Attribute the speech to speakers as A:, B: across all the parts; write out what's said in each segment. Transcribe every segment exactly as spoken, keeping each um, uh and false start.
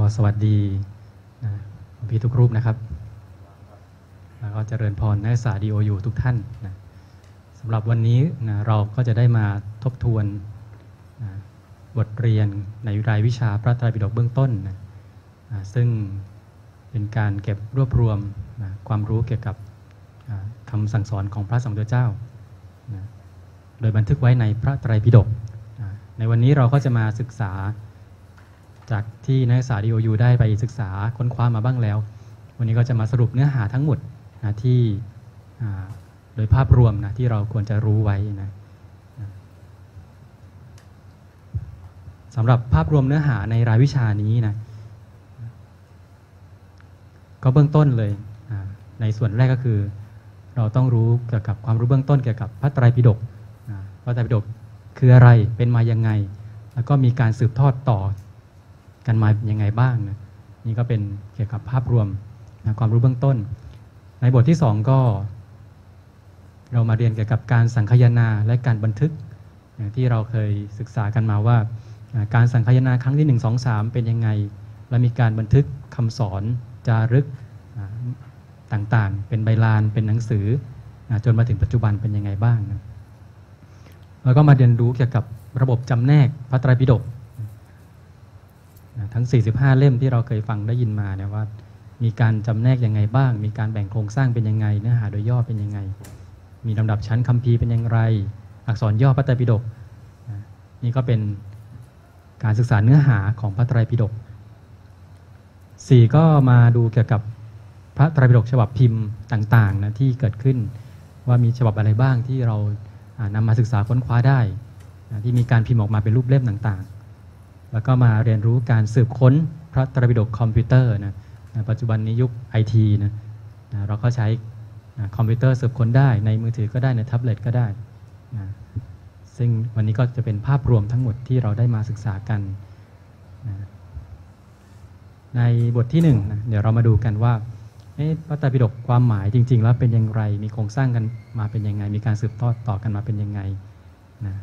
A: สวัสดีนะพี่ทุกรูปนะครับแล้วก็เจริญพรนักศึกษา ดี โอ ยู ทุกท่านนะสำหรับวันนี้นะเราก็จะได้มาทบทวนนะบทเรียนในรายวิชาพระไตรปิฎกเบื้องต้นนะนะซึ่งเป็นการเก็บรวบรวมนะความรู้เกี่ยวกับคำสั่งสอนของพระสัมมาสัมพุทธเจ้านะโดยบันทึกไว้ในพระไตรปิฎกนะในวันนี้เราก็จะมาศึกษาจากที่นักศึกษา ดี โอ ยู ได้ไปศึกษาค้นคว้ามาบ้างแล้ววันนี้ก็จะมาสรุปเนื้อหาทั้งหมดนะที่โดยภาพรวมนะที่เราควรจะรู้ไว้นะสำหรับภาพรวมเนื้อหาในรายวิชานี้นะก็เบื้องต้นเลยในส่วนแรกก็คือเราต้องรู้เกี่ยวกับความรู้เบื้องต้นเกี่ยวกับพระไตรปิฎกพระไตรปิฎกคืออะไรเป็นมายังไงแล้วก็มีการสืบทอดต่อกันมายังไงบ้างนะนี่ก็เป็นเกี่ยวกับภาพรวมนะความรู้เบื้องต้นในบทที่สองก็เรามาเรียนเกี่ยวกับการสังคายนาและการบันทึกอย่างที่เราเคยศึกษากันมาว่าการสังคายนาครั้งที่หนึ่ง สอง สามเป็นยังไงและมีการบันทึกคำสอนจารึกต่างๆเป็นใบลานเป็นหนังสือจนมาถึงปัจจุบันเป็นยังไงบ้างนะแล้วก็มาเรียนรู้เกี่ยวกับระบบจำแนกพระไตรปิฎกทั้งสี่สิบห้าเล่มที่เราเคยฟังได้ยินมาเนี่ยว่ามีการจำแนกยังไงบ้างมีการแบ่งโครงสร้างเป็นยังไงเนื้อหาโดยย่อเป็นยังไงมีลำดับชั้นคัมภีร์เป็นอย่างไรอักษรย่อพระไตรปิฎกนี่ก็เป็นการศึกษาเนื้อหาของพระไตรปิฎกสี่ก็มาดูเกี่ยวกับพระไตรปิฎกฉบับพิมพ์ต่างๆนะที่เกิดขึ้นว่ามีฉบับอะไรบ้างที่เรานำมาศึกษาค้นคว้าได้ที่มีการพิมพ์ออกมาเป็นรูปเล่มต่างๆแล้วก็มาเรียนรู้การสืบค้นพระไตรปิฎกคอมพิวเตอร์นะปัจจุบันนี้ยุค ไอ ที นะเราก็ใช้คอมพิวเตอร์สืบค้นได้ในมือถือก็ได้ในแท็บเล็ตก็ได้นะซึ่งวันนี้ก็จะเป็นภาพรวมทั้งหมดที่เราได้มาศึกษากันนะในบทที่หนึ่งนะเดี๋ยวเรามาดูกันว่าพระไตรปิฎกความหมายจริงๆแล้วเป็นอย่างไรมีโครงสร้างกันมาเป็นยังไงมีการสืบทอดต่อกันมาเป็นยังไงนะ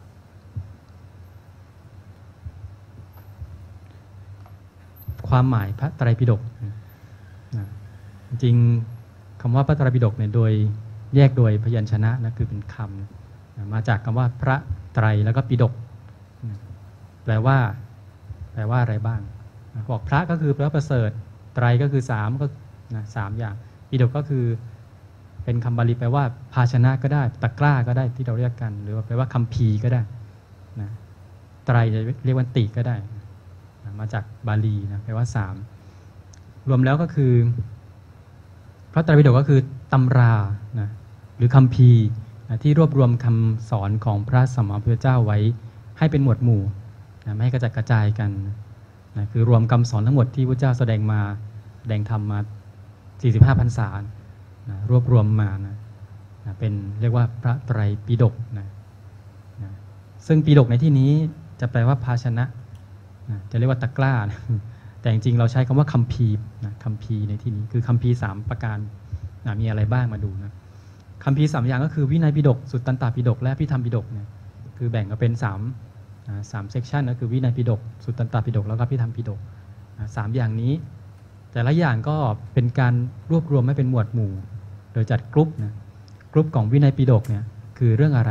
A: ความหมายพระไตรปิฎกนะจริงคำว่าพระไตรปิฎกเนี่ยโดยแยกโดยพยัญชนะนะคือเป็นคำนะมาจากคำว่าพระไตรแล้วก็ปิฎกนะแปลว่าแปลว่าอะไรบ้างนะบอกพระก็คือพระประเสริฐไตรก็คือสามก็นะสามอย่างปิฎกก็คือเป็นคำบาลีแปลว่าภาชนะก็ได้ตะกร้าก็ได้ที่เราเรียกกันหรือว่าแปลว่าคัมภีร์ก็ได้นะไตรจะเรียกว่าติก็ได้มาจากบาลีนะแปลว่าสามรวมแล้วก็คือพระไตรปิฎกก็คือตำรานะหรือคัมภีร์นะที่รวบรวมคำสอนของพระสัมมาสัมพุทธเจ้าไว้ให้เป็นหมวดหมู่นะไม่ให้กระจัดกระจายกันนะคือรวมคำสอนทั้งหมดที่พระเจ้าแสดงมาแสดงธรรมมาสี่สิบห้าพรรษานะรวบรวมมานะนะเป็นเรียกว่าพระไตรปิฎกนะนะซึ่งปิฎกในที่นี้จะแปลว่าภาชนะนะจะเรียกว่าตะกร้านะแต่จริงๆเราใช้คำว่าคัมภีร์นะคัมภีร์ในที่นี้คือคัมภีร์สามประการนะมีอะไรบ้างมาดูนะคัมภีร์สามอย่างก็คือวินัยปิฎกสุตตันตปิฎกและอภิธรรมปิฎกนะคือแบ่งก็เป็นสามนะสามเซกชันก็คือวินัยปิฎกสุตตันตปิฎกแล้วก็อภิธรรมปิฎกนะสามอย่างนี้แต่ละอย่างก็เป็นการรวบรวมให้เป็นหมวดหมู่โดยจัดกรุ๊ปนะกรุ๊ปของวินัยปิฎกเนี่ยคือเรื่องอะไร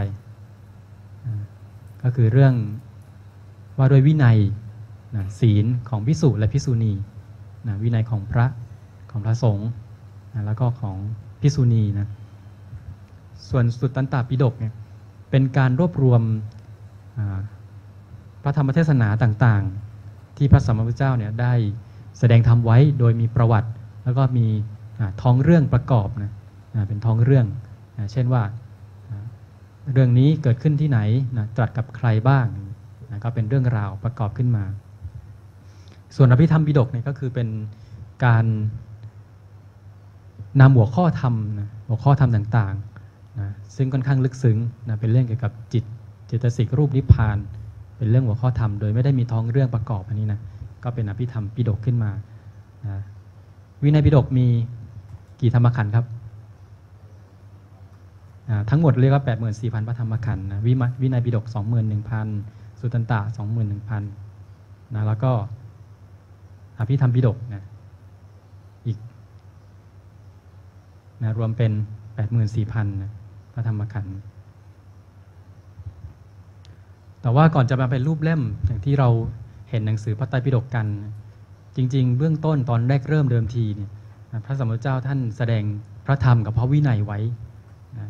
A: ก็คือเรื่องว่าด้วยวินัยนะศีลของภิกษุและภิกษุณีนะวินัยของพระของพระสงฆ์นะแล้วก็ของภิกษุณีนะส่วนสุตตันตปิฎกเนี่ยเป็นการรวบรวมพระธรรมเทศนาต่างๆที่พระสัมมาสัมพุทธเจ้าเนี่ยได้แสดงธรรมไว้โดยมีประวัติแล้วก็มีท้องเรื่องประกอบนะเป็นท้องเรื่องนะเช่นว่าเรื่องนี้เกิดขึ้นที่ไหนนะตรัสกับใครบ้างนะก็เป็นเรื่องราวประกอบขึ้นมาส่วนอภิธรรมปิฎกเนี่ยก็คือเป็นการนำหัวข้อธรรมนะหัวข้อธรรมต่างๆนะซึ่งค่อนข้างลึกซึ้งนะเป็นเรื่องเกี่ยวกับจิตเจตสิกรูปนิพพานเป็นเรื่องหัวข้อธรรมโดยไม่ได้มีท้องเรื่องประกอบอันนี้นะก็เป็นอภิธรรมปิฎกขึ้นมานะวินัยปิฎกมีกี่ธรรมขันธ์ครับทั้งหมดเรียกว่า แปดหมื่นสี่พัน พระธรรมขันธ์นะวินัยปิฎก สองหมื่นหนึ่งพัน สุตตันต สองหมื่นหนึ่งพัน นะแล้วก็อภิธรรมปิฎกนะอีกนะรวมเป็น แปดหมื่นสี่พัน นะพระธรรมขันธ์แต่ว่าก่อนจะมาเป็นรูปเล่มอย่างที่เราเห็นหนังสือพระไตรปิฎกกันจริงๆเบื้องต้นตอนแรกเริ่มเดิมทีเนี่ยพระสัมมาสัมพุทธเจ้าท่านแสดงพระธรรมกับพระวินัยไว้นะ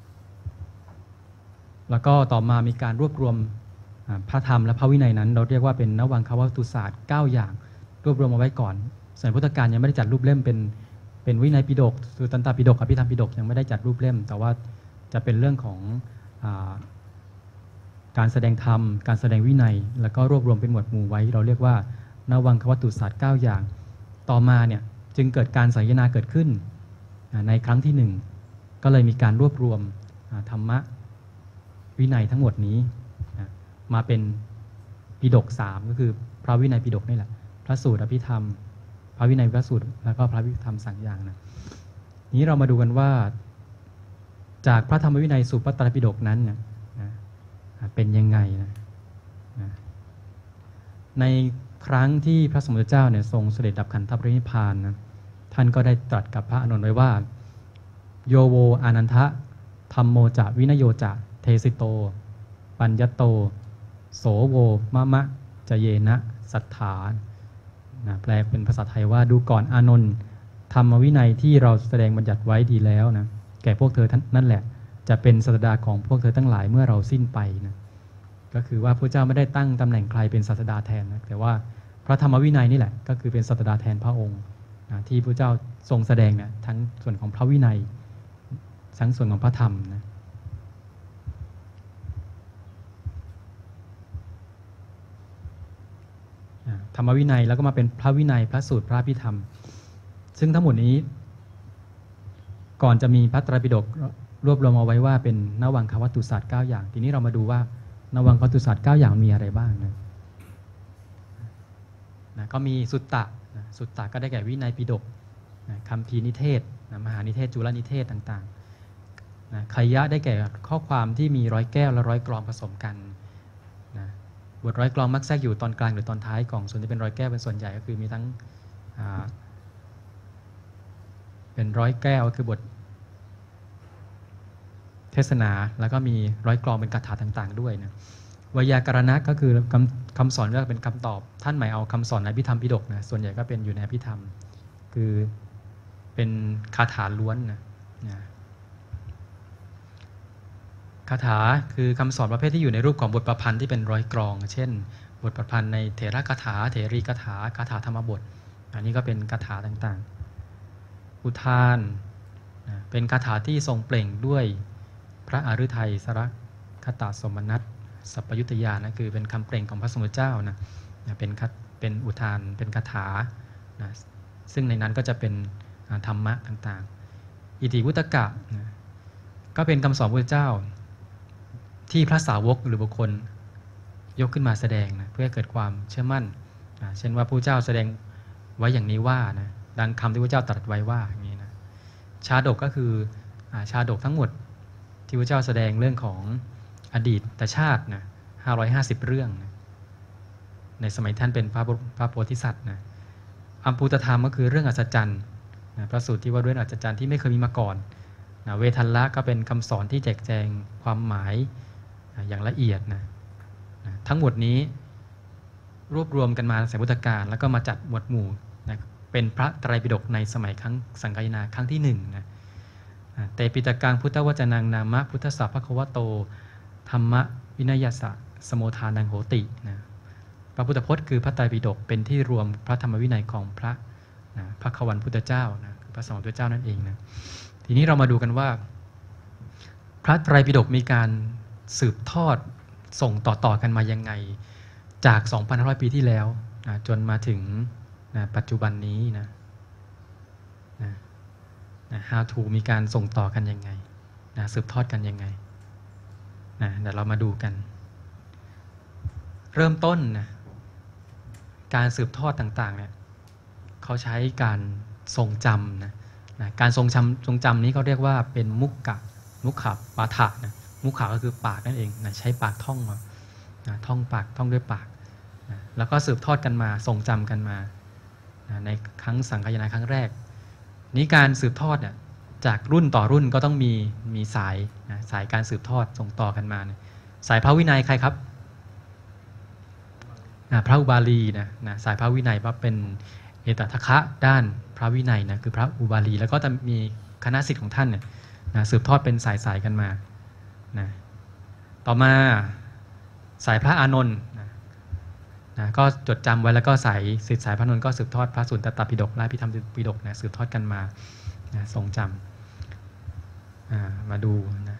A: แล้วก็ต่อมามีการรวบรวมพระธรรมและพระวินัยนั้นเราเรียกว่าเป็นนวังควัตตุศาสตร์เก้าอย่างรวบรวมมาไว้ก่อนสมัยพุทธกาลยังไม่ได้จัดรูปเล่มเป็นเป็นวินัยปิฎกสุตตันตปิฎกอภิธรรมปิฎกยังไม่ได้จัดรูปเล่มแต่ว่าจะเป็นเรื่องของอาการแสดงธรรมการแสดงวินัยแล้วก็รวบรวมเป็นหมวดหมู่ไว้เราเรียกว่านวังควัตตุศาสตร์เก้าอย่างต่อมาเนี่ยจึงเกิดการสังคายนาเกิดขึ้นในครั้งที่หนึ่งก็เลยมีการรวบรวมธรรมะวินัยทั้งหมดนี้มาเป็นปิฎกสามก็คือพระวินัยปิฎกนี่แหละพระสูตรอภิธรรมพระวินัยพระสูตรแล้วก็พระวิธรรมสังอย่างนะนี้เรามาดูกันว่าจากพระธรรมวินัยสู่พระไตรปิฎกนั้นนะเป็นยังไงนะในครั้งที่พระสมเด็จเจ้าเนี่ยทรงเสด็จดับขันธปรินิพพานนะท่านก็ได้ตรัสกับพระอานนท์ไว้ว่าโยโวอานันทะธัมโมจะวินโยจะเทสิโตปัญญโตโสโวมะมะจะเยนะสัทธานะแปลเป็นภาษาไทยว่าดูก่อนอานนท์ธรรมวินัยที่เราแสดงบัญญัติไว้ดีแล้วนะแก่พวกเธอนั่นแหละจะเป็นศาสดาของพวกเธอทั้งหลายเมื่อเราสิ้นไปนะก็คือว่าพระเจ้าไม่ได้ตั้งตำแหน่งใครเป็นศาสดาแทนนะแต่ว่าพระธรรมวินัยนี่แหละก็คือเป็นศาสดาแทนพระองค์นะที่พระเจ้าทรงแสดงนะทั้งส่วนของพระวินัยทั้งส่วนของพระธรรมนะธรรมวินัยแล้วก็มาเป็นพระวินัยพระสูตรพระอภิธรรมซึ่งทั้งหมดนี้ก่อนจะมีพระไตรปิฎกรวบรวมเอาไว้ว่าเป็นนวังควัตตุศาสตร์เก้าอย่างทีนี้เรามาดูว่านวังควัตตุศาสตร์เก้าอย่างมีอะไรบ้างนะนะก็มีสุตตะนะสุตตะก็ได้แก่วินัยปิฎกนะคัมภีร์นิเทศนะมหานิเทศจุลนิเทศต่างๆนะคัยยะได้แก่ข้อความที่มีร้อยแก้วและร้อยกลองผสมกันนะบทร้อยกลองมักแทรกอยู่ตอนกลางหรือตอนท้ายกล่องส่วนที่เป็นร้อยแก้วเป็นส่วนใหญ่ก็คือมีทั้งเป็นร้อยแก้วคือบทเทศนาแล้วก็มีร้อยกลองเป็นคาถาต่างๆด้วยนะวยากรณะก็คือคำคำสอนก็เป็นคำตอบท่านหมายเอาคำสอนในอภิธรรมปิฎกนะส่วนใหญ่ก็เป็นอยู่ในอภิธรรมคือเป็นคาถาล้วนนะนะคาถาคือคำสอนประเภทที่อยู่ในรูปของบทประพันธ์ที่เป็นร้อยกลองเช่นบทประพันธ์ในเถรคาถาเถรีคาถาคาถาธรรมบทอันนี้ก็เป็นคาถาต่างๆอุทานนะเป็นคาถาที่ทรงเปล่งด้วยพระอฤทัยสรคตสมนัสสัพพยุตยานะคือเป็นคำเปล่งของพระสมเด็จเจ้านะเป็นเป็นอุทานเป็นคาถานะซึ่งในนั้นก็จะเป็นธรรมะต่างๆอิติวุตกะนะก็เป็นคำสอนพระเจ้าที่พระสาวกหรือบุคคลยกขึ้นมาแสดงนะเพื่อเกิดความเชื่อมั่นนะเช่นว่าพระเจ้าแสดงไว้อย่างนี้ว่านะดังคำที่พระเจ้าตรัสไว้ว่าอย่างนี้นะชาดกก็คือชาดกทั้งหมดที่พระเจ้าแสดงเรื่องของอดีตชาตินะห้าร้อยห้าสิบเรื่องนะในสมัยท่านเป็นพระพระโพธิสัตว์นะอัมพุตธรรมก็คือเรื่องอัศจรรย์นะพระสูตรที่ว่าด้วยอัศจรรย์ที่ไม่เคยมีมาก่อนนะเวทัลละก็เป็นคำสอนที่แจกแจงความหมายนะอย่างละเอียดนะนะทั้งหมดนี้รวบรวมกันมาในสมัยพุทธกาลแล้วก็มาจัดหมวดหมู่นะเป็นพระไตรปิฎกในสมัยครั้งสังคายนาครั้งที่หนึ่งนะเตปิตกังพุทธวจนังนามะพุทธสัพพะคะวะโตธรรมวินัยสะสโมทานังโหตินะพระพุทธพจน์คือพระไตรปิฎกเป็นที่รวมพระธรรมวินัยของพระนะพระขวัญพุทธเจ้านะคือพระสมเด็จพระเจ้านั่นเองนะทีนี้เรามาดูกันว่าพระไตรปิฎกมีการสืบทอดส่งต่อๆกันมายังไงจาก สองพันห้าร้อย ปีที่แล้วนะจนมาถึงนะปัจจุบันนี้นะนะนะ how to มีการส่งต่อกันยังไงนะสืบทอดกันยังไงนะเดี๋ยวเรามาดูกันเริ่มต้นนะการสืบทอดต่างๆเนี่ยเขาใช้การทรงจำนะนะการทรงจำทรงจำนี้เขาเรียกว่าเป็นมุกกะมุขะปาฐะนะมุขะก็คือปากนั่นเองนะใช้ปากท่องมานะท่องปากท่องด้วยปากนะแล้วก็สืบทอดกันมาทรงจำกันมาในครั้งสังคายนาครั้งแรกนี้การสืบทอดเนี่ยจากรุ่นต่อรุ่นก็ต้องมีมีสายนะสายการสืบทอดส่งต่อกันมานะสายพระวินัยใครครับพระอุบาลีนะนะสายพระวินัยว่าเป็นเอตทัคคะด้านพระวินัยนะคือพระอุบาลีแล้วก็จะมีคณะศิษย์ของท่านเนี่ยนะสืบทอดเป็นสายสายกันมานะต่อมาสายพระอานนท์นะนะก็จดจำไว้แล้วก็สายศิษย์สายพระอานนท์ก็สืบทอดพระสุนทรปิฎกและพิธรรมปิฎกนะสืบทอดกันมานะทรงจำมาดูนะ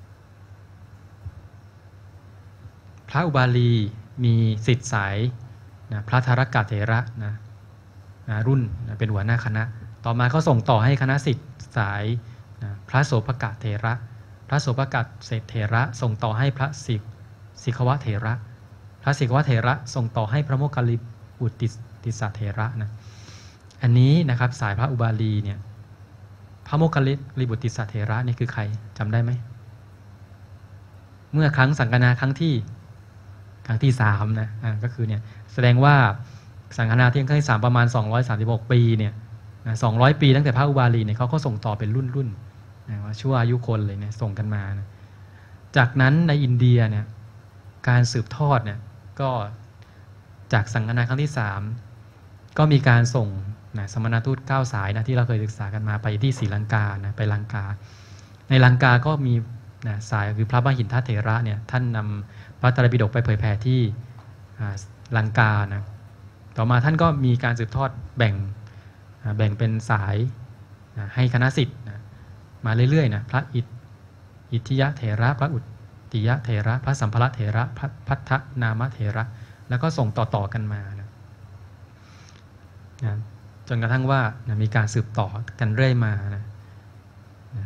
A: พระอุบาลีมีศิษย์สายนะพระธารกะเถระนะนะรุ่นนะเป็นหัวหน้าคณะต่อมาเขาส่งต่อให้คณะศิษย์สายนะพระโสภกะเถระพระโสภกะเถระส่งต่อให้พระสิกสิกขวเถระพระสิกขวเถระส่งต่อให้พระโมคคัลลิบุตติสเถระนะอันนี้นะครับสายพระอุบาลีเนี่ยพระโมคคัลลิบุตติสเถระนี่คือใครจำได้ไหมเมื่อครั้งสังฆนาครั้งที่ครั้งที่สามนะอ่าก็คือเนี่ยแสดงว่าสังฆนาที่ครั้งที่สามประมาณสองร้อยสามสิบหกปีเนี่ยสองร้อยปีตั้งแต่พระอุบาลีเนี่ยเขาก็ส่งต่อเป็นรุ่นรุ่นนะว่าชั่วอายุคนเลยเนี่ยส่งกันมานะจากนั้นในอินเดียเนี่ยการสืบทอดเนี่ยก็จากสังฆนาครั้งที่สามก็มีการส่งนะสมณทูตเก้าสายนะที่เราเคยศึกษากันมาไปที่ศรีลังกานะไปลังกาในลังกาก็มีนะสายคือพระมหินทเถระเนี่ยท่านนำพระไตรปิฎกไปเผยแผ่ที่ลังกานะต่อมาท่านก็มีการสืบทอดแบ่งแบ่งเป็นสายนะให้คณะศิษย์นะมาเรื่อยๆนะพระอิทอิทธิยะเถระพระอุตติยะเถระพระสัมภรเถระพระพัทธนามเถระแล้วก็ส่งต่อๆกันมานะนะจนกระทั่งว่านะมีการสืบต่อกันเรื่อยมานะนะ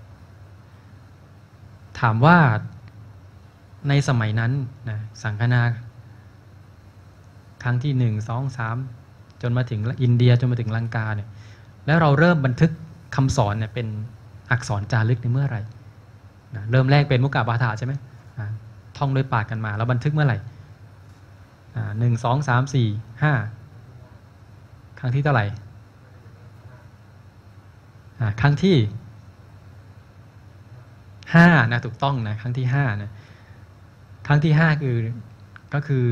A: ถามว่าในสมัยนั้นนะสังฆนาครั้งที่หนึ่งสองสามจนมาถึงอินเดียจนมาถึงลังกาเนี่ยแล้วเราเริ่มบันทึกคำสอนเนี่ยเป็นอักษรจารึกในเมื่อไหร่นะเริ่มแรกเป็นมุกกาบาถาใช่ไหมท่องด้วยปากกันมาแล้วบันทึกเมื่อไหร่หนึ่งสองสามสี่ห้าครั้งที่เท่าไหร่ครั้งที่ห้านะถูกต้องนะครั้งที่ห้านะครั้งที่ห้าคือก็คือ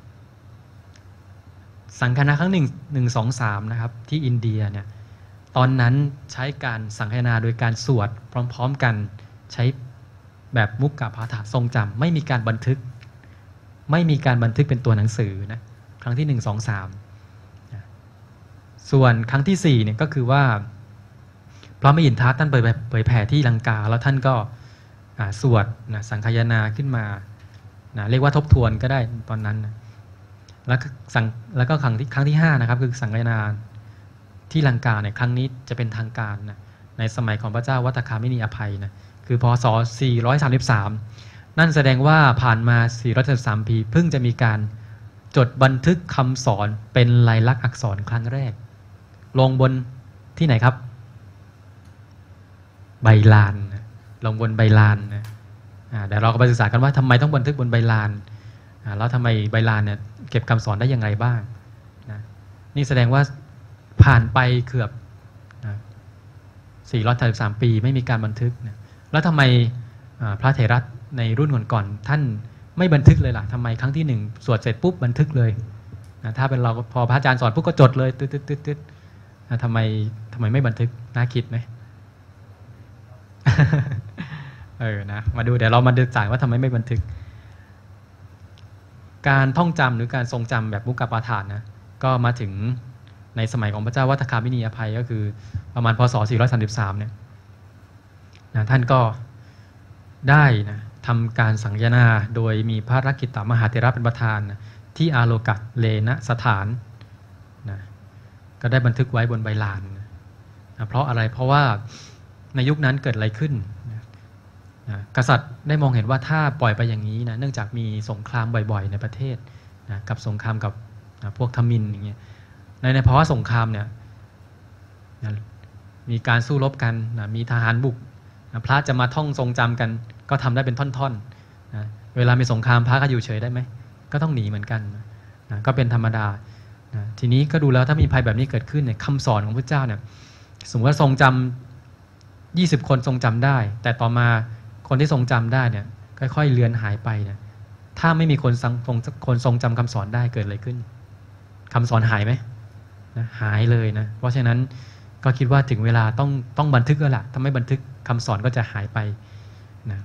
A: สังฆนาครั้งหนึ่งหนึ่งสองสามนะครับที่อินเดียเนี่ยตอนนั้นใช้การสังฆนาโดยการสวดพร้อมๆกันใช้แบบมุกกะพาฐะทรงจำไม่มีการบันทึกไม่มีการบันทึกเป็นตัวหนังสือนะครั้งที่หนึ่งสองสามส่วนครั้งที่สี่เนี่ยก็คือว่าพระมหินทะท่านเผยแผ่ที่ลังกาแล้วท่านก็สวดนะสังฆายนาขึ้นมานะเรียกว่าทบทวนก็ได้ตอนนั้นนะแล้วสังแล้วก็ครั้งที่ครั้งที่ห้านะครับคือสังฆายนาที่ลังกาเนี่ยครั้งนี้จะเป็นทางการนะในสมัยของพระเจ้าวัฏคามินีอภัยนะคือพศสี่ร้อยสามสิบสามนั่นแสดงว่าผ่านมาสี่ร้อยสามสิบสามปีเพิ่งจะมีการจดบันทึกคำสอนเป็นลายลักษณ์อักษรครั้งแรกลงบนที่ไหนครับใบลานนะลงบนใบลานนะเดี๋ยวเราก็ไปศึกษากันว่าทำไมต้องบันทึกบนใบลานแล้วทำไมใบลานเนี่ยเก็บคำสอนได้ยังไงบ้างนะนี่แสดงว่าผ่านไปเกือบนะสี่ร้อยสามสิบสามปีไม่มีการบันทึกนะแล้วทำไมพระเถระในรุ่นก่อนๆท่านไม่บันทึกเลยล่ะทำไมครั้งที่หนึ่งสวดเสร็จปุ๊บบันทึกเลยนะถ้าเป็นเราพอพระอาจารย์สอนปุ๊บก็จดเลยตึ๊ดตึ๊ดตึ๊ดตึ๊ดทำไมทำไมไม่บันทึกน่าคิดไหม เออนะมาดูเดี๋ยวเรามาดูจ่ายว่าทำไมไม่บันทึกการท่องจำหรือการทรงจำแบบมุกกาปาฐานนะก็มาถึงในสมัยของพระเจ้าวัฏคามินีอภัยก็คือประมาณพศสี่ร้อยสามสิบสามเนี่ยนะท่านก็ได้นะทำการสังฆนาโดยมีพระรักขิตมหาเถระเป็นประธานนะที่อาโลกัตเลนะสถานนะก็ได้บันทึกไว้บนใบลานนะเพราะอะไรเพราะว่าในยุคนั้นเกิดอะไรขึ้นนะนะกษัตริย์ได้มองเห็นว่าถ้าปล่อยไปอย่างนี้นะเนื่องจากมีสงครามบ่อยๆในประเทศนะกับสงครามกับนะพวกทมิฬอย่างเงี้ยในในภาวะสงครามเนี่ยนะมีการสู้รบกันนะมีทหารบุกนะพระจะมาท่องทรงจำกันก็ทำได้เป็นท่อนๆนะเวลามีสงครามพระก็อยู่เฉยได้ไหมก็ต้องหนีเหมือนกันนะก็เป็นธรรมดา
B: นะทีนี้ก็ดูแล้วถ้ามีภัยแบบนี้เกิดขึ้นเนี่ยคำสอนของพระเจ้าเนี่ยสมมติว่าทรงจำยี่สิบคนทรงจำได้แต่ต่อมาคนที่ทรงจำได้เนี่ยค่อยๆเลือนหายไปเนี่ยถ้าไม่มีคนทรงคนทรงจำคำสอนได้เกิดอะไรขึ้นคำสอนหายไหมนะหายเลยนะเพราะฉะนั้นก็คิดว่าถึงเวลาต้องต้องบันทึกแล้วล่ะถ้าไม่บันทึกคำสอนก็จะหายไปนะ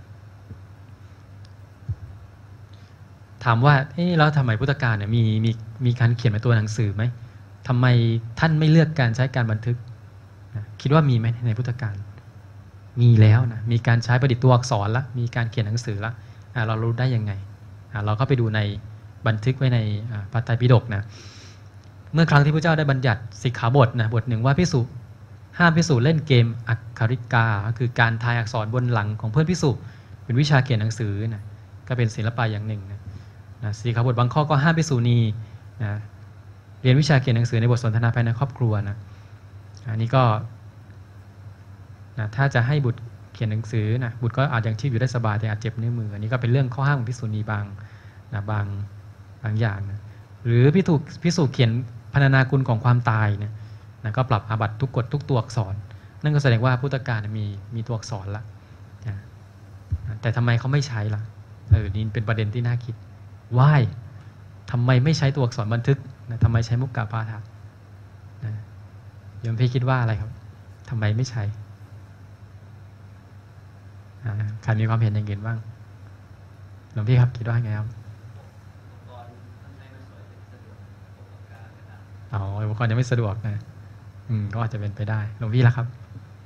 B: ถามว่าเอ๊ะแล้วทำไมพุทธกาลเนี่ยมีมีมีการเขียนเป็นตัวหนังสือไหมทำไมท่านไม่เลือกการใช้การบันทึกนะคิดว่ามีไหมในพุทธกาลมีแล้วนะมีการใช้ประดิษฐ์ตัวอักษรละมีการเขียนหนังสือละเรารู้ได้ยังไงเราก็ไปดูในบันทึกไว้ในพระไตรปิฎกนะเมื่อครั้งที่พระเจ้าได้บัญญัติสิกขาบทนะบทหนึ่งว่าภิกษุห้ามภิกษุเล่นเกมอักขริกาคือการทายอักษรบนหลังของเพื่อนภิกษุเป็นวิชาเขียนหนังสือนะก็เป็นศิลปะอย่างหนึ่งนะนะสิกขาบทบางข้อก็ห้ามภิกษุณีนะเรียนวิชาเขียนหนังสือในบทสนทนาภายในครอบครัวนะอันนี้ก็นะถ้าจะให้บุตรเขียนหนังสือนะบุตรก็อาจยังชีพอยู่ได้สบายแต่อาจเจ็บนิ้วมืออันนี้ก็เป็นเรื่องข้อห้ามของภิกษุณีบางนะบางบางอย่างนะหรือภิกษุภิกษุเขียนพรรณนาคุณของความตายเนี่ยนะก็ปรับอาบัติทุกกฎทุกตัวอักษรนั่นก็แสดงว่าพุทธกาลมีมีตัวอักษรละนะแต่ทำไมเขาไม่ใช้ล่ะเออนี่เป็นประเด็นที่น่าคิดว่ายทำไมไม่ใช้ตัวอักษรบันทึกนะทำไมใช้มุกกาพาฐะนะโยมพี่คิดว่าอะไรครับทำไมไม่ใช้ใครมีความเห็นอย่างอื่นบ้างหลวงพี่ครับคิดว่าไงครับอ๋ออุปกรณ์ยังไม่สะดวกนะอืมก็อาจจะเป็นไปได้หลวงพี่ล่ะครับ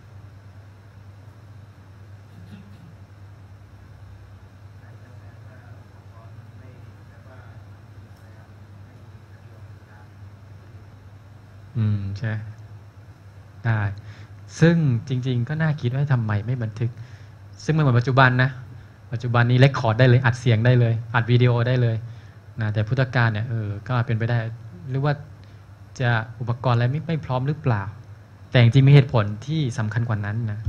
B: อืมใช่ได้ซึ่งจริงๆก็น่าคิดว่าทำไมไม่บันทึกซึ่งไม่เหมือนปัจจุบันนะปัจจุบันนี้เรคคอร์ดได้เลยอัดเสียงได้เลยอัดวิดีโอได้เลยนะแต่พุทธกาลเนี่ยเออก็เป็นไปได้หรือว่าจะอุปกรณ์อะไรไม่ไม่พร้อมหรือเปล่าแต่จริงๆมีเหตุผลที่สำคัญกว่านั้นนะ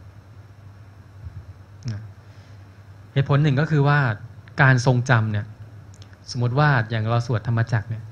B: เหตุผลหนึ่งก็คือว่าการทรงจำเนี่ยสมมติว่าอย่างเราสวดธรรมจักรเนี่ย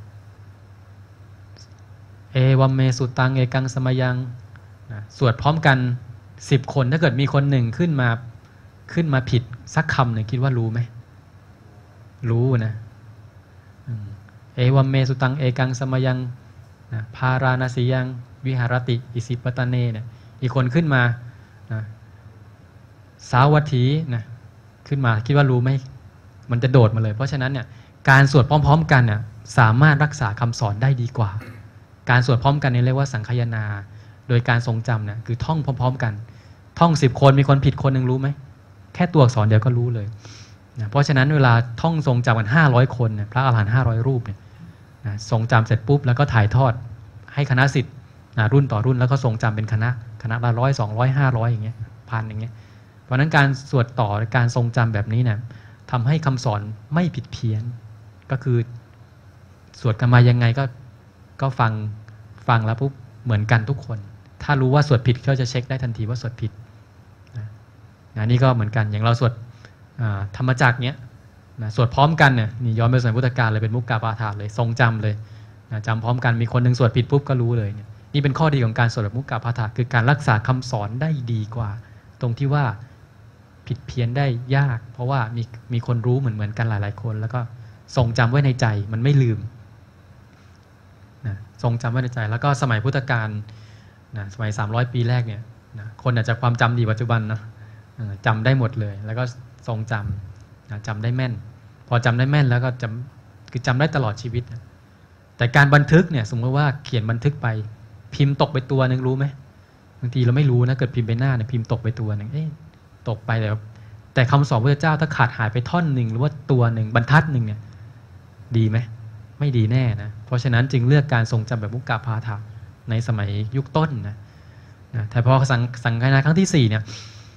B: เอวัมเมสุตังเอกังสมยังนะสวดพร้อมกันสิบคนถ้าเกิดมีคนหนึ่งขึ้นมาขึ้นมาผิดสักคำหนึ่งคิดว่ารู้ไหมรู้นะเอวัมเมสุตังเอกังสมยังนะพาราณสียังวิหารติอิสิปตะเนเนี่ยอีกคนขึ้นมานะสาวัตถีนะขึ้นมาคิดว่ารู้ไหมมันจะโดดมาเลยเพราะฉะนั้นเนี่ยการสวดพร้อมๆกันเนี่ยสามารถรักษาคำสอนได้ดีกว่าการสวดพร้อมกันนี่เรียกว่าสังคายนาโดยการทรงจำเนี่ยคือท่องพร้อมๆกันท่องสิบคนมีคนผิดคนหนึ่งรู้ไหมแค่ตัวอักษรเดียวก็รู้เลยนะเพราะฉะนั้นเวลาท่องทรงจำกันห้าร้อยคนเนี่ยพระอรหันต์ห้าร้อยรูปเนี่ยนะทรงจำเสร็จปุ๊บแล้วก็ถ่ายทอดให้คณะศิษย์นะรุ่นต่อรุ่นแล้วก็ทรงจำเป็นคณะคณะละร้อยสองร้อยห้าร้อยอย่างเงี้ยพันอย่างเงี้ยเพราะฉะนั้นการสวดต่อการทรงจำแบบนี้เนี่ยทำให้คำสอนไม่ผิดเพี้ยนก็คือสวดกันมายังไงก็ก็ฟังฟังแล้วปุ๊บเหมือนกันทุกคนถ้ารู้ว่าสวดผิดก็จะเช็คได้ทันทีว่าสวดผิดนะนี่ก็เหมือนกันอย่างเราสวดธรรมจักรเนี้ยนะสวดพร้อมกันเนี่ยนี่ย้อนไปสมัยพุทธกาลเลยเป็นมุกกาปาฐะเลยทรงจำเลยนะจำพร้อมกันมีคนหนึ่งสวดผิดปุ๊บก็รู้เลยเนี่ยนี่เป็นข้อดีของการสวดแบบมุกกาปาฐะคือการรักษาคำสอนได้ดีกว่าตรงที่ว่าผิดเพี้ยนได้ยากเพราะว่ามีมีคนรู้เหมือนเหมือนกันหลายๆคนแล้วก็ทรงจำไว้ในใจมันไม่ลืมนะทรงจำไว้ในใจแล้วก็สมัยพุทธกาลนะสมัยสามร้อยปีแรกเนี่ยนะคนอาจจะความจำดีปัจจุบันนะจำได้หมดเลยแล้วก็ทรงจำนะจำได้แม่นพอจำได้แม่นแล้วก็จำคือจำได้ตลอดชีวิตนะแต่การบันทึกเนี่ยสมมติว่าเขียนบันทึกไปพิมพ์ตกไปตัวนึงรู้ไหมบางทีเราไม่รู้นะเกิดพิมพ์ไปหน้าเนี่ยพิมพ์ตกไปตัวนึงเอ๊ะตกไปแล้วแต่คำสอนพระเจ้าถ้าขาดหายไปท่อนหนึ่งหรือว่าตัวหนึ่งบรรทัดหนึ่งเนี่ยดีไหมไม่ดีแน่นะเพราะฉะนั้นจึงเลือกการทรงจำแบบมุกกาพาฐะในสมัยยุคต้นนะนะแต่พอสังสังฆนาครั้งที่สี่เนี่ย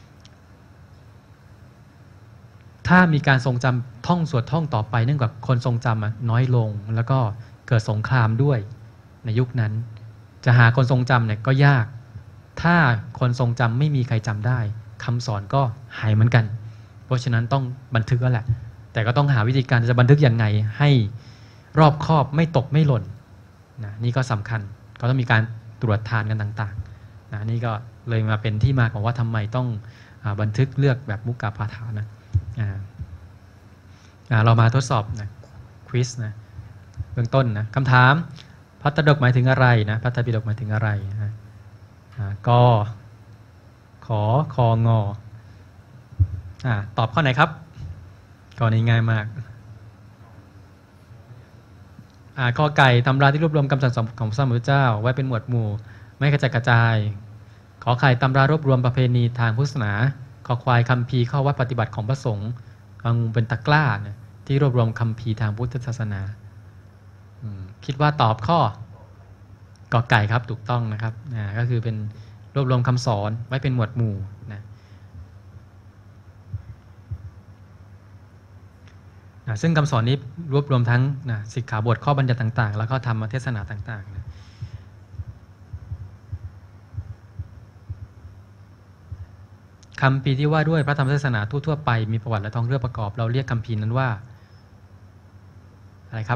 B: ถ้ามีการทรงจำท่องสวดท่องต่อไปเนื่องจากคนทรงจำน้อยลงแล้วก็เกิดสงครามด้วยในยุคนั้นจะหาคนทรงจำเนี่ยก็ยากถ้าคนทรงจำไม่มีใครจำได้คำสอนก็หายเหมือนกันเพราะฉะนั้นต้องบันทึกแล้วแหละแต่ก็ต้องหาวิธีการจะบันทึกยังไงให้รอบคอบไม่ตกไม่หล่นนะนี่ก็สำคัญก็ต้องมีการตรวจทานกันต่างๆนะนี่ก็เลยมาเป็นที่มาของว่าทำไมต้องอาบันทึกเลือกแบบมุกกาพาฐานะเรามาทดสอบนะควิสนะเบื้องต้นนะคำถามพระไตรปิฎกหมายถึงอะไรนะพระไตรปิฎกหมายถึงอะไรนะกขอคองออ่าตอบข้อไหนครับข้อนี้ง่ายมากอ่าข้อไก่ตำราที่รวบรวมคำสั่งสอนของพระสัมมาสัมพุทธเจ้าไว้เป็นหมวดหมู่ไม่กระจัดกระจายขอไข่ตำรารวบรวมประเพณีทางพุทธศาสนาขอควายคัมภีร์ข้อวัดปฏิบัติของพระสงฆ์งูเป็นตะกร้าเนี่ยที่รวบรวมคัมภีร์ทางพุทธศาสนาคิดว่าตอบข้อกอไก่ครับถูกต้องนะครับอ่าก็คือเป็นรวบรวมคำสอนไว้เป็นหมวดหมู่นะนะซึ่งคำสอนนี้รวบรวมทั้งนะสิกขาบทข้อบัญญัติต่างๆแล้วก็ธรรมเทศนาต่างๆนะคัมภีร์ที่ว่าด้วยพระธรรมเทศนาทั่วๆไปมีประวัติและท้องเรื่องประกอบเราเรียกคัมภีร์นั้นว่าอะไรครับ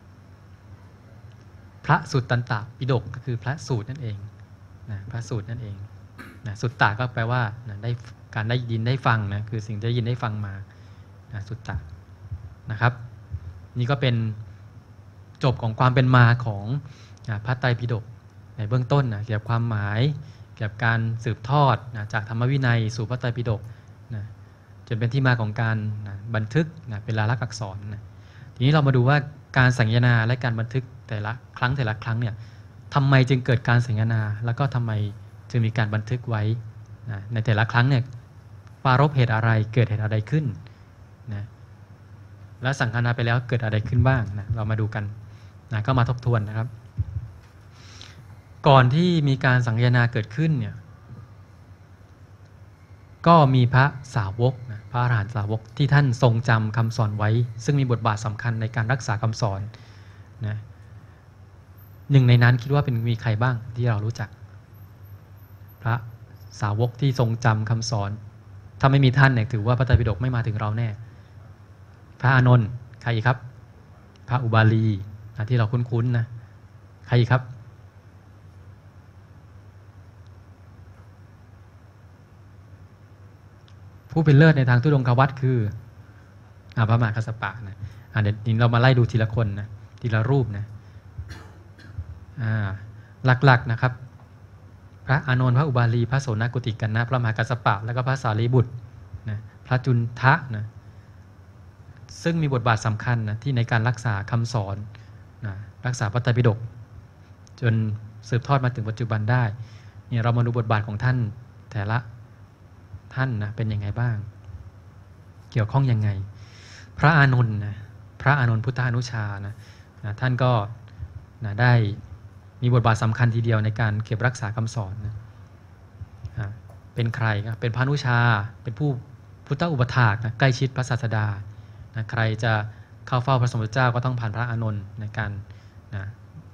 B: พระสุตตันตปิฎกก็คือพระสูตรนั่นเองนะพระสูตรนั่นเองนะสุตตะก็แปลว่านะได้การได้ยินได้ฟังนะคือสิ่งที่ได้ยินได้ฟังมานะสุตตะนะครับนี่ก็เป็นจบของความเป็นมาของนะพระไตรปิฎกในเบื้องต้นนะเกี่ยวกับความหมายเกี่ยวกับการสืบทอดนะจากธรรมวินัยสู่พระไตรปิฎกนะจนเป็นที่มาของการนะบันทึกนะเป็นลายลักษณ์อักษรนะทีนี้เรามาดูว่าการสัญญาและการบันทึกแต่ละครั้งแต่ละครั้งเนี่ยทำไมจึงเกิดการสัญญาแล้วก็ทำไมจึงมีการบันทึกไว้นะในแต่ละครั้งเนี่ยปรารภเหตุอะไรเกิดเหตุอะไรขึ้นนะและสังคนาไปแล้วเกิดอะไรขึ้นบ้างนะเรามาดูกันนะก็มาทบทวนนะครับก่อนที่มีการสังญาเกิดขึ้นเนี่ยก็มีพระสาวกนะพระอรหันตสาวกที่ท่านทรงจำคำสอนไว้ซึ่งมีบทบาทสำคัญในการรักษาคำสอนนะหนึ่งในนั้นคิดว่าเป็นมีใครบ้างที่เรารู้จักพระสาวกที่ทรงจำคำสอนถ้าไม่มีท่านเนี่ยถือว่าพระไตรปิฎกไม่มาถึงเราแน่พระอานนท์ใครอีกครับพระอุบาลีนะที่เราคุ้นๆนะใครอีกครับผู้เป็นเลิศในทางทุดงควัตรคือพระมหากัสสปะนะเดี๋ยวเรามาไล่ดูทีละคนนะทีละรูปนะหลักๆนะครับพระอานนท์พระอุบาลีพระโสนกุติกันนะพระมหากัสสปะแล้วก็พระสารีบุตรนะพระจุนทะนะซึ่งมีบทบาทสำคัญนะที่ในการรักษาคำสอนนะรักษาพระไตรปิฎกจนสืบทอดมาถึงปัจจุบันได้เนี่ยเรามาดูบทบาทของท่านแต่ละท่านนะเป็นยังไงบ้างเกี่ยวข้องยังไงพระอานนท์นะพระอานนท์พุทธานุชานะนะท่านก็นะได้มีบทบาทสำคัญทีเดียวในการเก็บรักษาคำสอนนะเป็นใครนะเป็นพระอนุชาเป็นผู้พุทธอุปถากนะใกล้ชิดพระศาสดานะใครจะเข้าเฝ้าพระสมเด็จเจ้าก็ต้องผ่านพระอานนท์ในการนะ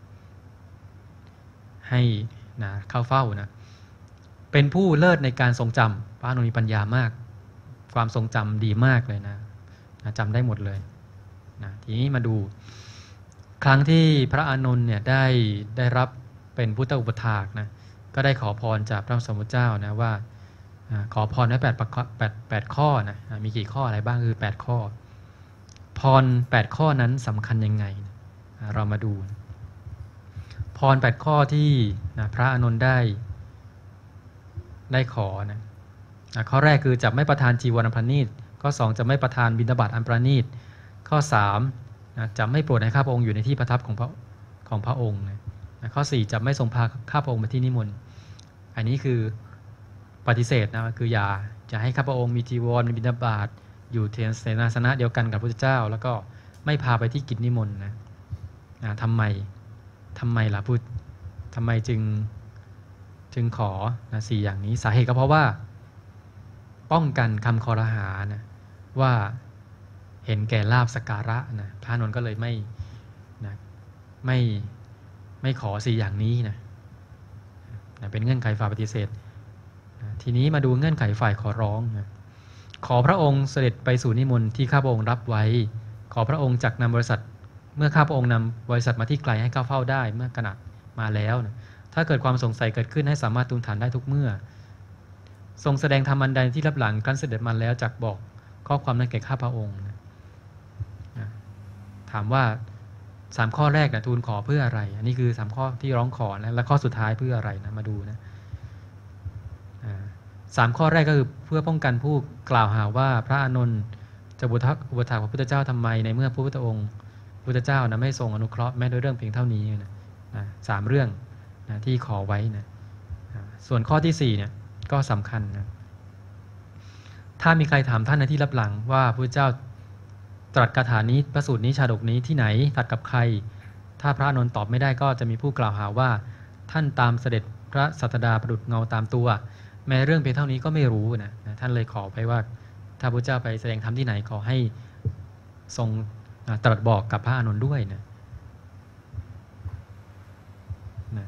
B: ให้นะเข้าเฝ้านะเป็นผู้เลิศในการทรงจำพระอานนท์มีปัญญามากความทรงจำดีมากเลยนะนะจำได้หมดเลยนะทีนี้มาดูครั้งที่พระอานนท์เนี่ยได้ได้รับเป็นพุทธอุปถากนะก็ได้ขอพรจากพระสมเด็จเจ้านะว่าขอพรไว้แปดแปดแปดข้อนะมีกี่ข้ออะไรบ้างคือแปดข้อพรแปดข้อนั้นสำคัญยังไงเรามาดูพรแปดข้อที่นะพระอานนท์ได้ได้ขอนะข้อแรกคือจะไม่ประทานจีวรอันประณีตข้อสองจะไม่ประทานบิณฑบาตอันประณีตข้อสามนะจะไม่โปรดให้ข้าพระองค์อยู่ในที่ประทับของพระของพระองค์นะข้อสี่จะไม่ทรงพาข้าพระองค์มาที่นิมนต์อันนี้คือปฏิเสธนะคืออย่าจะให้ข้าพระองค์มีจีวรมีบิณฑบาตอยู่เทนเสนาสนะเดียวกันกับพระพุทธเจ้าแล้วก็ไม่พาไปที่กิจนิมนต์นะนะทำไมทำไมล่ะพุทธทำไมจึงจึงขอนะสี่อย่างนี้สาเหตุก็เพราะว่าป้องกันคำคอรหานะว่าเห็นแก่ลาภสักการะนะพระอานนท์ก็เลยไม่นะไม่ไม่ขอสี่อย่างนี้นะนะเป็นเงื่อนไขฝ่ายปฏิเสธนะทีนี้มาดูเงื่อนไขฝ่ายขอร้องนะขอพระองค์เสด็จไปสู่นิมนต์ที่ข้าพระองค์รับไว้ขอพระองค์จักนำบริษัทเมื่อข้าพระองค์นำบริษัทมาที่ไกลให้เข้าเฝ้าได้เมื่อขณะมาแล้วนะถ้าเกิดความสงสัยเกิดขึ้นให้สามารถทูลถามได้ทุกเมื่อทรงแสดงธรรมอันใดที่รับหลังครั้นเสด็จมาแล้วจักบอกข้อความนั้นแก่ข้าพระองค์นะนะถามว่าสามข้อแรกนะทูลขอเพื่ออะไร อันนี้คือสามข้อที่ร้องขอนะและข้อสุดท้ายเพื่ออะไรนะมาดูนะสามข้อแรกก็คือเพื่อป้องกันผู้กล่าวหาว่าพระอานนท์จะบุทักอุปถากพระพุทธเจ้าทำไมในเมื่อพระพุทธองค์พระพุทธเจ้านะไม่ทรงอนุเคราะห์แม้ด้วยเรื่องเพียงเท่านี้นะนะสามเรื่องนะที่ขอไว้นะนะส่วนข้อที่สี่เนี่ยก็สำคัญนะถ้ามีใครถามท่านในที่รับหลังว่าพระพุทธเจ้าตรัสคาถานี้พระสูตรนี้ชาดกนี้ที่ไหนตรัสกับใครถ้าพระอานนท์ตอบไม่ได้ก็จะมีผู้กล่าวหาว่าท่านตามเสด็จพระสัตดาประดุจเงาตามตัวแม้เรื่องเพียงเท่านี้ก็ไม่รู้นะนะท่านเลยขอไปว่าถ้าพระเจ้าไปแสดงธรรมที่ไหนขอให้ทรงตรัสบอกกับพระอานนท์ด้วยนะนะ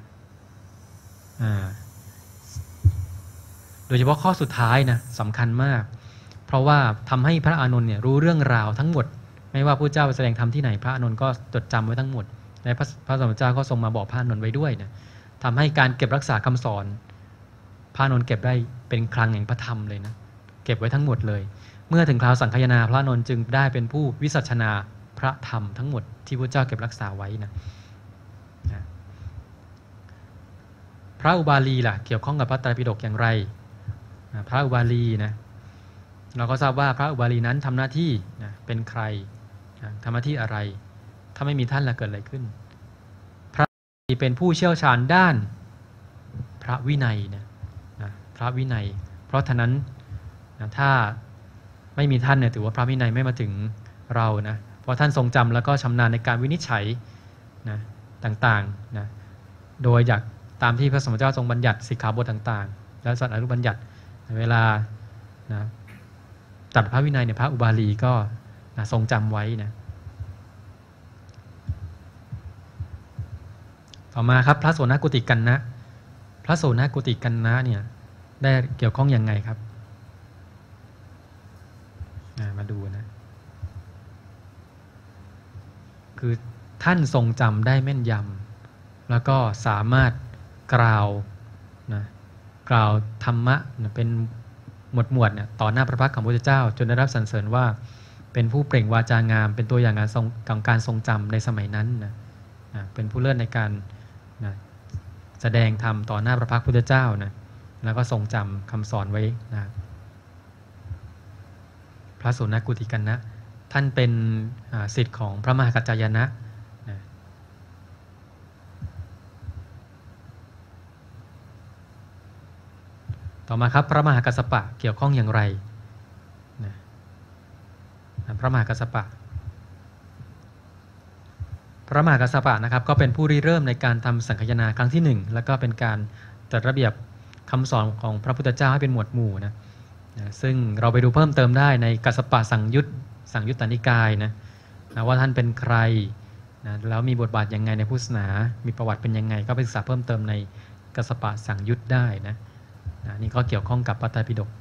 B: โดยเฉพาะข้อสุดท้ายนะสำคัญมากเพราะว่าทำให้พระอานนท์เนี่ยรู้เรื่องราวทั้งหมดไม่ว่าพระเจ้าไปแสดงธรรมที่ไหนพระอานนท์ก็จดจำไว้ทั้งหมดและพระพระสมเด็จเจ้าก็ทรงมาบอกพระอานนท์ไว้ด้วยนะทำให้การเก็บรักษาคำสอนพระอานนท์เก็บได้เป็นคลังแห่งพระธรรมเลยนะเก็บไว้ทั้งหมดเลยเมื่อถึงคราวสังคายนาพระอานนท์จึงได้เป็นผู้วิสัชนาพระธรรมทั้งหมดที่พระเจ้าเก็บรักษาไว้นะนะพระอุบาลีล่ะเกี่ยวข้องกับพระไตรปิฎกอย่างไรนะพระอุบาลีนะเราก็ทราบว่าพระอุบาลีนั้นทำหน้าที่นะเป็นใครนะทำหน้าที่อะไรถ้าไม่มีท่านละเกิดอะไรขึ้นพระอุบาลีเป็นผู้เชี่ยวชาญด้านพระวินัยนะนะพระวินัยเพราะฉะนั้นนะถ้าไม่มีท่านเนี่ยถือว่าพระวินัยไม่มาถึงเรานะเพราะท่านทรงจำแล้วก็ชำนาญในการวินิจฉัยนะต่างๆนะโดยอยากตามที่พระสมเด็จเจ้าทรงบัญญัติสิกขาบทต่างๆและสัตว์อนุบัญญัติเวลานะตัดพระวินัยในพระอุบาลีก็นะทรงจำไว้นะต่อมาครับพระโสนกุติกันนะพระโสนกุติกันนะเนี่ยได้เกี่ยวข้องยังไงครับมาดูนะคือท่านทรงจำได้แม่นยำแล้วก็สามารถกล่าวนะกล่าวธรรมะนะเป็นหมวดหมวดเนี่ยต่อหน้าพระพักตร์ของพระพุทธเจ้าจนได้รับสรรเสริญว่าเป็นผู้เปล่งวาจางามเป็นตัวอย่างของการทรงจำในสมัยนั้นนะนะเป็นผู้เลิศในการนะแสดงธรรมต่อหน้าพระพักตร์พุทธเจ้านะแล้วก็ทรงจำคำสอนไว้นะพระโสนกุติกันนะท่านเป็นศิษย์ของพระมหากัจจายนะนะต่อมาครับพระมหากัสสปะเกี่ยวข้องอย่างไรนะพระมหากัสสปะพระมหากัสสปะนะครับก็เป็นผู้ริเริ่มในการทำสังคายนาครั้งที่หนึ่งแล้วก็เป็นการจัดระเบียบคำสอนของพระพุทธเจ้าให้เป็นหมวดหมู่นะนะซึ่งเราไปดูเพิ่มเติมได้ในกัสสปะสังยุตสังยุตตนิกายนะนะว่าท่านเป็นใครนะแล้วมีบทบาทยังไงในพุทธศาสนามีประวัติเป็นยังไงก็ไปศึกษาเพิ่มเติมในกัสสปะสังยุตได้นะนะนี่ก็เกี่ยวข้องกับพระไตรปิฎก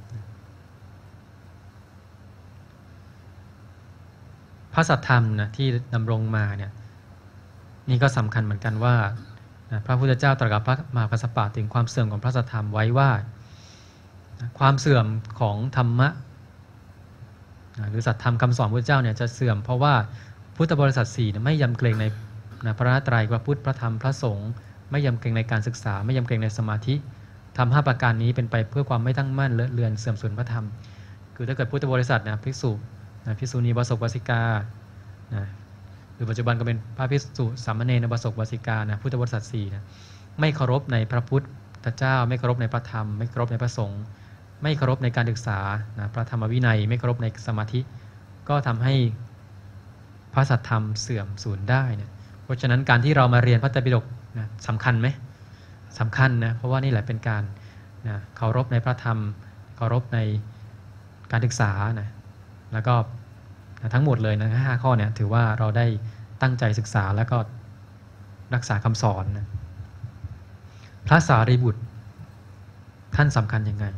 B: พระสัทธรรมนะที่ดำรงมาเนี่ยนี่ก็สำคัญเหมือนกันว่านะพระพุทธเจ้าตรัสกับพระมหากัสสปะถึงความเสื่อมของพระสัทธรรมไว้ว่าความเสื่อมของธรรมะหรือสัตธรรมคำสอนพระเจ้าเนี่ยจะเสื่อมเพราะว่าพุทธบริษัทสี่ไม่ยำเกรงในพระรัตนตรัยพระพุทธพระธรรมพระสงฆ์ไม่ยำเกรงในการศึกษาไม่ยำเกรงในสมาธิทำห้าประการนี้เป็นไปเพื่อความไม่ตั้งมั่นเลอะเลือนเสื่อมสูญพระธรรมคือถ้าเกิดพุทธบริษัทนะภิกษุนะภิกษุณีอุบาสกอุบาสิกานะหรือปัจจุบันก็เป็นพระภิกษุสามเณรอุบาสกอุบาสิกานะพุทธบริษัทสี่นะไม่เคารพในพระพุทธเจ้าไม่เคารพในพระธรรมไม่เคารพในพระสงฆ์ไม่เคารพในการศึกษานะพระธรรมวินัยไม่เคารพในสมาธิก็ทำให้พระสัทธรรมเสื่อมสูญได้นะเพราะฉะนั้นการที่เรามาเรียนพระไตรปิฎกนะสำคัญไหมสำคัญนะเพราะว่านี่แหละเป็นการนะเคารพในพระธรรมเคารพในการศึกษานะแล้วก็นะทั้งหมดเลยนะห้าข้อเนี่ยถือว่าเราได้ตั้งใจศึกษาแล้วก็รักษาคำสอนนะพระสารีบุตรท่านสำคัญยังไง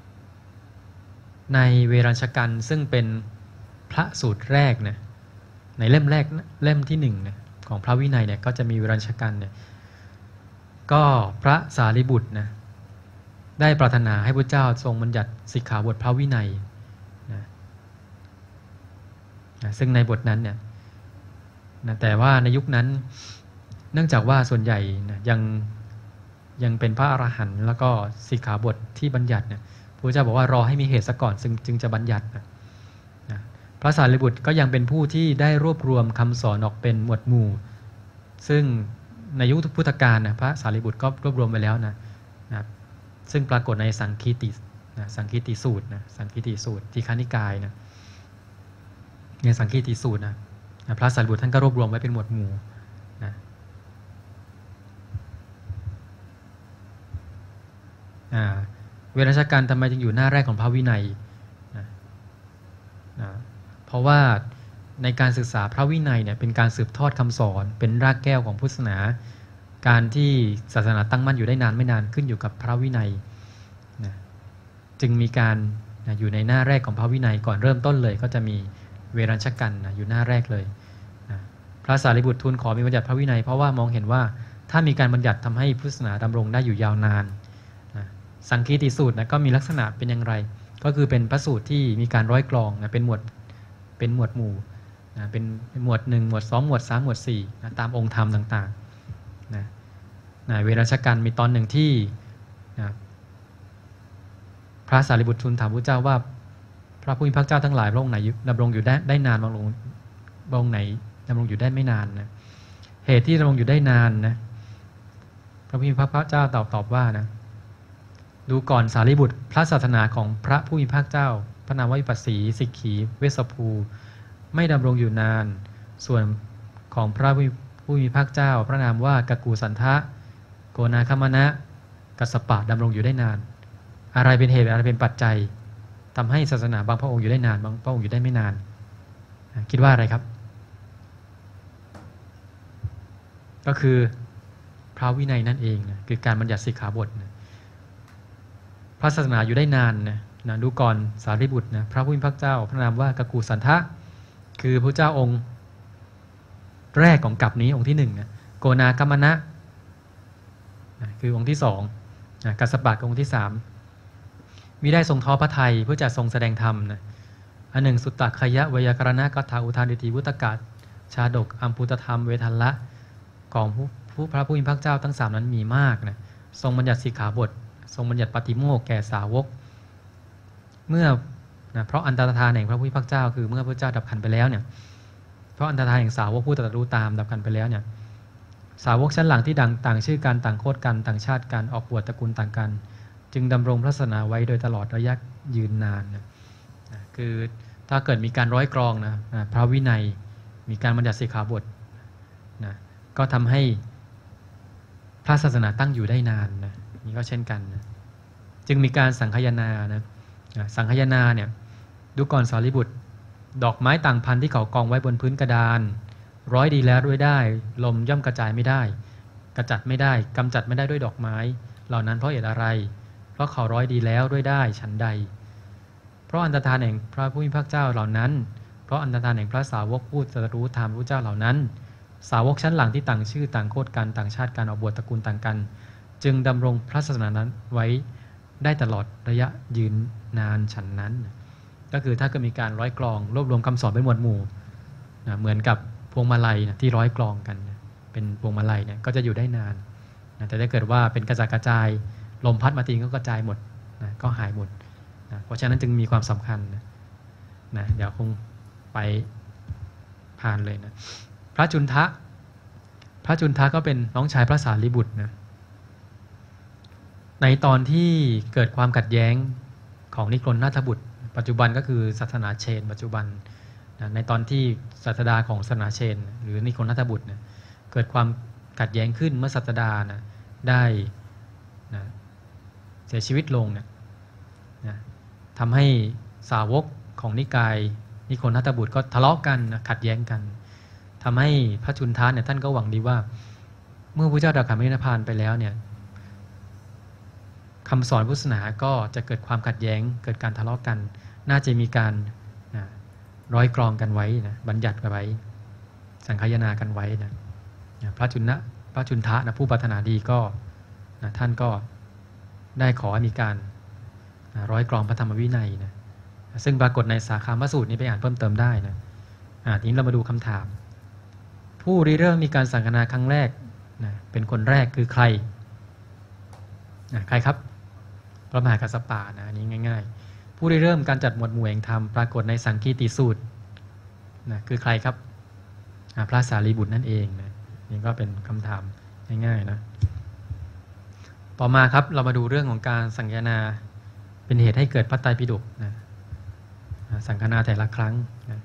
B: ในเวรัญชกันซึ่งเป็นพระสูตรแรกนะในเล่มแรกเล่มที่หนึ่งเนี่ยของพระวินัยเนี่ยก็จะมีวิรัญชกันเนี่ยก็พระสารีบุตรนะได้ปรารถนาให้พระเจ้าทรงบัญญัติสิกขาบทพระวินัยนะนะซึ่งในบทนั้นเนี่ยนะแต่ว่าในยุคนั้นเนื่องจากว่าส่วนใหญ่นะยังยังเป็นพระอรหันต์แล้วก็สิกขาบทที่บัญญัติเนี่ยพระเจ้าบอกว่ารอให้มีเหตุซะก่อนซึ่งจึงจะบัญญัตินะนะพระสารีบุตรก็ยังเป็นผู้ที่ได้รวบรวมคำสอนออกเป็นหมวดหมู่ซึ่งในยุคพุทธกาลนะพระสารีบุตรก็รวบรวมไปแล้วนะนะซึ่งปรากฏในสังคีตินะสังคีติสูตรนะสังคีติสูตรทีฆานิกายนะในสังคีติสูตรนะนะพระสารีบุตรท่านก็รวบรวมไว้เป็นหมวดหมู่นะเวรชกรทำไมจึงอยู่หน้าแรกของพระวินัยนะนะเพราะว่าในการศึกษาพระวินัยเนี่ยเป็นการสืบทอดคำสอนเป็นรากแก้วของพุทธศาสนาการที่ศาสนาตั้งมั่นอยู่ได้นานไม่นานขึ้นอยู่กับพระวินัยนะจึงมีการนะอยู่ในหน้าแรกของพระวินัยก่อนเริ่มต้นเลยก็จะมีเวรชกรนะอยู่หน้าแรกเลยนะพระสารีบุตรทูลขอมีบัญญัติพระวินัยเพราะว่ามองเห็นว่าถ้ามีการบัญญัติทำให้พุทธศาสนาดำรงได้อยู่ยาวนานนะสังคีติสูตรนะก็มีลักษณะเป็นอย่างไรก็คือเป็นพระสูตรที่มีการร้อยกลองนะเป็นหมวดเป็นหมวดหมู่นะเป็นหมวดหนึ่งหมวดสองหมวดสามหมวดสี่นะตามองค์ธรรมต่างๆนะนะเวรชกรมีตอนหนึ่งที่นะพระสารีบุตรทูลถามพระเจ้าว่าพระผู้มีพระเจ้าทั้งหลายพระองค์ไหนดำรงอยู่ได้ได้นานบางองค์พระองค์ไหนดำรงอยู่ได้ไม่นานนะเหตุที่ดำรงอยู่ได้นานนะพระผู้มีพระเจ้าตอบตอบว่านะดูก่อนสารีบุตรพระศาสนาของพระผู้มีพระเจ้าพระนามว่าวิปัสสีสิกขีเวสสภูไม่ดำรงอยู่นานส่วนของพระผู้มีพระเจ้าพระนามว่ากกูสันทะโกนาคมนะกัสสปะดำรงอยู่ได้นานอะไรเป็นเหตุอะไรเป็นปัจจัยทำให้ศาสนาบางพระองค์อยู่ได้นานบางพระองค์อยู่ได้ไม่นานคิดว่าอะไรครับก็คือพระวินัยนั่นเองนะคือการบัญญัติสิกขาบทนะพระศาสนาอยู่ได้นานนะนะดูก่อนสารีบุตรนะพระผู้มีพระเจ้าพระนามว่ากกูสันทะคือพระเจ้าองค์แรกของกัปนี้องค์ที่หนึ่งนะโกนาคัมมนะนะคือองค์ที่สองนะกัสสปะองค์ที่สามมิได้ทรงท้อพระทัยเพื่อจะทรงแสดงธรรมนะอันหนึ่งสุตตะขยะวยากรณะกัตถาอุทานดิติวุตกะชาดกอัมพุตธรรมเวทัลละของผู้พระผู้มีพระเจ้าทั้งสามนั้นมีมากนะทรงบัญญัติสิกขาบททรงบัญญัติปฏิโมกข์แก่สาวกเมื่อนะเพราะอันตรธานแห่งพระผู้มีพระเจ้าคือเมื่อพระเจ้าดับขันไปแล้วเนี่ยเพราะอันตรธานแห่งสาวกผู้ตรัสรู้ตามดับขันไปแล้วเนี่ยสาวกชั้นหลังที่ดังต่างชื่อกันต่างโคตรกันต่างชาติกันออกบวชตระกูลต่างกันจึงดำรงพระศาสนาไว้โดยตลอดระยะยืนนานนะนะคือถ้าเกิดมีการร้อยกรองนะนะพระวินัยมีการบัญญัติสิกขาบทนะก็ทำให้พระศาสนาตั้งอยู่ได้นานนะนี่ก็เช่นกันนะจึงมีการสังคายนานะสังคายนาเนี่ยดูก่อนสารีบุตรดอกไม้ต่างพันธุ์ที่เขากองไว้บนพื้นกระดานร้อยดีแล้วด้วยได้ลมย่อมกระจายไม่ได้กระจัดไม่ได้กำจัดไม่ได้ด้วยดอกไม้เหล่านั้นเพราะเหตุอะไรเพราะเขาร้อยดีแล้วด้วยได้ฉันใดเพราะอันตรธานแห่งพระผู้มีพระเจ้าเหล่านั้นเพราะอันตรธานแห่งพระสาวกผู้ตรัสรู้ธรรมพระเจ้าเหล่านั้นสาวกชั้นหลังที่ต่างชื่อต่างโคตรกันต่างชาติกันออกบวชตระกูลต่างกันจึงดำรงพระศาสนานั้นไว้ได้ตลอดระยะยืนนานฉันนั้นก็คือถ้าเกิดมีการร้อยกลองรวบรวมคำสอนเป็นหมวดหมู่นะเหมือนกับพวงมาลัยนะที่ร้อยกลองกันนะเป็นพวงมาลัยเนี่ยก็จะอยู่ได้นานนะแต่ถ้าเกิดว่าเป็นกระจายกระจายลมพัดมาทีก็กระจายหมดนะก็หายหมดนะเพราะฉะนั้นจึงมีความสำคัญนะนะเดี๋ยวคงไปผ่านเลยนะพระจุนทะพระจุนทะก็เป็นน้องชายพระสารีบุตรนะในตอนที่เกิดความขัดแย้งของนิครนนาถบุตรปัจจุบันก็คือศาสนาเชนปัจจุบันนะในตอนที่ศาสดาของศาสนาเชนหรือนิครนนาถบุตรนะเกิดความขัดแย้งขึ้นเมื่อศาสดานะได้นะเสียชีวิตลงเนี่ยนะทำให้สาวกของนิกายนิครนนาถบุตรก็ทะเลาะกันนะขัดแย้งกันทำให้พระจุนทะเนี่ยท่านก็หวังดีว่าเมื่อพระเจ้าดับขันพระนิพพานไปแล้วเนี่ยคำสอนพุทธศาสนาก็จะเกิดความขัดแย้งเกิดการทะเลาะกันน่าจะมีการนะร้อยกรองกันไว้นะบัญญัติกันไว้สังคายนากันไว้นะพระจุนนะพระจุนทะนะผู้ปรารถนาดีก็นะท่านก็ได้ขอให้มีการนะร้อยกรองพระธรรมวินัยนะซึ่งปรากฏในสาขามสูตรนี้ไปอ่านเพิ่มเติมได้นะอ่าทีนี้เรามาดูคำถามผู้ริเริ่มมีการสังคายนาครั้งแรกนะเป็นคนแรกคือใครนะใครครับพระมหากัสสปะนะอันนี้ง่ายๆผู้ริเริ่มการจัดหมวดหมู่แห่งธรรมปรากฏในสังคีติสูตรนะคือใครครับพระสารีบุตรนั่นเองนะนี่ก็เป็นคำถามง่ายๆนะต่อมาครับเรามาดูเรื่องของการสังคายนาเป็นเหตุให้เกิดพระไตรปิฎกนะสังคายนาแต่ละครั้งนะ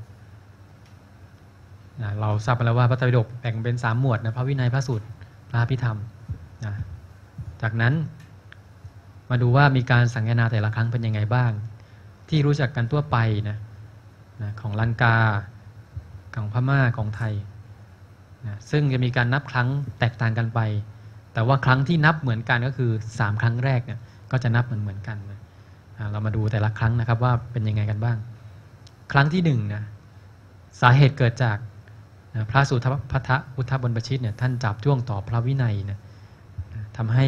B: นะเราทราบไปแล้วว่าพระไตรปิฎกแบ่งเป็นสามหมวดนะพระวินัยพระสูตรพระอภิธรรมนะจากนั้นมาดูว่ามีการสังคายนาแต่ละครั้งเป็นยังไงบ้างที่รู้จักกันทั่วไปนะนะของลังกาของพม่าของไทยนะซึ่งจะมีการนับครั้งแตกต่างกันไปแต่ว่าครั้งที่นับเหมือนกันก็คือสามครั้งแรกเนี่ยก็จะนับเหมือนเหมือนกันนะเรามาดูแต่ละครั้งนะครับว่าเป็นยังไงกันบ้างครั้งที่หนึ่งนะสาเหตุเกิดจากนะพระสุทัพพทะพุทธบรรพชิตเนี่ยท่านจับจ้วงต่อพระวินัยนะทำให้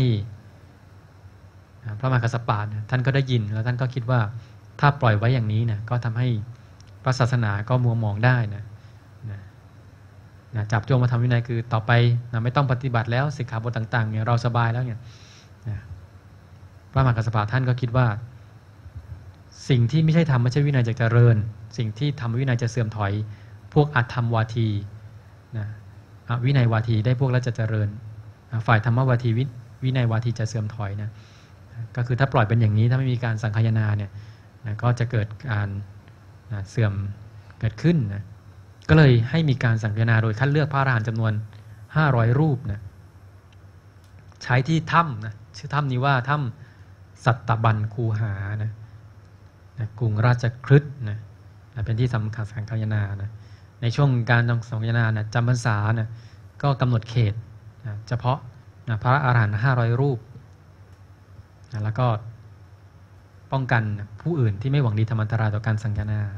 B: พระมหากัสสปะนะท่านก็ได้ยินแล้วท่านก็คิดว่าถ้าปล่อยไว้อย่างนี้นะก็ทำให้พระศาสนาก็มัวมองได้นะนะนะจับจ้วงมาทำวินัยคือต่อไปนะไม่ต้องปฏิบัติแล้วสิกขาบทต่างๆเนี่ยเราสบายแล้วเนี่ยนะพระมหากัสสปะท่านก็คิดว่าสิ่งที่ไม่ใช่ธรรมไม่ใช่วินัยจะเจริญสิ่งที่ทำวินัยจะเสื่อมถอยพวกอัตธรรมวาทีนะวินัยวาทีได้พวกแล้วจะเจริญฝ่ายธรรมวาทีวินัยวาทีจะเสื่อมถอยนะก็คือถ้าปล่อยเป็นอย่างนี้ถ้าไม่มีการสังคายนาเนี่ยนะก็จะเกิดการนะเสื่อมเกิดขึ้นนะก็เลยให้มีการสังคายนาโดยคัดเลือกพระอรหันต์จำนวนห้าร้อยรูปนะใช้ที่ถ้ำนะชื่อถ้ำนี้ว่าถ้ำสัตตบัญคูหานะนะกรุงราชคฤห์นะนะเป็นที่สำคัญสังคายนานะในช่วงการสังคายนานะจำพรรษานะก็กำหนดเขตนะเฉพาะนะพระอรหันต์ห้าร้อยรูปนะแล้วก็ป้องกันผู้อื่นที่ไม่หวังดีทำอันตรายต่อการสังคายนา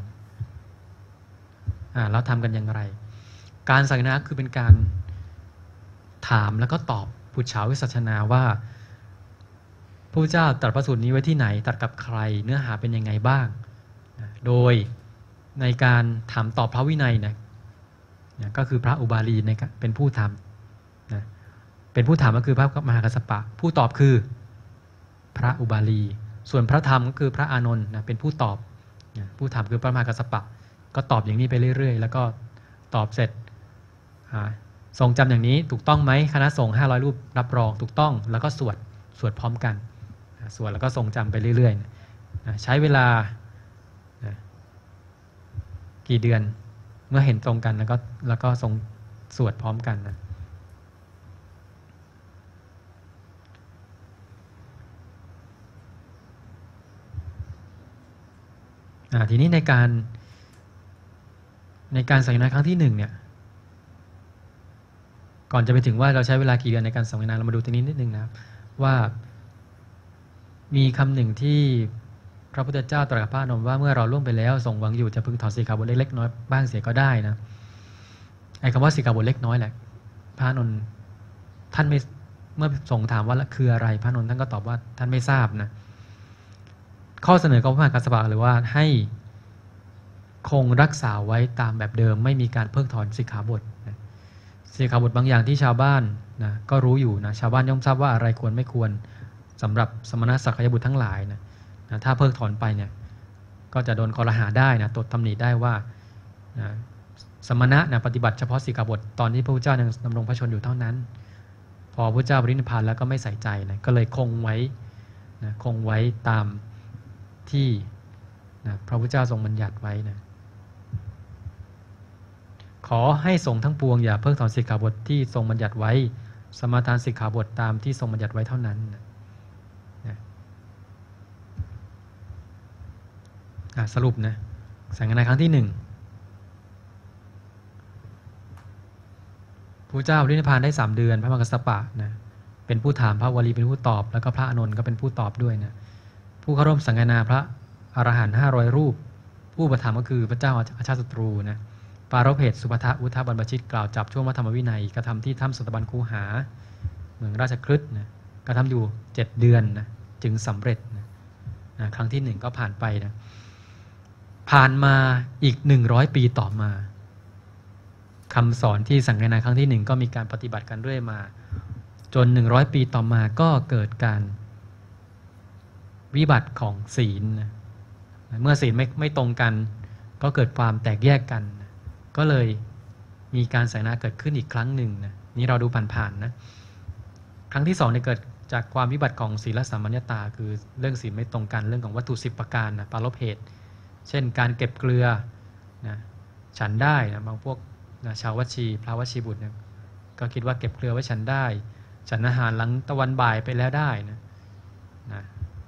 B: อ่าแล้วทำกันอย่างไรการสังคายนาคือเป็นการถามแล้วก็ตอบปุจฉาวิสัชนาว่าพระพุทธเจ้าตรัสพระสูตรนี้ไว้ที่ไหนตรัสกับใครเนื้อหาเป็นยังไงบ้างนะโดยในการถามตอบพระวินัยนะนะก็คือพระอุบาลีนะเป็นผู้ถามนะเป็นผู้ถามก็คือพระมหากัสสปะผู้ตอบคือพระอุบาลีส่วนพระธรรมก็คือพระอานนท์นะเป็นผู้ตอบนะผู้ถามคือพระมหากัสสปะก็ตอบอย่างนี้ไปเรื่อยๆแล้วก็ตอบเสร็จทรงจำอย่างนี้ถูกต้องไหมคณะสงฆ์ห้าร้อยรูปรับรองถูกต้องแล้วก็สวดสวดพร้อมกันสวดแล้วก็ทรงจำไปเรื่อยๆใช้เวลากี่เดือนเมื่อเห็นตรงกันแล้วก็แล้วก็ทรงสวดพร้อมกันนะทีนี้ในการในการสังคายนาครั้งที่หนึ่งเนี่ยก่อนจะไปถึงว่าเราใช้เวลากี่เดือนในการสังคายนาเรามาดูตรงนี้นิดนึงนะครับว่ามีคำหนึ่งที่พระพุทธเจ้าตรัสกับพระอานนท์ว่าเมื่อเราล่วงไปแล้วทรงหวังอยู่จะพึงถอนสิกขาบทเล็กๆน้อยบ้างเสียก็ได้นะไอ้คำว่าสิกขาบทเล็กน้อยแหละพระอานนท์ท่านไม่เมื่อทรงถามว่าคืออะไรพระอานนท์ท่านก็ตอบว่าท่านไม่ทราบนะข้อเสนอของพระมหากัสสปะหรือว่าให้คงรักษาไว้ตามแบบเดิมไม่มีการเพิกถอนสิกขาบทนะสิกขาบทบางอย่างที่ชาวบ้านนะก็รู้อยู่นะชาวบ้านย่อมทราบว่าอะไรควรไม่ควรสำหรับสมณสักยบุตรทั้งหลายนะนะถ้าเพิกถอนไปเนี่ยก็จะโดนคอรหาได้นะตดตำหนิได้ว่านะสมณะนะปฏิบัติเฉพาะสิกขาบทตอนที่พระพุทธเจ้ายังดำรงพระชนอยู่เท่านั้นพอพระพุทธเจ้าปรินิพพานแล้วก็ไม่ใส่ใจนะก็เลยคงไว้นะคงไว้ตามที่นะพระพุทธเจ้าทรงบัญญัติไว้นะขอให้สงฆ์ทั้งปวงอย่าเพิกถอนสิกขาบทที่ทรงบัญญัติไว้สมาทานสิกขาบทตามที่ทรงบัญญัติไว้เท่านั้นนะนะสรุปนะสังคายนาครั้งที่หนึ่งพระเจ้าปรินิพพานได้สามเดือนพระมหากัสสปะนะเป็นผู้ถามพระวลีเป็นผู้ตอบแล้วก็พระอานนท์ก็เป็นผู้ตอบด้วยนะผู้เข้าร่วมสังคายนาพระอรหันต์ห้าร้อยรูปผู้ประถามก็คือพระเจ้าอาชาติศัตรูนะปารภเหตุสุภทะอุทธบรรพชิตกล่าวจับช่วงพระธรรมวินัยกระทำที่ถ้ำสุตบันคูหาเมืองราชคฤห์นะกระทำอยู่เจ็ดเดือนนะจึงสำเร็จนะนะครั้งที่หนึ่งก็ผ่านไปนะผ่านมาอีกหนึ่งร้อยปีต่อมาคำสอนที่สังฆนาครั้งที่หนึ่งก็มีการปฏิบัติกันเรื่อยมาจนหนึ่งร้อยปีต่อมาก็เกิดการวิบัติของศีลนะเมื่อศีลไม่ไม่ตรงกันก็เกิดความแตกแยกกันนะก็เลยมีการสังฆนาเกิดขึ้นอีกครั้งหนึ่งนะนี่เราดูผ่านๆนะครั้งที่สองเนี่ยเกิดจากความวิบัติของศีลสัมมัญญตาคือเรื่องศีลไม่ตรงกันเรื่องของวัตถุสิบประการนะปารภเหตุเช่นการเก็บเกลือนะฉันได้นะบางพวกนะชาววัชีพระวัชีบุตรนะก็คิดว่าเก็บเกลือไว้ฉันได้ฉันอาหารหลังตะวันบ่ายไปแล้วได้นะนะ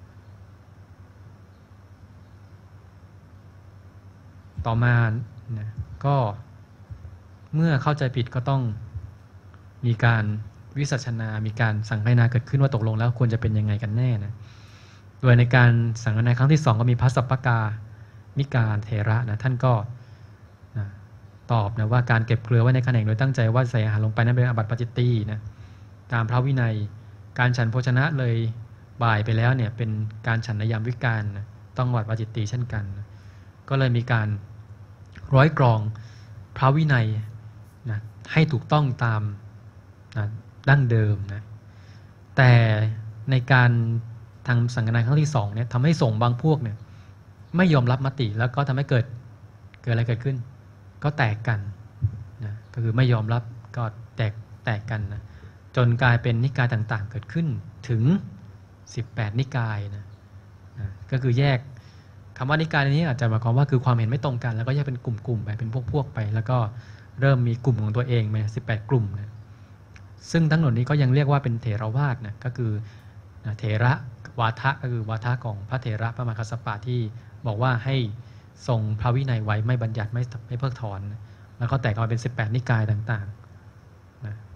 B: ต่อมานะก็เมื่อเข้าใจผิดก็ต้องมีการวิสัชนามีการสังฆนาเกิดขึ้นว่าตกลงแล้วควรจะเป็นยังไงกันแน่นะโดยในการสังฆนาครั้งที่สองก็มีพระสัพพกามิกาเถระนะท่านก็นะตอบนะว่าการเก็บเกลือไว้ในขันแห่งโดยตั้งใจว่าใส่อาหารลงไปนั้นเป็นอาบัติปาจิตตีนะตามพระวินัยการฉันโภชนะเลยบ่ายไปแล้วเนี่ยเป็นการฉันในยามวิกาลนะต้องอาบัติปาจิตตีเช่นกันนะก็เลยมีการร้อยกรองพระวินัยนะให้ถูกต้องตามนะดั้งเดิมนะแต่ในการทางสังฆนาครั้งที่สองเนี่ยทำให้สงฆ์บางพวกเนี่ยไม่ยอมรับมติแล้วก็ทำให้เกิดเกิดอะไรเกิดขึ้นก็แตกกันนะก็คือไม่ยอมรับก็แตกแตกกันนะจนกลายเป็นนิกายต่างๆเกิดขึ้นถึงสิบแปดนิกายนะนะก็คือแยกคำว่านิกายนี้อาจจะหมายความว่าคือความเห็นไม่ตรงกันแล้วก็แยกเป็นกลุ่มๆไปเป็นพวกๆไปแล้วก็เริ่มมีกลุ่มของตัวเองมาสิบแปดกลุ่มนะซึ่งทั้งหมดนี้ก็ยังเรียกว่าเป็นเถรวาทนะก็คือเถระวาทะก็คือวาทะของพระเถระพระมหากัสสปะที่บอกว่าให้ทรงพระวินัยไว้ไม่บัญญัติไม่ไม่เพิกถอนนะแล้วก็แตกออกเป็นสิบแปดนิกายต่างๆนะ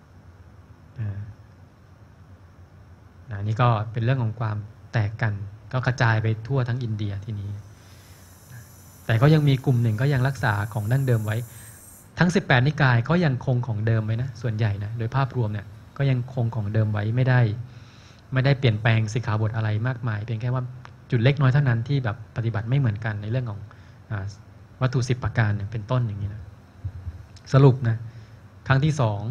B: นะนี่ก็เป็นเรื่องของความแตกกันก็กระจายไปทั่วทั้งอินเดียทีนี้แต่ก็ยังมีกลุ่มหนึ่งก็ยังรักษาของดั้งเดิมไว้ทั้งสิบแปดนิกายก็ยังคงของเดิมไว้นะส่วนใหญ่นะโดยภาพรวมเนี่ยก็ยังคงของเดิมไว้ไม่ได้ไม่ได้เปลี่ยนแปลงสิกขาบทอะไรมากมายเพียงแค่ว่าจุดเล็กน้อยเท่านั้นที่แบบปฏิบัติไม่เหมือนกันในเรื่องของวัตถุสิบประการเป็นต้นอย่างนี้นะสรุปนะครั้งที่สอง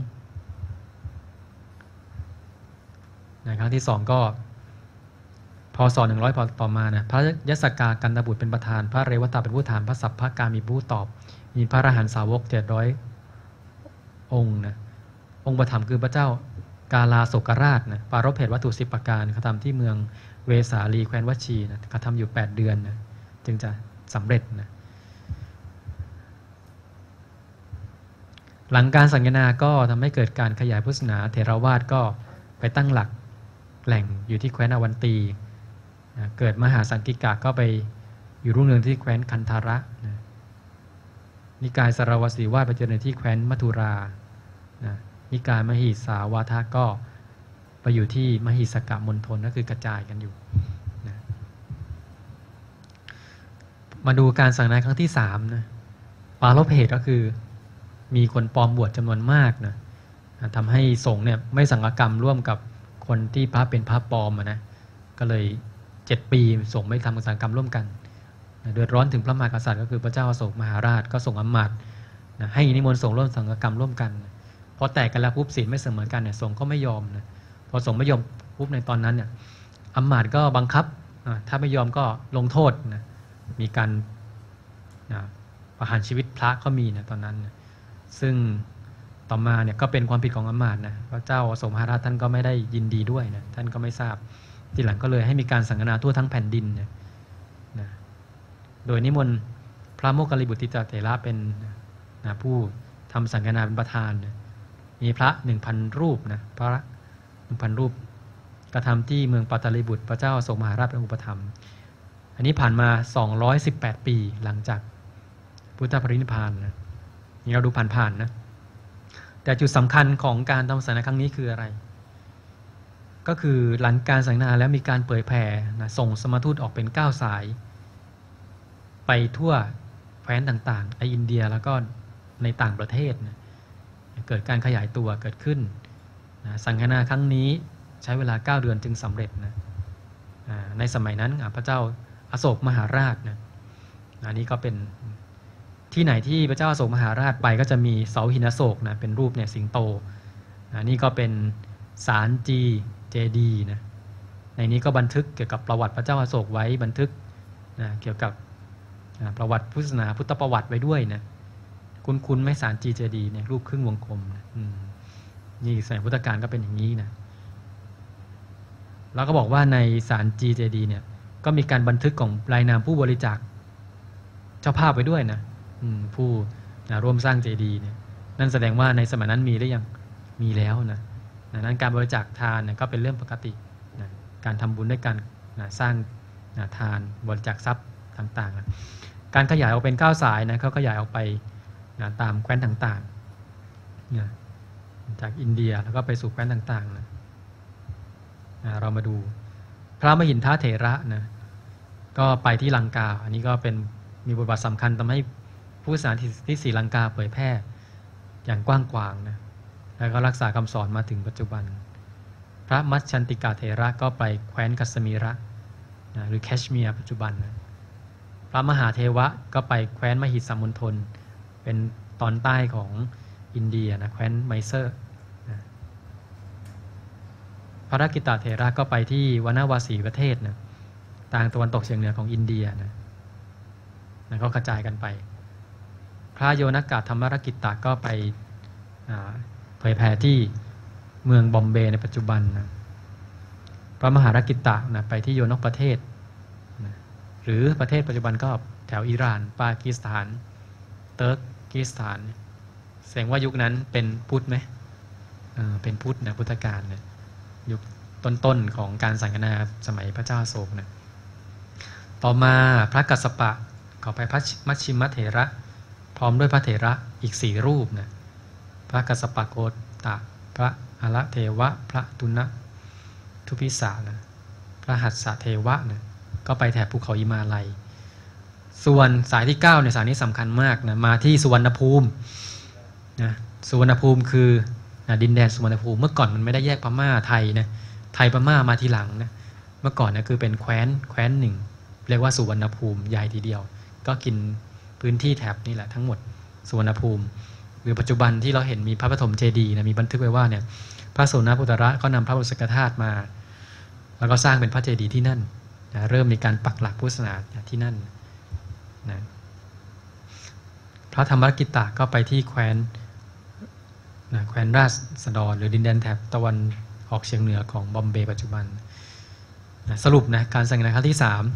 B: นะครั้งที่สองก็พศหนึ่งร้อยต่อมานะพระยศกากันตบุตรเป็นประธานพระเรวตาเป็นผู้ถามพระสัพพกามีผู้ตอบมีพระอรหันตสาวกเจ็ดร้อยองค์นะองค์ประถมคือพระเจ้ากาลาโศกราชนะปารภเหตุวัตถุสิบประการกระทำที่เมืองเวสาลีแคว้นวัชีนะกระทำอยู่แปดเดือนนะจึงจะสำเร็จนะหลังการสังฆนาก็ทำให้เกิดการขยายพุทธศาสนาเถรวาทก็ไปตั้งหลักแหล่งอยู่ที่แคว้นอวันตีนะเกิดมหาสังกิกะก็ไปอยู่รุ่งเรืองที่แคว้นคันธาระนะนิกายสรวสีวาทไปเจริญที่แคว้นมัทุรานะนิกายมหิสาวาทะก็ไปอยู่ที่มหิสกะมณฑลก็คือกระจายกันอยู่นะมาดูการสังฆนาครั้งที่สามนะปารภเหตุก็คือมีคนปลอมบวชจำนวนมากนะทำให้สงฆ์เนี่ยไม่สังฆกรรมร่วมกับคนที่พระเป็นพระปลอมนะก็เลยเจ็ดปีสงฆ์ไม่ทำสังฆกรรมร่วมกันเดือดร้อนถึงพระมหากษัตริย์ก็คือพระเจ้าอโศกมหาราชก็ส่งอำมาตย์ให้นิมนต์สงฆ์ร่วมสังฆกรรมร่วมกันพอแตกกันแล้วปุ๊บศีลไม่เสมอกันเนี่ยสงฆ์ก็ไม่ยอมนะพอสงฆ์ไม่ยอมปุ๊บในตอนนั้นเนี่ยอำมาตย์ก็บังคับถ้าไม่ยอมก็ลงโทษนะมีการประหารชีวิตพระก็มีนะตอนนั้นนะซึ่งต่อมาเนี่ยก็เป็นความผิดของอำมาตย์นะพระเจ้าอโศกมหาราชท่านก็ไม่ได้ยินดีด้วยนะท่านก็ไม่ทราบทีหลังก็เลยให้มีการสังฆนาทั่วทั้งแผ่นดินนะนะโดยนิมนต์พระโมคคัลลิบุตติเถระเป็นนะผู้ทำสังฆนาเป็นประธานนะมีพระหนึ่งพันรูปนะพระหนึ่งพันรูปกระทำที่เมืองปัตตลีบุตรพระเจ้าอโศกมหาราชเป็นอุปถัมภ์อันนี้ผ่านมาสองร้อยสิบแปดปีหลังจากพุทธปรินิพพานนะนี่เราดูผ่านๆนะแต่จุดสำคัญของการทำสังฆนาครั้งนี้คืออะไรก็คือหลังการสังฆนาแล้วมีการเผยแผ่นะส่งสมทูตออกเป็นเก้าสายไปทั่วแคว้นต่างๆในอินเดียแล้วก็ในต่างประเทศนะเกิดการขยายตัวเกิดขึ้นนะสังฆนาครั้งนี้ใช้เวลาเก้าเดือนจึงสำเร็จนะในสมัยนั้นพระเจ้าอโศกมหาราชนะอันนี้ก็เป็นที่ไหนที่พระเจ้าอโศกมหาราชไปก็จะมีเสาหินอโศกนะเป็นรูปเนี่ยสิงโตอันนี้ก็เป็นศาลจีเจดีนะในนี้ก็บันทึกเกี่ยวกับประวัติพระเจ้าอโศกไว้บันทึกนะเกี่ยวกับประวัติพุทธศาสนาพุทธประวัติไว้ด้วยนะคุ้นคุ้นไหมศาลจีเจดีเนี่ยรูปครึ่งวงกลมนะนี่สมัยพุทธกาลก็เป็นอย่างนี้นะแล้วก็บอกว่าในศาลจีเจดีเนี่ยก็มีการบันทึกของรายนามผู้บริจาคเจ้าภาพไว้ด้วยนะผู้นะร่วมสร้างเจดีย์เนี่ยนั่นแสดงว่าในสมัยนั้นมีหรือยังมีแล้วนะดังนั้นการบริจาคทานเนี่ยก็เป็นเรื่องปกตินะการทำบุญด้วยการนะสร้างนะทานบริจาคทรัพย์ต่างๆนะการขยายออกเป็นเก้าสายนะเขาขยายออกไปนะตามแคว้นต่างๆนะจากอินเดียแล้วก็ไปสู่แคว้นต่างๆนะนะเรามาดูพระมหินทเถระนะก็ไปที่ลังกาอันนี้ก็เป็นมีบทบาทสำคัญทำให้ผู้ศาสนาที่ศรีลังกาเผยแพร่อย่างกว้างขวางนะแล้วก็รักษาคำสอนมาถึงปัจจุบันพระมัชชันติกาเถระก็ไปแคว้นกัสมีระนะหรือแคชเมียร์ปัจจุบันนะพระมหาเทวะก็ไปแคว้นมหิสมณฑลเป็นตอนใต้ของอินเดียนะแคว้นไมเซอร์นะพระรักิตาเถระก็ไปที่วนาวาสีประเทศนะทางตะวันตกเฉียงเหนือของอินเดียนะนะก็กระจายกันไปพระโยนากาธรรมรกิตตะก็ไปเผยแผ่ที่เมืองบอมเบย์ในปัจจุบันนะพระมหารกิตตะนะไปที่โยนกประเทศนะหรือประเทศปัจจุบันก็แถวอิหร่านปากีสถานเติร์กกีสถานแสดงว่ายุคนั้นเป็นพุทธไหมเออเป็นพุทธนะพุทธกาลนะยุคต้นๆของการสังฆนาสมัยพระเจ้าอโศกนะต่อมาพระกัสสปะขอไปพระมัชชิมเถระพร้อมด้วยพระเถระอีกสี่รูปนะพระกัสสปะโกตะพระอระเทวะพระตุนะทุพิสานะพระหัสสะเทวะนะก็ไปแถบภูเขาหิมาลัยส่วนสายที่เก้าในสายนี้สำคัญมากนะมาที่สุวรรณภูมินะสุวรรณภูมิคือนะดินแดนสุวรรณภูมิเมื่อก่อนมันไม่ได้แยกพม่าไทยนะไทยพม่ามาทีหลังนะเมื่อก่อนนะคือเป็นแคว้นแคว้นหนึ่งเรียกว่าสุวรรณภูมิใหญ่ทีเดียวก็กินพื้นที่แถบนี่แหละทั้งหมดสุวรรณภูมิหรือปัจจุบันที่เราเห็นมีพระปฐมเจดีย์นะมีบันทึกไว้ว่าเนี่ยพระโสนปุตระก็นำพระบรมสกธาตุมาแล้วก็สร้างเป็นพระเจดีย์ที่นั่นนะเริ่มมีการปักหลักพุทธศาสนาที่นั่นนะพระธรรมกิตตะก็ไปที่แคว้นนะแคว้นราษฎรหรือดินแดนแถบตะวันออกเฉียงเหนือของบอมเบย์ปัจจุบันนะสรุปนะการสังฆนาครั้งที่สาม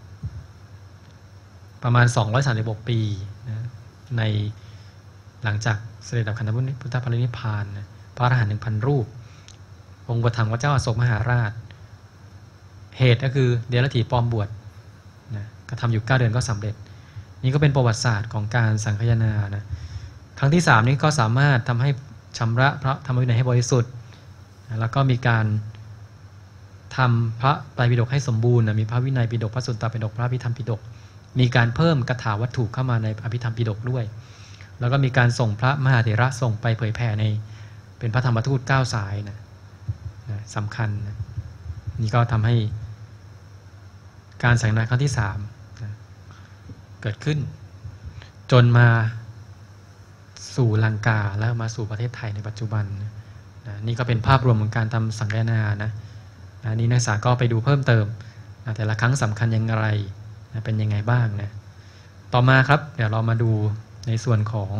B: ประมาณสองร้อยสามสิบหกปีนะในหลังจากเสด็จดับขันธพุทธปรินิพพานนะพระอรหันต์หนึ่งพันรูปองค์ประทังพระเจ้าอโศกมหาราชเหตุก็คือเดรัจฉีปลอมบวชนะก็ทำอยู่เก้าเดือนก็สำเร็จนี่ก็เป็นประวัติศาสตร์ของการสังฆนานะครั้งที่สามนี้ก็สามารถทำให้ชำระพระธรรมวินัยให้บริสุทธิ์นะแล้วก็มีการทำพระไตรปิฎกให้สมบูรณ์นะมีพระวินัยปิฎกพระสุตตปิฎกพระอภิธรรมปิฎกมีการเพิ่มคาถาวัตถุเข้ามาในอภิธรรมปิฎกด้วยแล้วก็มีการส่งพระมหาเถระส่งไปเผยแผ่ในเป็นพระธรรมทูตเก้าสายนะนะสำคัญนะนี่ก็ทำให้การสังฆนาครั้งที่สามนะเกิดขึ้นจนมาสู่ลังกาแล้วมาสู่ประเทศไทยในปัจจุบันนะนี่ก็เป็นภาพรวมของการทำสังฆนานะนะนี่นักศึกษาก็ไปดูเพิ่มเติมนะแต่ละครั้งสำคัญอย่างไรนะเป็นยังไงบ้างนะต่อมาครับเดี๋ยวเรามาดูในส่วนของ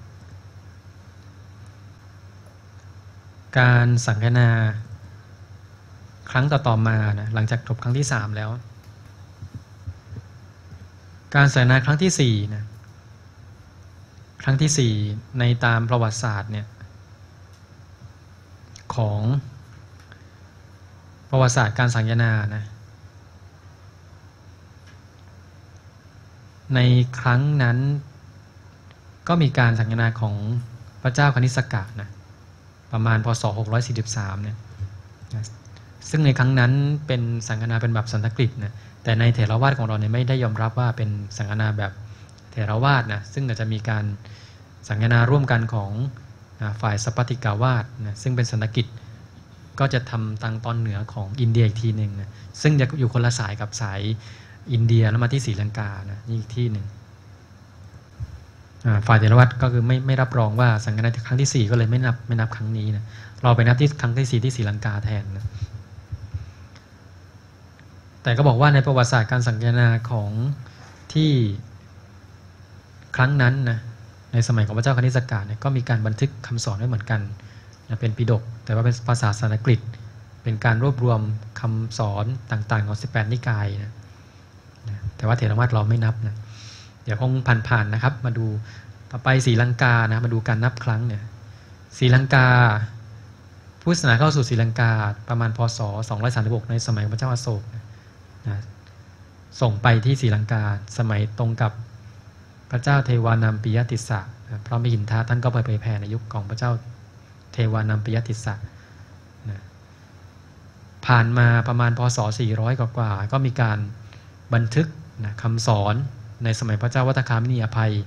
B: การสังฆนาครั้งต่อๆมานะหลังจากจบครั้งที่สามแล้วการสังฆนาครั้งที่สี่นะครั้งที่สี่ในตามประวัติศาสตร์เนี่ยของประวัติศาสตร์การสังฆนานะในครั้งนั้นก็มีการสังฆนาของพระเจ้าคณิสกะนะประมาณพศหกร้อยสี่สิบสามเนี่ยซึ่งในครั้งนั้นเป็นสังฆนาเป็นแบบสันสกฤตนะแต่ในเถรวาทของเราเนี่ยไม่ได้ยอมรับว่าเป็นสังฆนาแบบเถรวาทนะซึ่งอาจจะมีการสังคนาร่วมกันของฝ่ายสัพพติกาวาสนะซึ่งเป็นสันตกิจก็จะทำทางตอนเหนือของอินเดียอีกทีหนึ่งนะซึ่งจะอยู่คนละสายกับสายอินเดียแล้วมาที่ศรีลังกานะนี่อีกที่หนึ่งฝ่ายเถรวาทก็คือไม่ไม่รับรองว่าสังคนาครั้งที่สี่ก็เลยไม่นับไม่นับครั้งนี้นะเราไปนับที่ครั้งที่สี่ที่ศรีลังกาแทนนะแต่ก็บอกว่าในประวัติศาสตร์การสังคนาของที่ครั้งนั้นนะในสมัยของพระเจ้าคณิสกะเนี่ยก็มีการบันทึกคำสอนไว้เหมือนกันนะเป็นปิฎกแต่ว่าเป็นภาษาสันสกฤตเป็นการรวบรวมคำสอนต่างๆของสิบแปดนิกายนะนะแต่ว่าเถรวาทเราไม่นับนะเดี๋ยวคงผ่านๆนะครับมาดูต่อไปศรีลังกานะมาดูการนับครั้งเนี่ยศรีลังกาพุทธศาสนาเข้าสู่ศรีลังกาประมาณพ.ศ. สองร้อยสามสิบหกในสมัยพระเจ้าอโศกนะนะส่งไปที่ศรีลังกาสมัยตรงกับพระเจ้าเทวานัมปิยติสสะพระมหินทาท่านก็ไปเผยแผ่ในยุคของพระเจ้าเทวานัมปิยติสสะนะผ่านมาประมาณพ.ศ. สี่ร้อยกว่าๆก็มีการบันทึกนะคำสอนในสมัยพระเจ้าวัฏคามินีอภัย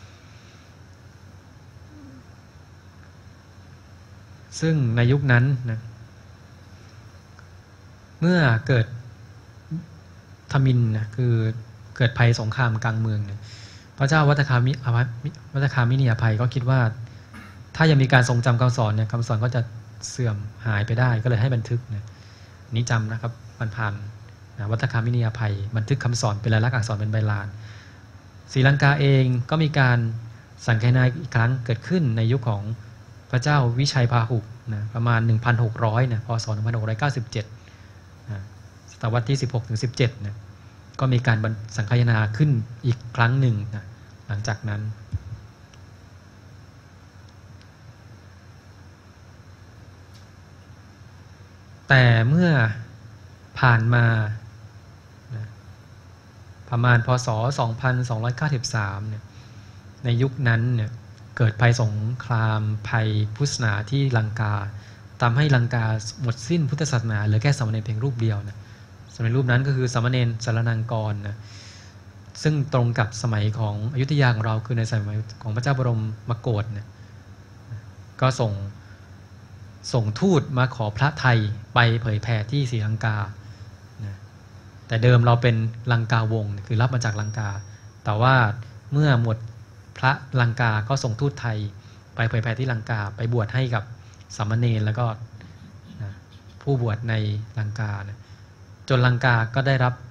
B: ซึ่งในยุคนั้นนะเมื่อเกิดทมิฬนะคือเกิดภัยสงครามกลางเมืองเนี่ยพระเจ้าวัฏคามิวัฏคามินีอภัยก็คิดว่าถ้ายังมีการทรงจำคำสอนเนี่ยคำสอนก็จะเสื่อมหายไปได้ก็เลยให้บันทึกนะนี้จำนะครับผ่านๆนะวัฏคามินีอภัยบันทึกคำสอนเป็นลายลักษณ์อักษรเป็นใบลานศรีลังกาเองก็มีการสังคายนาอีกครั้งเกิดขึ้นในยุคของพระเจ้าวิชัยพาหุนะประมาณ หนึ่งพันหกร้อย นะพ.ศ. หนึ่งพันหกร้อยเก้าสิบเจ็ดนะศตวรรษที่ สิบหกถึงสิบเจ็ด นะก็มีการสังคายนาขึ้นอีกครั้งหนึ่งนะหลังจากนั้นแต่เมื่อผ่านมานะประมาณพ.ศ. สองพันสองร้อยเก้าสิบสาม เนี่ยในยุคนั้นเนี่ยเกิดภัยสงครามภัยพุทธศาสนาที่ลังกาทำให้ลังกาหมดสิ้นพุทธศาสนาเหลือแค่สามเณรเพียงรูปเดียวนะสามเณรรูปนั้นก็คือสามเณรสารนังกรนะซึ่งตรงกับสมัยของอยุธยาของเราคือในสมัยของพระเจ้าบรมมโกศเนี่ยก็ส่งส่งทูตมาขอพระไทยไปเผยแผ่ที่ศรีลังกานะแต่เดิมเราเป็นลังกาวงศ์คือรับมาจากลังกาแต่ว่าเมื่อหมดพระลังกาก็ส่งทูตไทยไปเผยแผ่ที่ลังกาไปบวชให้กับสามเณรแล้วก็นะผู้บวชในลังกานะจนลังกาก็ได้รับ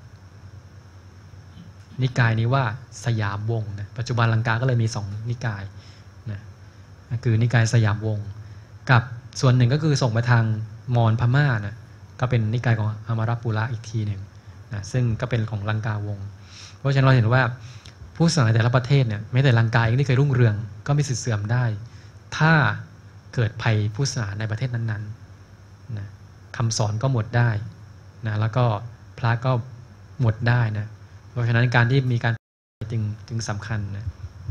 B: นิกายนี้ว่าสยามวงศ์นะปัจจุบันลังกาก็เลยมีสองนิกายนะคือนิกายสยามวงศ์กับส่วนหนึ่งก็คือส่งไปทางมอญพม่านะก็เป็นนิกายของอมรปุระอีกทีหนึ่งนะซึ่งก็เป็นของลังกาวงศ์เพราะฉะนั้นเราเห็นว่าผู้ศาสนาแต่ละประเทศเนี่ยแม้แต่ลังกาเองที่เคยรุ่งเรืองก็มีสิทธิ์เสื่อมได้ถ้าเกิดภัยผู้ศาสนาในประเทศนั้นๆนะคำสอนก็หมดได้นะแล้วก็พระก็หมดได้นะเพราะฉะนั้นการที่มีการจึงจึงสำคัญนะ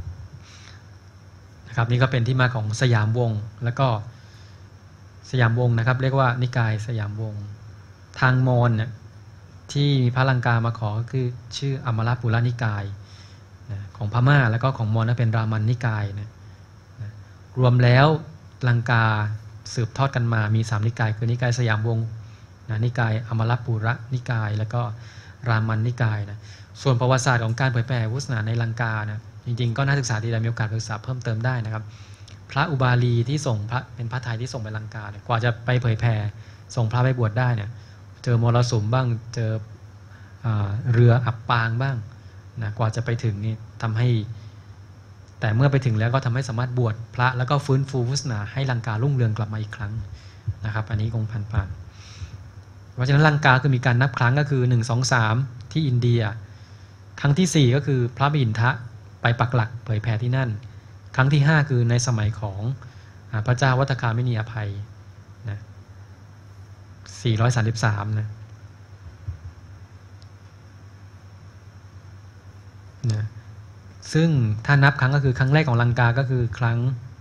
B: นะครับนี่ก็เป็นที่มาของสยามวงศ์แล้วก็สยามวงศ์นะครับเรียกว่านิกายสยามวงศ์ทางมอญเนี่ยที่พระลังกามาขอคือชื่ออมรปุระนิกายนะของพม่าแล้วก็ของมอญนั้นเป็นรามันนิกายนะนะรวมแล้วลังกาสืบทอดกันมามีสามนิกายคือนิกายสยามวงศ์นะนิกายอมรปุระนิกายแล้วก็รามันนิกายนะส่วนประวัติศาสตร์ของการเผยแผ่พุทธศาสนาในลังกานะจริงๆก็น่าศึกษาดีได้มีโอกาสศึกษาเพิ่มเติมได้นะครับพระอุบาลีที่ส่งพระเป็นพระไทยที่ส่งไปลังกาเนี่ยกว่าจะไปเผยแผ่ส่งพระไปบวชได้เนี่ยเจอมรสุมบ้างเจอเรืออับปางบ้างนะกว่าจะไปถึงนี่ทำให้แต่เมื่อไปถึงแล้วก็ทำให้สามารถบวชพระแล้วก็ฟื้นฟูพุทธศาสนาให้ลังการุ่งเรืองกลับมาอีกครั้งนะครับอันนี้คงผ่านๆเพราะฉะนั้นลังกาคือมีการนับครั้งก็คือหนึ่ง สอง สามที่อินเดียครั้งที่สี่ก็คือพระมหินทะไปปักหลักเผยแผ่ที่นั่นครั้งที่ห้าคือในสมัยของพระเจ้าวัฏคามินีอภัยนะสี่ร้อยสามสิบสามนะนะซึ่งถ้านับครั้งก็คือครั้งแรกของลังกาก็คือครั้ง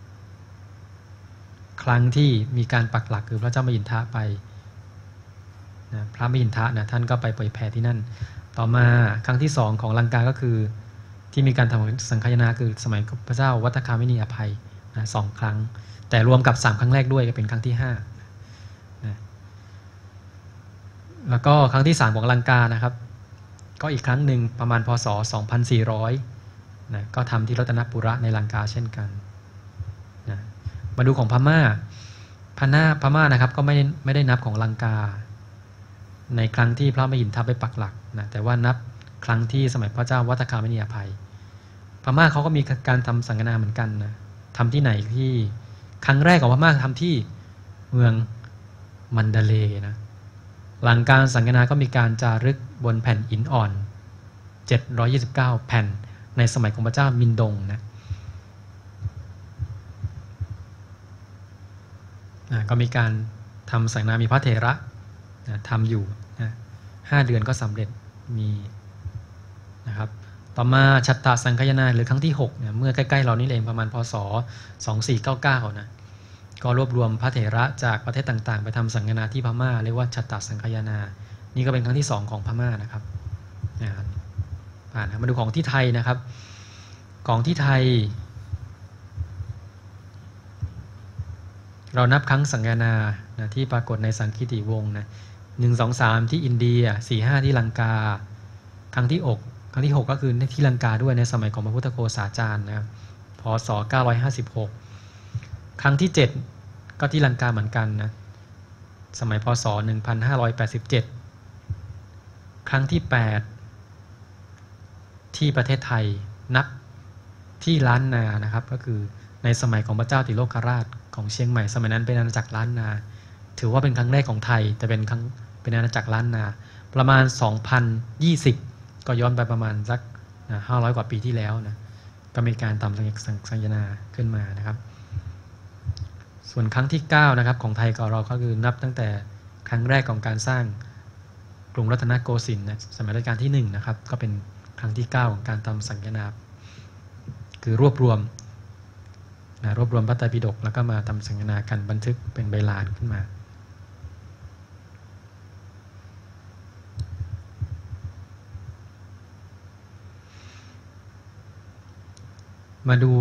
B: ครั้งที่มีการปักหลักคือพระเจ้ามหินทะไปนะพระมหินทะนะท่านก็ไปเผยแผ่ที่นั่นต่อมาครั้งที่สองของลังกาก็คือที่มีการทำสังคายนาคือสมัยพระเจ้าวัฏคามินีอภัยนะสองครั้งแต่รวมกับสามครั้งแรกด้วยก็เป็นครั้งที่ห้านะแล้วก็ครั้งที่สามของลังกานะครับก็อีกครั้งหนึ่งประมาณพศสองพันสี่ร้อยนะก็ทำที่รัตนปุระในลังกาเช่นกันนะมาดูของพม่าพม่าพม่านะครับก็ไม่ได้ไม่ได้นับของลังกาในครั้งที่พระมหินทัพไปปักหลักนะแต่ว่านับครั้งที่สมัยพระเจ้าวัฏคามินีอภัยพม่าเขาก็มีการทำสังฆนาเหมือนกันนะทำที่ไหนที่ครั้งแรกของพม่าทำที่เมืองมันดาเลย์นะหลังการสังฆนาก็มีการจารึกบนแผ่นหินอ่อนเจ็ดร้อยยี่สิบเก้าแผ่นในสมัยของพระเจ้ามินดงนะนะก็มีการทำสังฆนามีพระเถระนะทำอยู่นะห้าเดือนก็สำเร็จมีนะครับต่อมาชัตตสังคายนาหรือครั้งที่หกเนี่ยเมื่อใกล้ๆเรานี่เองประมาณพศสองพันสี่ร้อยเก้าสิบเก้านะก็รวบรวมพระเถระจากประเทศต่างๆไปทำสังฆนาที่พม่าเรียกว่าชัตตสังคายนานี่ก็เป็นครั้งที่สองของพม่านะครับผ่านมาดูของที่ไทยนะครับของที่ไทยเรานับครั้งสังฆนานะที่ปรากฏในสังคีติวงศ์นะหนึ่ง สอง สามที่อินเดีย สี่ ห้าที่ลังกาครั้งที่อกครั้งที่หกก็คือที่ลังกาด้วยในสมัยของพระพุทธโฆษาจารย์นะครับพศเก้าร้อยห้าสิบหกครั้งที่เจ็ดก็ที่ลังกาเหมือนกันนะสมัยพศหนึ่งพันห้าร้อยแปดสิบเจ็ดครั้งที่แปดที่ประเทศไทยนับที่ล้านนานะครับก็คือในสมัยของพระเจ้าติโลกราชของเชียงใหม่สมัยนั้นเป็นอาณาจักรล้านนาถือว่าเป็นครั้งแรกของไทยแต่เป็นครั้งเป็นอาณาจักรล้านนาประมาณสองพันยี่สิบก็ย้อนไปประมาณสักห้าร้อยกว่าปีที่แล้วนะก็มีการทำสังฆนาขึ้นมานะครับส่วนครั้งที่เก้านะครับของไทยก็เราก็คือนับตั้งแต่ครั้งแรกของการสร้างกรุงรัตนโกสินทร์นะสมัยรัชกาลที่หนึ่งนะครับก็เป็นครั้งที่เก้าของการทำสังฆนาคือรวบรวมนะรวบรวมพระไตรปิฎกแล้วก็มาทำสังฆนากันบันทึกเป็นใบลานขึ้นมามาดู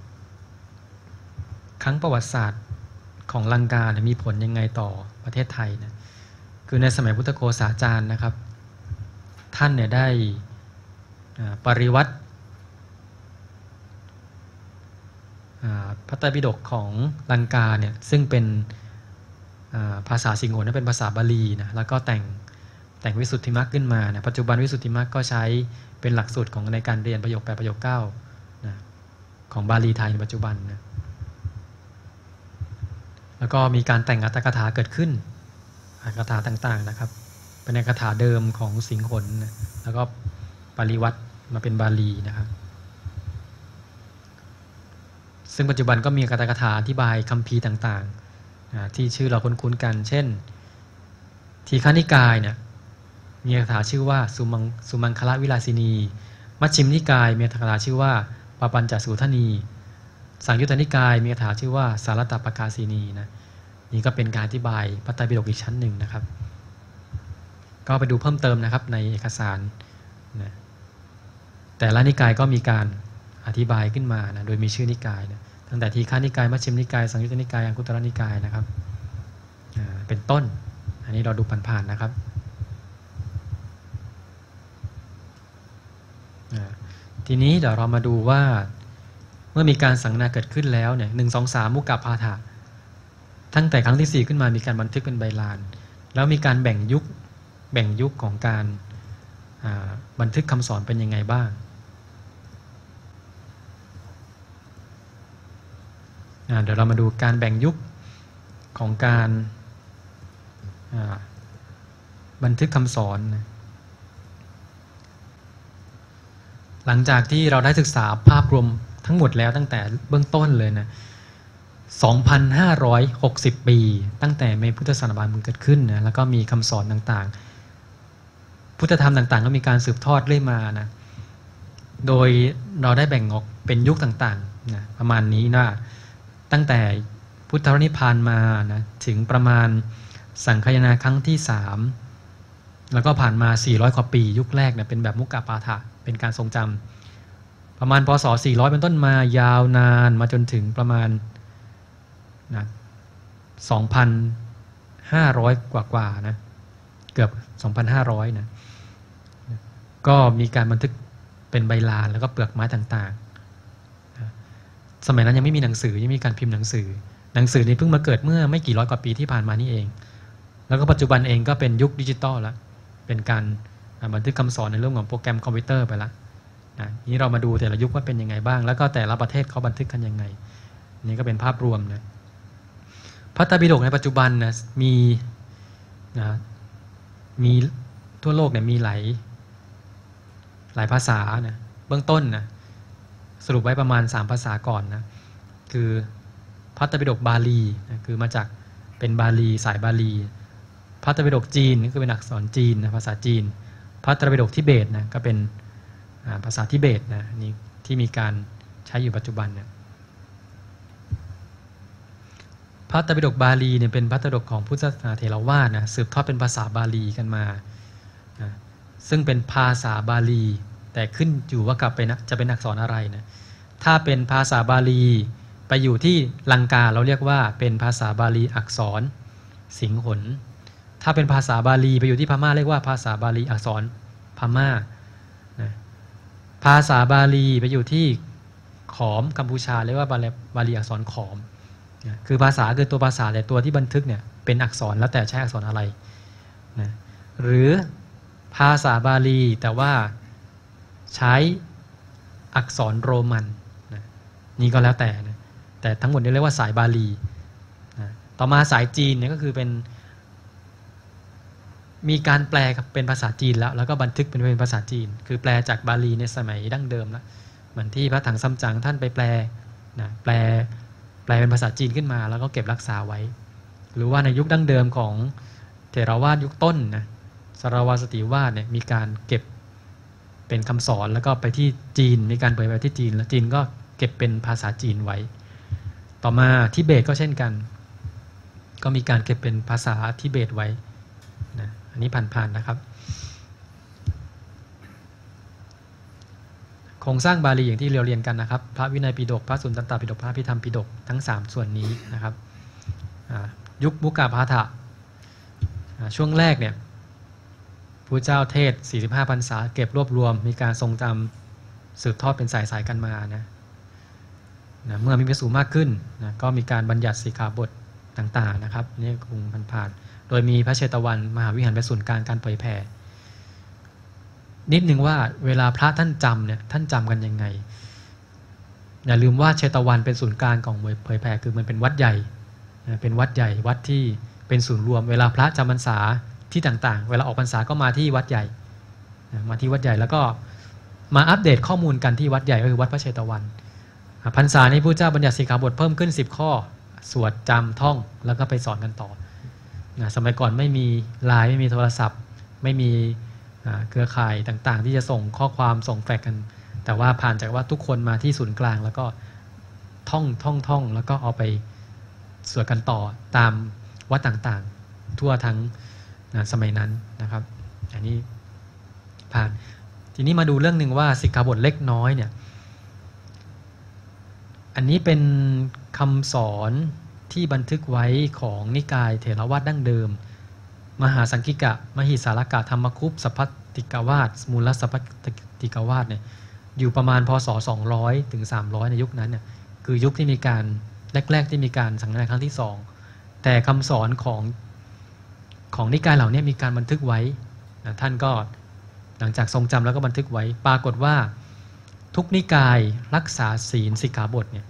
B: ครั้งประวัติศาสตร์ของลังกาเนี่ยมีผลยังไงต่อประเทศไทยนะคือในสมัยพุทธโฆษาจารย์นะครับท่านเนี่ยได้ปริวัติพระไตรปิฎกของลังกาเนี่ยซึ่งเป็นภาษาสิงห์โหนเป็นภาษาบาลีนะแล้วก็แต่งแต่งวิสุทธิมรรคขึ้นมานะปัจจุบันวิสุทธิมรรคก็ใช้เป็นหลักสูตรของในการเรียนประโยคแปดประโยคเก้านะของบาลีไทยในปัจจุบันนะแล้วก็มีการแต่งอัตถกถาเกิดขึ้นอัตถกถาต่างๆนะครับเป็นอัตถกถาเดิมของสิงห์โหนนะแล้วก็ปริวัติมาเป็นบาลีนะครับซึ่งปัจจุบันก็มีอัตถกถาอธิบายคัมภีร์ต่างๆที่ชื่อเราคุ้นๆกันเช่นทีฆนิกายเนี่ยมีอัตถกถาชื่อว่าสุมังสุมังคละวิลาสินีมัชฌิมนิกายมีอัตถกถาชื่อว่าปปัญจสูทนีสังยุตตนิกายมีอัตถกถาชื่อว่าสารตปกาสินีนะนี่ก็เป็นการอธิบายพระไตรปิฎกอีกชั้นหนึ่งนะครับก็ไปดูเพิ่มเติมนะครับในเอกสารนะแต่ละนิกายก็มีการอธิบายขึ้นมานะโดยมีชื่อนิกายนะตั้งแต่ทีฆนิกายมัชฌิมนิกายสังยุตตนิกายอังคุตตรนิกายนะครับเป็นต้นอันนี้เราดูผ่านๆนะครับทีนี้เดี๋ยวเรามาดูว่าเมื่อมีการสังฆนาเกิดขึ้นแล้วเนี่ยหนึ่ง สอง สามมุกกปาฐะตั้งแต่ครั้งที่สี่ขึ้นมามีการบันทึกเป็นใบลานแล้วมีการแบ่งยุคแบ่งยุคของการบันทึกคำสอนเป็นยังไงบ้างเดี๋ยวเรามาดูการแบ่งยุคของการบันทึกคำสอนหลังจากที่เราได้ศึกษาภาพรวมทั้งหมดแล้วตั้งแต่เบื้องต้นเลยนะ สองพันห้าร้อยหกสิบ ปีตั้งแต่มีพุทธศาสนาเกิดขึ้นนะแล้วก็มีคำสอนต่างๆพุทธธรรมต่างๆก็มีการสืบทอดเรื่อยมานะโดยเราได้แบ่งออกเป็นยุคต่างๆนะประมาณนี้นะตั้งแต่พุทธนิพพานมานะถึงประมาณสังคายนาครั้งที่สามแล้วก็ผ่านมาสี่ร้อยกว่าปียุคแรกเนี่ยเป็นแบบมุกกปาฐะเป็นการทรงจประมาณพศสี่ร้อยเป็นต้นมายาวนานมาจนถึงประมาณนะสองพันห้าร้อยกว่าๆนะเกือบ สองพันห้าร้อย นะก็มีการบันทึกเป็นใบลานแล้วก็เปลือกไม้ต่างๆนะสมัยนั้นยังไม่มีหนังสือยังไม่มีการพิมพ์หนังสือหนังสือนี้เพิ่งมาเกิดเมื่อไม่กี่ร้อยกว่าปีที่ผ่านมานี่เองแล้วก็ปัจจุบันเองก็เป็นยุคดิจิตอลแล้วเป็นการบันทึกคำสอนในเรื่องของโปรแกรมคอมพิวเตอร์ไปแล้วนะนี้เรามาดูแต่ละยุคว่าเป็นยังไงบ้างแล้วก็แต่ละประเทศเขาบันทึกกันยังไงนี่ก็เป็นภาพรวมนะพระไตรปิฎกในปัจจุบันนะมีนะมีทั่วโลกเนี่ยมีหลายหลายภาษานะเบื้องต้นนะสรุปไว้ประมาณสามภาษาก่อนนะคือพระไตรปิฎกบาลีนะคือมาจากเป็นบาลีสายบาลีพระไตรปิฎกจีนก็เป็นอักษรจีนนะภาษาจีนพระไตรปิฎกทิเบตนะก็เป็นภาษาทิเบตนะนี่ที่มีการใช้อยู่ปัจจุบันนะพระไตรปิฎกบาลีเนี่ยเป็นพระไตรปิฎกของพุทธศาสนาเถรวาทนะสืบทอดเป็นภาษาบาลีกันมานะซึ่งเป็นภาษาบาลีแต่ขึ้นอยู่ว่ากลับไปนะจะเป็นอักษรอะไรนะถ้าเป็นภาษาบาลีไปอยู่ที่ลังกาเราเรียกว่าเป็นภาษาบาลีอักษรสิงหนถ้าเป็นภาษาบาลีไปอยู่ที่พม่าเรียกว่าภาษาบาลีอักษรพม่านะภาษาบาลีไปอยู่ที่ขอมกัมพูชาเรียกว่าบาลีอักษรขอมนะคือภาษาคือตัวภาษาแต่ตัวที่บันทึกเนี่ยเป็นอักษรแล้วแต่ใช้อักษรอะไรนะหรือภาษาบาลีแต่ว่าใช้อักษรโรมันนะนี่ก็แล้วแต่นะแต่ทั้งหมดนี้เรียกว่าสายบาลีนะต่อมาสายจีนเนี่ยก็คือเป็นมีการแปลเป็นภาษาจีนแล้วแล้วก็บันทึกเป็นเป็นภาษาจีนคือแปลจากบาลีในสมัยดั้งเดิมแล้วเหมือนที่พระถังซัมจั๋งท่านไปแปลนะแปลแปลเป็นภาษาจีนขึ้นมาแล้วก็เก็บรักษาไว้หรือว่าในยุคดั้งเดิมของเถรวาทยุคต้นนะสรวาสติวาทเนี่ยมีการเก็บเป็นคำสอนแล้วก็ไปที่จีนมีการเผยแพร่ที่จีนแล้วจีนก็เก็บเป็นภาษาจีนไว้ต่อมาทิเบตก็เช่นกันก็มีการเก็บเป็นภาษาทิเบตไว้นะอันนี้ผ่านๆนะครับโครงสร้างบาลีอย่างที่เราเรียนกันนะครับพระวินัยปิฎกพระสุนทรตปิฎกพระพิธรรมปิฎกทั้งสามส่วนนี้นะครับยุคมุกาพาฐะช่วงแรกเนี่ยพระเจ้าเทศสี่สิบห้าพรรษาเก็บรวบรวมมีการทรงจำสืบทอดเป็นสายๆกันมานะนะเมื่อมีภิกษุมากขึ้นนะก็มีการบัญญัติสิกขาบทต่างๆนะครับนี่คงผ่านๆโดยมีพระเชตวันมหาวิหารเป็นศูนย์กลางการเผยแผ่นิดนึงว่าเวลาพระท่านจำเนี่ยท่านจำกันยังไงอย่าลืมว่าเชตวันเป็นศูนย์กลางของเผยแผ่คือมันเป็นวัดใหญ่เป็นวัดใหญ่วัดที่เป็นศูนย์รวมเวลาพระจำพรรษาที่ต่างๆเวลาออกพรรษาก็มาที่วัดใหญ่มาที่วัดใหญ่แล้วก็มาอัปเดตข้อมูลกันที่วัดใหญ่ก็คือวัดพระเชตวันพรรษานี้พระเจ้าบัญญัติสิกขาบทเพิ่มขึ้นสิบข้อสวดจำท่องแล้วก็ไปสอนกันต่อสมัยก่อนไม่มีไลน์ไม่มีโทรศัพท์ไม่มีเครือข่ายต่างๆที่จะส่งข้อความส่งแฟกซ์กันแต่ว่าผ่านจากว่าทุกคนมาที่ศูนย์กลางแล้วก็ท่องท่องท่องแล้วก็เอาไปสวดกันต่อตามวัดต่างๆทั่วทั้งสมัยนั้นนะครับอันนี้ผ่านทีนี้มาดูเรื่องหนึ่งว่าสิกขาบทเล็กน้อยเนี่ยอันนี้เป็นคำสอนที่บันทึกไว้ของนิกายเถรวาทดั้งเดิมมหาสังคิกะมหิสารกะธรรมคุปสัพพติกวาทมูลสัพพติกวาทเนี่ยอยู่ประมาณพศสองร้อยถึงสามร้อยในยุคนั้นเนี่ยคือยุคที่มีการแรกๆที่มีการสังฆนาครั้งที่สองแต่คำสอนของของนิกายเหล่านี้มีการบันทึกไว้นะท่านก็หลังจากทรงจำแล้วก็บันทึกไว้ปรากฏว่าทุกนิกายรักษาศีลสิกขาบทเนี่ย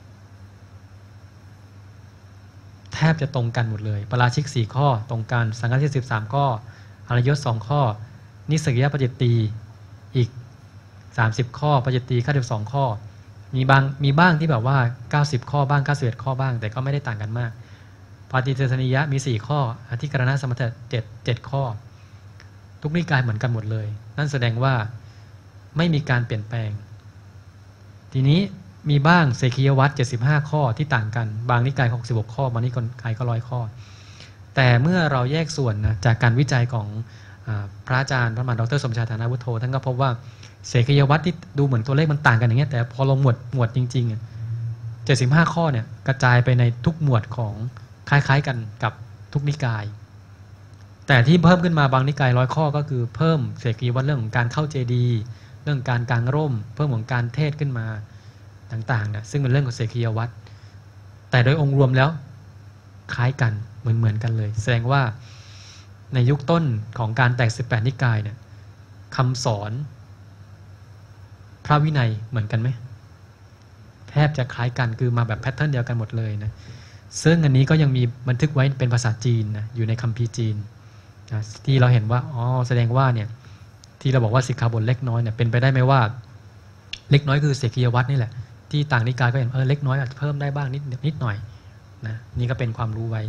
B: แทบจะตรงกันหมดเลยปาราชิกสี่ข้อตรงกันสังฆทิฏฐิสิบสามข้ออรยศสองข้อนิสกิยปัจจิตตีอีกสามสิบข้อปัจจิตตีข้าสิบสองข้อมีบางมีบ้างที่แบบว่าเก้าสิบข้อบ้างเก้าสิบเอ็ดข้อบ้างแต่ก็ไม่ได้ต่างกันมากปาฏิเสธนิยะมีสี่ข้ออธิกรณสมถะเจ็ด เจ็ดข้อทุกนิกายเหมือนกันหมดเลยนั่นแสดงว่าไม่มีการเปลี่ยนแปลงทีนี้มีบ้างเสขียวัตรเจ็ดสิบห้าข้อที่ต่างกันบางนิกายหกสิบหกข้อบางนิกายก็ร้อยข้อแต่เมื่อเราแยกส่วนนะจากการวิจัยของพระอาจารย์พระมหาดรสมชายฐานาวุฒโธท่านก็พบว่าเสกียวัตรที่ดูเหมือนตัวเลขมันต่างกันอย่างเงี้ยแต่พอลงหมวดหมวดจริงๆเจ็ดสิบห้าข้อเนี่ยกระจายไปในทุกหมวดของคล้ายๆกันกับทุกนิกายแต่ที่เพิ่มขึ้นมาบางนิกายร้อยข้อก็คือเพิ่มเสกียวัตรเรื่องของการเข้าเจดีย์เรื่องการกางร่มเพิ่มของการเทศขึ้นมาต่างๆนะซึ่งเป็นเรื่องของเสกียวัตรแต่โดยองค์รวมแล้วคล้ายกันเหมือนๆกันเลยแสดงว่าในยุคต้นของการแตกสิบแปดนิกายเนี่ยคำสอนพระวินัยเหมือนกันไหมแทบจะคล้ายกันคือมาแบบแพทเทิร์นเดียวกันหมดเลยนะซึ่งอันนี้ก็ยังมีบันทึกไว้เป็นภาษาจีนนะอยู่ในคัมภีร์จีนนะที่เราเห็นว่าอ๋อแสดงว่าเนี่ยที่เราบอกว่าสิกขาบทเล็กน้อยเนี่ยเป็นไปได้ไหมว่าเล็กน้อยคือเสกียวัตรนี่แหละที่ต่างนิกายก็เห็นเออเล็กน้อยอาจจะเพิ่มได้บ้างนิดนิดหน่อยนะนี่ก็เป็นความรู้ไว้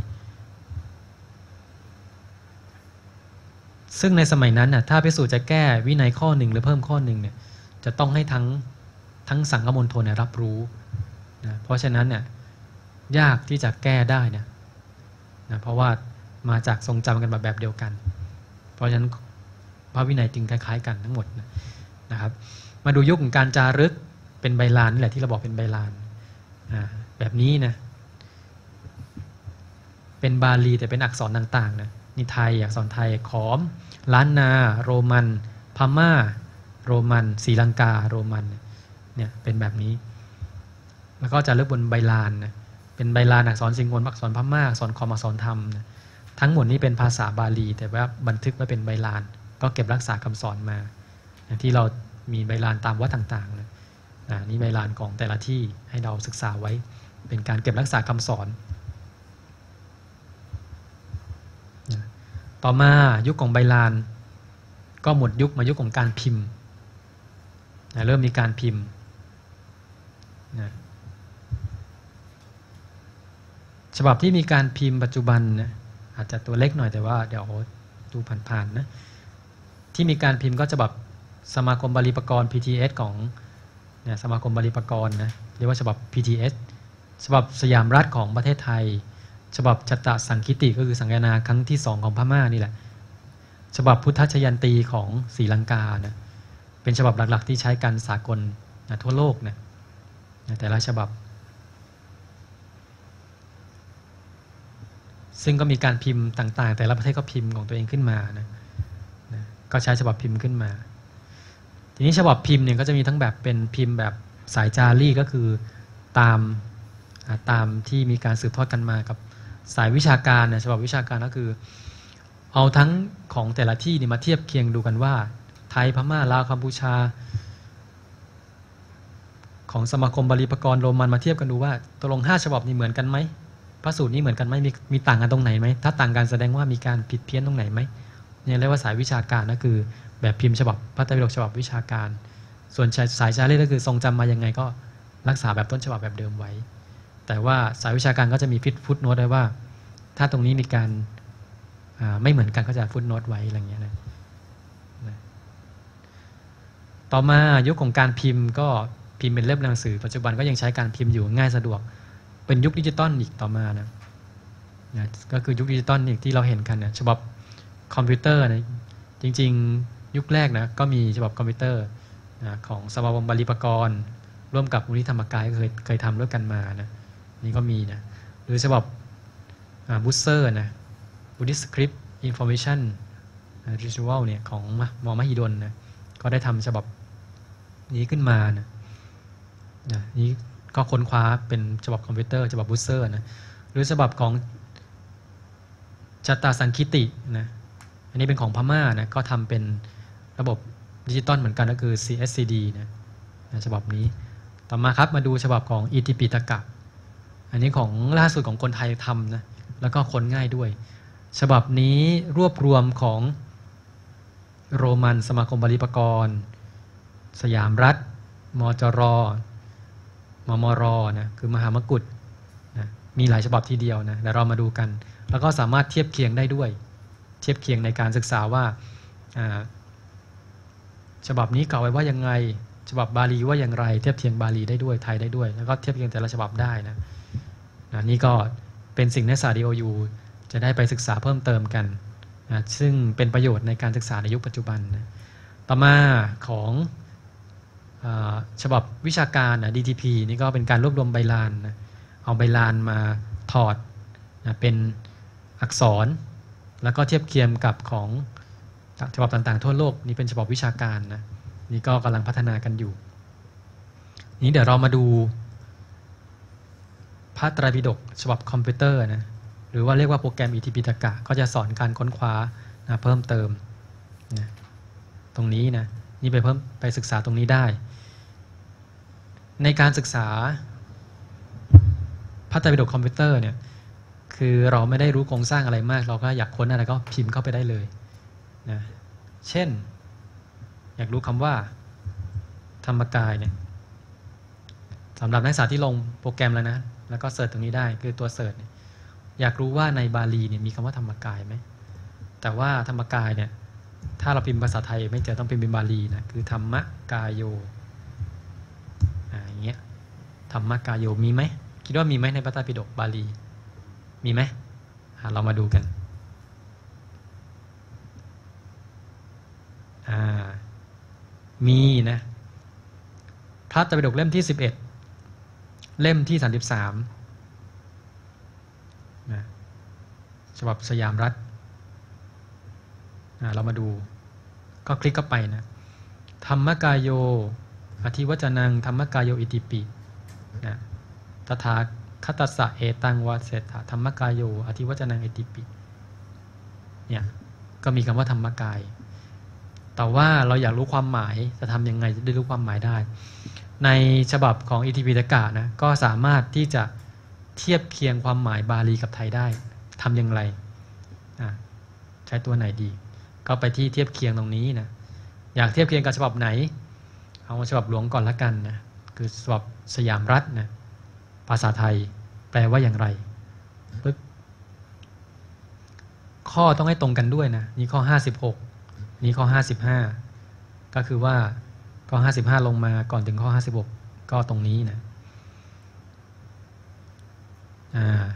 B: ซึ่งในสมัยนั้นน่ะถ้าภิกษุจะแก้วินัยข้อหนึ่งหรือเพิ่มข้อหนึ่งเนี่ยจะต้องให้ทั้งทั้งสังฆมณฑลเนี่ยรับรู้นะเพราะฉะนั้นเนี่ยยากที่จะแก้ได้เนี่ยนะเพราะว่ามาจากทรงจำกันมาแบบเดียวกันเพราะฉะนั้นพระวินัยจึงคล้ายๆกันทั้งหมดนะนะครับมาดูยุคของการจารึกเป็นใบลานนี่แหละที่เราบอกเป็นใบลานแบบนี้นะเป็นบาลีแต่เป็นอักษรต่างๆนะนี่ไทยอักษรไทยขอมล้านนาโรมันพม่าโรมันศรีลังกาโรมันเนี่ยเป็นแบบนี้แล้วก็จะเลือกบนใบลานนะเป็นใบลานอักษรสิงห์อักษรพม่าอักษรคอมอักษรธรรมนะทั้งหมดนี้เป็นภาษาบาลีแต่ว่าบันทึกไว้เป็นใบลานก็เก็บรักษาคำสอนมานะที่เรามีใบลานตามวัดต่างๆนะนะนี่ใบลานของแต่ละที่ให้เราศึกษาไว้เป็นการเก็บรักษาคำสอนนะต่อมายุคของใบลานก็หมดยุคมายุคของการพิมพ์นะเริ่มมีการพิมพ์นะฉบับที่มีการพิมพ์ปัจจุบันนะอาจจะตัวเล็กหน่อยแต่ว่าเดี๋ยวดูผ่านๆนะที่มีการพิมพ์ก็ฉบับสมาคมบาลีปกรณ์ พี ที เอส ของเนี่ยสมาคมบาลีปกรณ์นะเรียกว่าฉบับ พี ที เอส ฉบับสยามรัฐของประเทศไทยฉบับชตสังคิติก็คือสังฆนาครั้งที่สองของพม่านี่แหละฉบับพุทธชยันตีของศรีลังกานะเป็นฉบับหลักๆที่ใช้กันสากลนะทั่วโลกนะแต่ละฉบับซึ่งก็มีการพิมพ์ต่างๆแต่ละประเทศก็พิมพ์ของตัวเองขึ้นมานะนะก็ใช้ฉบับพิมพ์ขึ้นมาทีนี้ฉบับพิมพ์เนี่ยก็จะมีทั้งแบบเป็นพิมพ์แบบสายจารีก็คือตามตามที่มีการสืบทอดกันมากับสายวิชาการนะฉบับวิชาการก็คือเอาทั้งของแต่ละที่นี่มาเทียบเคียงดูกันว่าไทยพม่าลาวกัมพูชาของสมาคมบาลีปกรณ์โรมันมาเทียบกันดูว่าตกลงห้าฉบับนี้เหมือนกันไหมพระสูตรนี้เหมือนกันไหมมีมีต่างกันตรงไหนไหมถ้าต่างกันแสดงว่ามีการผิดเพี้ยนตรงไหนไหมเนี่ยเรียกว่าสายวิชาการก็คือแบบพิมพ์ฉบับพระไตรปิฎกฉบับวิชาการส่วนสายจารีตก็คือทรงจำมายังไงก็รักษาแบบต้นฉบับแบบเดิมไว้แต่ว่าสายวิชาการก็จะมีฟุตโน้ตไว้ว่าถ้าตรงนี้มีการไม่เหมือนกันก็จะฟุตโน้ตไว้อะไรเงี้ยนะต่อมายุคของการพิมพ์ก็พิมพ์เป็นเล่มหนังสือปัจจุบันก็ยังใช้การพิมพ์อยู่ง่ายสะดวกเป็นยุคดิจิตอลอีกต่อมานะนะก็คือยุคดิจิตอลอีกที่เราเห็นกันนะฉบับคอมพิวเตอร์นะจริงๆยุคแรกนะก็มีฉบับคอมพิวเตอร์นะของสมาคมบาลีปกรณ์ร่วมกับมูลนิธิธรรมกายเคยเคยทำด้วยกันมานะนี่ก็มีนะหรือฉบับบูสเซอร์นะ Buddhist Script Information Ritual เนี่ยของมอมหิดลนะก็ได้ทำฉบับนี้ขึ้นมานะนะนี้ก็ค้นคว้าเป็นฉบับคอมพิวเตอร์ฉบับบูสเซอร์นะหรือฉบับของชตสังคิตินะอันนี้เป็นของพม่านะก็ทำเป็นระบบดิจิตอลเหมือนกันก็คือ ซี เอส ซี ดี นะนะฉบับนี้ต่อมาครับมาดูฉบับของอิติปิฎกะอันนี้ของล่าสุดของคนไทยทำนะแล้วก็ค้นง่ายด้วยฉบับนี้รวบรวมของโรมันสมาคมบาลีปกรณ์สยามรัฐมจรมมรนะคือมหามกุฏนะมีหลายฉบับทีเดียวนะเดี๋ยวเรามาดูกันแล้วก็สามารถเทียบเคียงได้ด้วยเทียบเคียงในการศึกษาว่าฉบับนี้กล่าวไว้ว่ายังไงฉบับบาลีว่าอย่างไรเทียบเคียงบาลีได้ด้วยไทยได้ด้วยแล้วก็เทียบเคียงแต่ละฉบับได้นะนะนี่ก็เป็นสิ่งในสา ดี โอ ยู จะได้ไปศึกษาเพิ่มเติมกันนะซึ่งเป็นประโยชน์ในการศึกษาในยุคปัจจุบันนะต่อมาของฉบับวิชาการนะ ดี ที พี นี่ก็เป็นการรวบรวมใบลานนะเอาใบลานมาถอดนะเป็นอักษรแล้วก็เทียบเคียงกับของฉบับต่างๆทั่วโลกนี่เป็นฉบับวิชาการนะนี่ก็กำลังพัฒนากันอยู่นี้เดี๋ยวเรามาดูพระไตรปิฎกฉบับคอมพิวเตอร์นะหรือว่าเรียกว่าโปรแกรมอิติปิฎกะก็จะสอนการค้นคว้านะเพิ่มเติมนะตรงนี้นะนี่ไปเพิ่มไปศึกษาตรงนี้ได้ในการศึกษาพระไตรปิฎกคอมพิวเตอร์เนี่ยคือเราไม่ได้รู้โครงสร้างอะไรมากเราก็อยากค้นอะไรก็พิมพ์เข้าไปได้เลยนะเช่นอยากรู้คำว่าธรรมกายเนี่ยสำหรับนักศึกษาที่ลงโปรแกรมแล้วนะแล้วก็เสิร์ชตรงนี้ได้คือตัวเสิร์ชเนี่ยอยากรู้ว่าในบาลีเนี่ยมีคำว่าธรรมกายไหมแต่ว่าธรรมกายเนี่ยถ้าเราพิมพ์ภาษาไทยไม่เจอต้องพิมพ์เป็นบาลีนะคือธรรมกายโยอ่าอย่างเงี้ยธรรมกายโยมีไหมคิดว่ามีไหมในพระไตรปิฎกบาลีมีไหมเรามาดูกันอ่ามีนะพระไตรปิฎกเล่มที่สิบเอ็ดเล่มที่สามสิบสามนะฉบับสยามรัฐเรามาดูก็คลิกเข้าไปนะธรรมกายโยอธิวจนังธรรมกายโยอิติปินะตถาคตสะเอตังวาเสถะธรรมกายโยอธิวจนังอิติปิเนี่ยก็มีคำว่าธรรมกายแต่ว่าเราอยากรู้ความหมายจะทำยังไงจะได้รู้ความหมายได้ในฉบับของอิติปิฎกะนะก็สามารถที่จะเทียบเคียงความหมายบาลีกับไทยได้ทำอย่างไรใช้ตัวไหนดีก็ไปที่เทียบเคียงตรงนี้นะอยากเทียบเคียงกับฉบับไหนเอาฉบับหลวงก่อนละกันนะคือฉบับสยามรัฐนะภาษาไทยแปลว่าอย่างไรปึ๊บข้อต้องให้ตรงกันด้วยนะนี่ข้อห้าสิบหกนี่ข้อห้าสิบห้าก็คือว่าข้อห้าสิบห้าลงมาก่อนถึงข้อห้าสิบหกก็ตรงนี้นะอ่า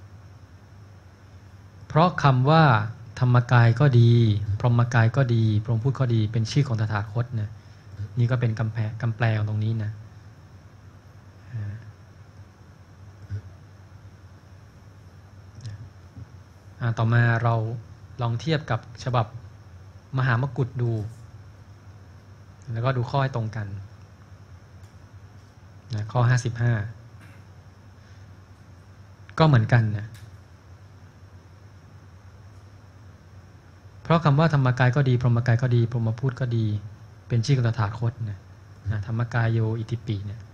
B: เพราะคำว่าธรรมกายก็ดีพรหมกายก็ดีพรหมพูดก็ดีเป็นชื่อของตถาคตนะนี่ก็เป็นคำแปลคำแปลของตรงนี้นะต่อมาเราลองเทียบกับฉบับมหามกุฏดูแล้วก็ดูข้อให้ตรงกันนะข้อห้าสิบห้าก็เหมือนกันนะเพราะคำว่าธรรมกายก็ดีพรหมกายก็ดีพรหมพูดก็ดีเป็นชื่อของตถาคตนะนะธรรมกายโยอิติปิเนี่ย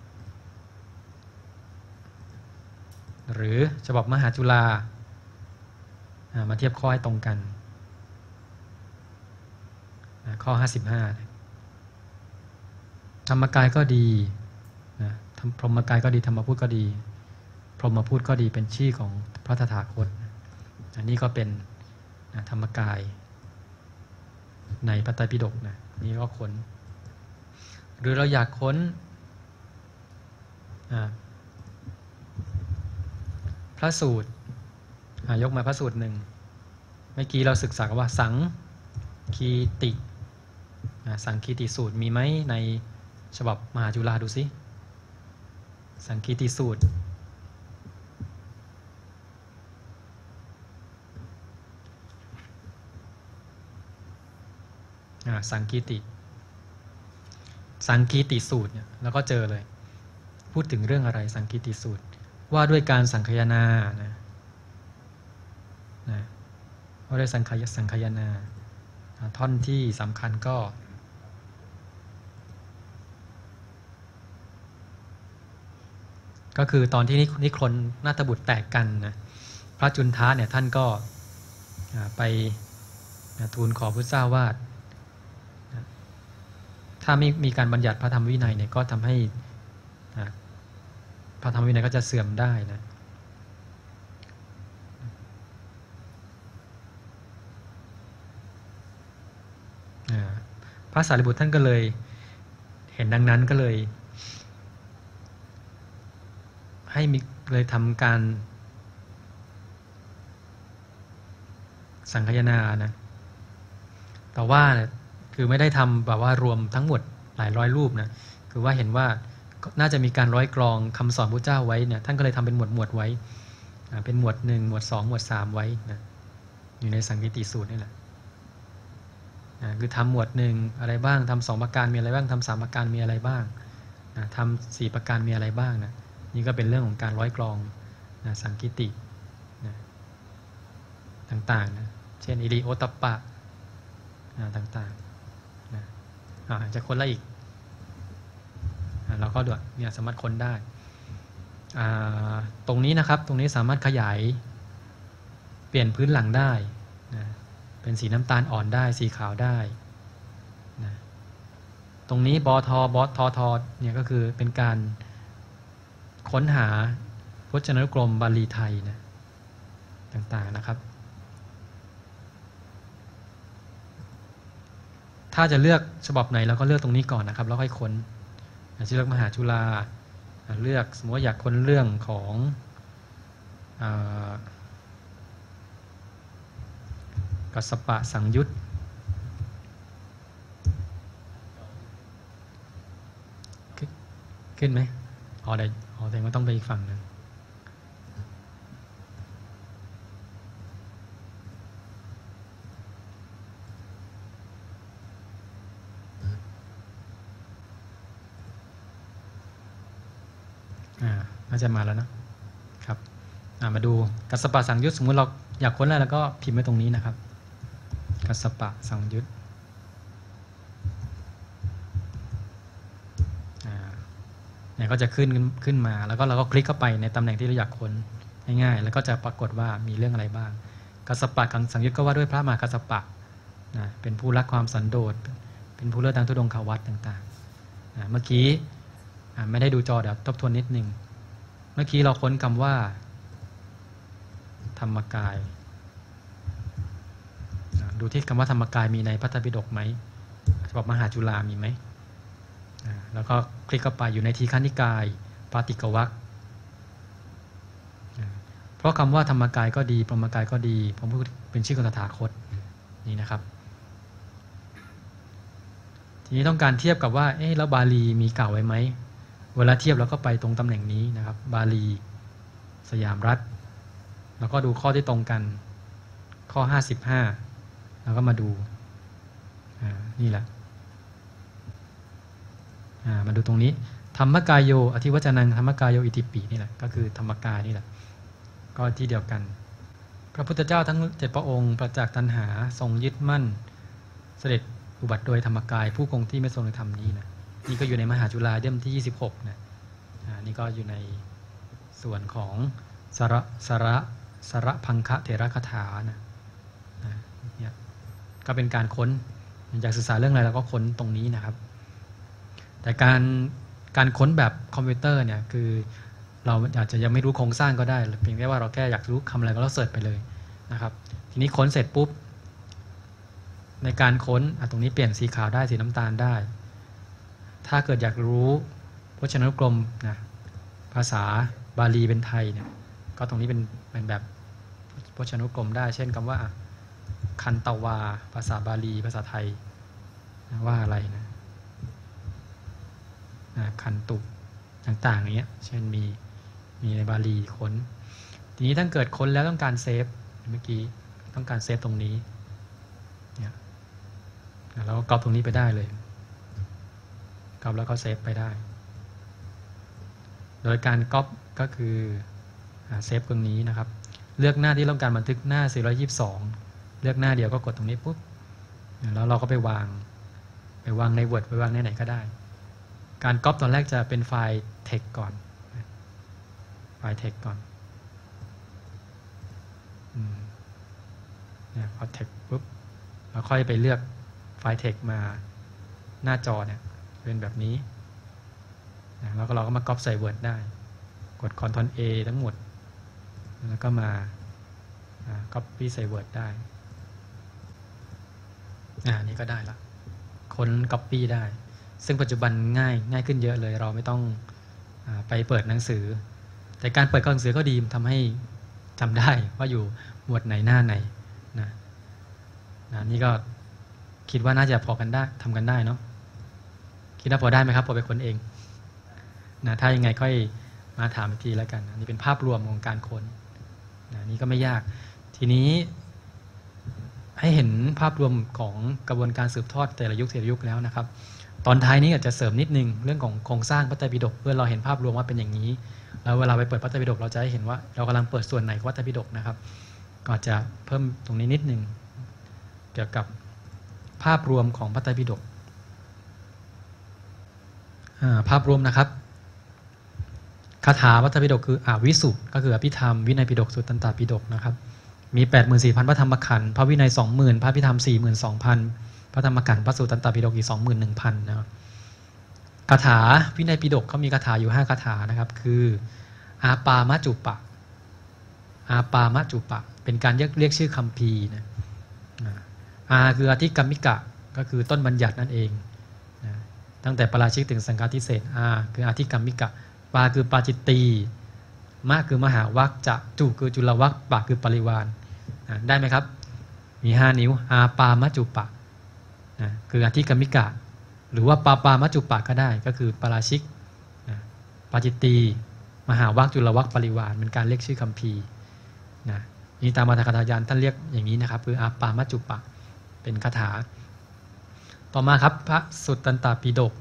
B: หรือฉบับมหาจุฬามาเทียบข้อให้ตรงกันนะข้อห้าสิบห้าธรรมกายก็ดีนะพรหมกายก็ดีธรรมพูดก็ดีพรหมพูดก็ดีเป็นชื่อของพระตถาคตอันนี้ก็เป็นนะธรรมกายในพระไตรปิฎกนะนี่ก็ค้นหรือเราอยากค้นพระสูตรยกมาพระสูตรหนึ่งเมื่อกี้เราศึกษากันว่าสังคีติสังคีติสูตรมีไหมในฉบับมหาจุฬาดูสิสังคีติสูตรสังคีติสังคีติสูตรเนี่ยแล้วก็เจอเลยพูดถึงเรื่องอะไรสังคีติสูตรว่าด้วยการสังคายนานะนะว่าด้วยสังคายสังคายนาท่อนที่สำคัญก็ก็คือตอนที่นิครนนาถบุตรแตกกันนะพระจุนทะเนี่ยท่านก็ไปทูลขอพุทธเจ้าว่าถ้าไม่มีการบัญญัติพระธรรมวินัยเนี่ยก็ทำให้พระธรรมวินัยก็จะเสื่อมได้นะพระสารีบุตรท่านก็เลยเห็นดังนั้นก็เลยให้มีเลยทำการสังคายนานะแต่ว่าคือไม่ได้ทำแบบว่ารวมทั้งหมดหลายร้อยรูปนะคือว่าเห็นว่าน่าจะมีการร้อยกรองคำสอนพระเจ้าไว้เนี่ยท่านก็เลยทำเป็นหมวดหมวดไว้เป็นหมวดหนึ่งหมวดสองหมวดสามไว้นะอยู่ในสังกิติสูตรนี่แหละนะคือทำหมวดหนึ่งอะไรบ้างทำสองประการมีอะไรบ้างทำสามประการมีอะไรบ้างนะทำสี่ประการมีอะไรบ้างนะนี่ก็เป็นเรื่องของการร้อยกรองนะสังกิตินะต่างๆนะเช่นอิริโอตัปปะนะต่างๆนะจะค้นละอีกเราก็ด้วยเนี่ยสามารถค้นได้ตรงนี้นะครับตรงนี้สามารถขยายเปลี่ยนพื้นหลังได้นะเป็นสีน้ำตาลอ่อนได้สีขาวได้นะตรงนี้บทบททเนี่ยก็คือเป็นการค้นหาพจนานุกรมบาลีไทยนะต่างๆนะครับถ้าจะเลือกฉบับไหนเราก็เลือกตรงนี้ก่อนนะครับแล้วค่อยค้นจะเลือกมหาจุฬาเลือกสมมติว่าอยากค้นเรื่องของกัสสปะสังยุตขึ้นไหมอ๋อได้อ๋อแต่ว่าต้องไปอีกฝั่งหนึ่งน่าจะมาแล้วนะครับมาดูกัสสปะสังยุตสมมุติเราอยากค้นอะไรแล้วก็พิมพ์ไว้ตรงนี้นะครับกัสสปะสังยุตเนี่ยก็จะขึ้นขึ้นมาแล้วก็เราก็คลิกเข้าไปในตำแหน่งที่เราอยากค้นง่ายๆแล้วก็จะปรากฏว่ามีเรื่องอะไรบ้างกัสสปะสังยุตก็ว่าด้วยพระมหากัสสปะนะเป็นผู้รักความสันโดษเป็นผู้เลิศทางทุดงควัตรต่างๆเมื่อกี้ไม่ได้ดูจอเดี๋ยวทบทวนนิดนึงเมื่อกี้เราค้นคำว่าธรรมกายดูที่คำว่าธรรมกายมีในพระไตรปิฎกไหมฉบับมหาจุฬามีไหมแล้วก็คลิกเข้าไปอยู่ในทีฆนิกายปาติกวรรคเพราะคำว่าธรรมกายก็ดีพรหมกายก็ดีผมพูดเป็นชื่อของตถาคตนี่นะครับทีนี้ต้องการเทียบกับว่าเอ๊ะแล้วบาลีมีกล่าวไว้ไหมเวลาเทียบเราก็ไปตรงตำแหน่งนี้นะครับบาลีสยามรัฐแล้วก็ดูข้อที่ตรงกันข้อห้าสิบห้าแล้วก็มาดูนี่แหละมาดูตรงนี้ธรรมกายโยอธิวจนังธรรมกายโยอิติปินี่แหละก็คือธรรมกายนี่แหละก็ที่เดียวกันพระพุทธเจ้าทั้งเจ็ดพระองค์ประจักษ์ตัณหาทรงยึดมั่นเสด็จอุบัติโดยธรรมกายผู้คงที่ไม่ทรงในธรรมนี้นะนี่ก็อยู่ในมหาจุฬาเล่มที่ยี่สิบหกนะนี่ก็อยู่ในส่วนของสระสระสระพังคะเถระคาถานะเนี่ยก็เป็นการค้นอยากศึกษาเรื่องอะไรเราก็ค้นตรงนี้นะครับแต่การการค้นแบบคอมพิวเตอร์เนี่ยคือเราอาจจะยังไม่รู้โครงสร้างก็ได้เพียงแค่ว่าเราแค่อยากรู้คำอะไรก็เราเสิร์ชไปเลยนะครับทีนี้ค้นเสร็จปุ๊บในการค้นตรงนี้เปลี่ยนสีขาวได้สีน้ำตาลได้ถ้าเกิดอยากรู้พจนานุกรมนะภาษาบาลีเป็นไทยเนี่ยก็ตรงนี้เป็นเป็นแบบพจนานุกรมได้เช่นคำว่าคันตวาภาษาบาลีภาษาไทยว่าอะไรนะคันตุต่างๆอย่างเงี้ยเช่นมีมีในบาลีค้นทีนี้ถ้าเกิดค้นแล้วต้องการเซฟเมื่อกี้ต้องการเซฟตรงนี้เนี่ยเราก็ก๊อปตรงนี้ไปได้เลยก๊อปแล้วก็เซฟไปได้โดยการก๊อปก็คือเซฟตรงนี้นะครับเลือกหน้าที่ต้องการบันทึกหน้าสี่ร้อยยี่สิบสองเลือกหน้าเดียวก็กดตรงนี้ปุ๊บแล้วเราก็ไปวางไปวางใน Word ไปวางในไหนก็ได้การก๊อปตอนแรกจะเป็นไฟล์ text ก่อนไฟล์ text ก่อนเนี่ยพอ text ปุ๊บเราค่อยไปเลือกไฟล์ text มาหน้าจอเนี่ยเป็นแบบนี้แล้วก็เราก็มาก๊อปใส่ Word ได้กด Ctrl A ทั้งหมดแล้วก็มาก๊อปปี้ใส่ Word ได้อ่านี่ก็ได้ละค้น Copy ได้ซึ่งปัจจุบันง่ายง่ายขึ้นเยอะเลยเราไม่ต้องไปเปิดหนังสือแต่การเปิดหนังสือก็ดีทำให้จำได้ว่าอยู่หมวดไหนหน้าไหนนะนะนี่ก็คิดว่าน่าจะพอกันได้ทำกันได้เนาะคิดว่าพอได้ไหมครับพอไปค้นเองนะถ้ายังไงค่อยมาถามอีกทีแล้วกันอันนี้เป็นภาพรวมของการค้นนะนี่ก็ไม่ยากทีนี้ให้เห็นภาพรวมของกระบวนการสืบทอดแต่ละยุคแต่ละยุคแล้วนะครับตอนท้ายนี้อาจจะเสริมนิดนึงเรื่องของโครงสร้างพระไตรปิฎกเพื่อเราเห็นภาพรวมว่าเป็นอย่างนี้แล้วเวลาไปเปิดพระไตรปิฎกเราจะให้เห็นว่าเรากำลังเปิดส่วนไหนของพระไตรปิฎกนะครับก็จะเพิ่มตรงนี้นิดนึงเกี่ยวกับภาพรวมของพระไตรปิฎกภาพรวมนะครับคาถาพระไตรปิฎกคืออวิสุก็คืออภิธรรมวินัยปิฎกสุตตันตปิฎกนะครับมี แปดหมื่นสี่พัน พระธรรมขันธ์พระวินัย สองหมื่น พระอภิธรรม สี่หมื่นสองพัน พระธรรมขันธ์พระสุตตันตปิฎกอีก สองหมื่นหนึ่งพัน นะครับคาถาวินัยปิฎกเขามีคาถาอยู่ห้าคาถานะครับคืออาปามจุปะอาปามจุปะเป็นการเรียกเรียกชื่อคัมภีร์นะอาคืออธิกรรมิกะก็คือต้นบัญญัตินั่นเองนะตั้งแต่ปราชิกถึงสังฆาทิเศษอาคืออธิกรรมิกะปาคือปาจิตตีมะคือมหาวัคจะจุคือจุลวัคปะคือปริวารนะได้ไหมครับมีห้านิ้วอาปามจุปะนะคืออธิกรรมิกะหรือว่าปาปามจุปะก็ได้ก็คือปราชิกนะปาจิตตีมหาวัคจุลวัคปริวารเป็นการเรียกชื่อคัมภีร์นะนี่ตามมาตรคาถายานท่านเรียกอย่างนี้นะครับคืออาปามจุปะเป็นคาถาต่อมาครับพระสุตตันตปิฎก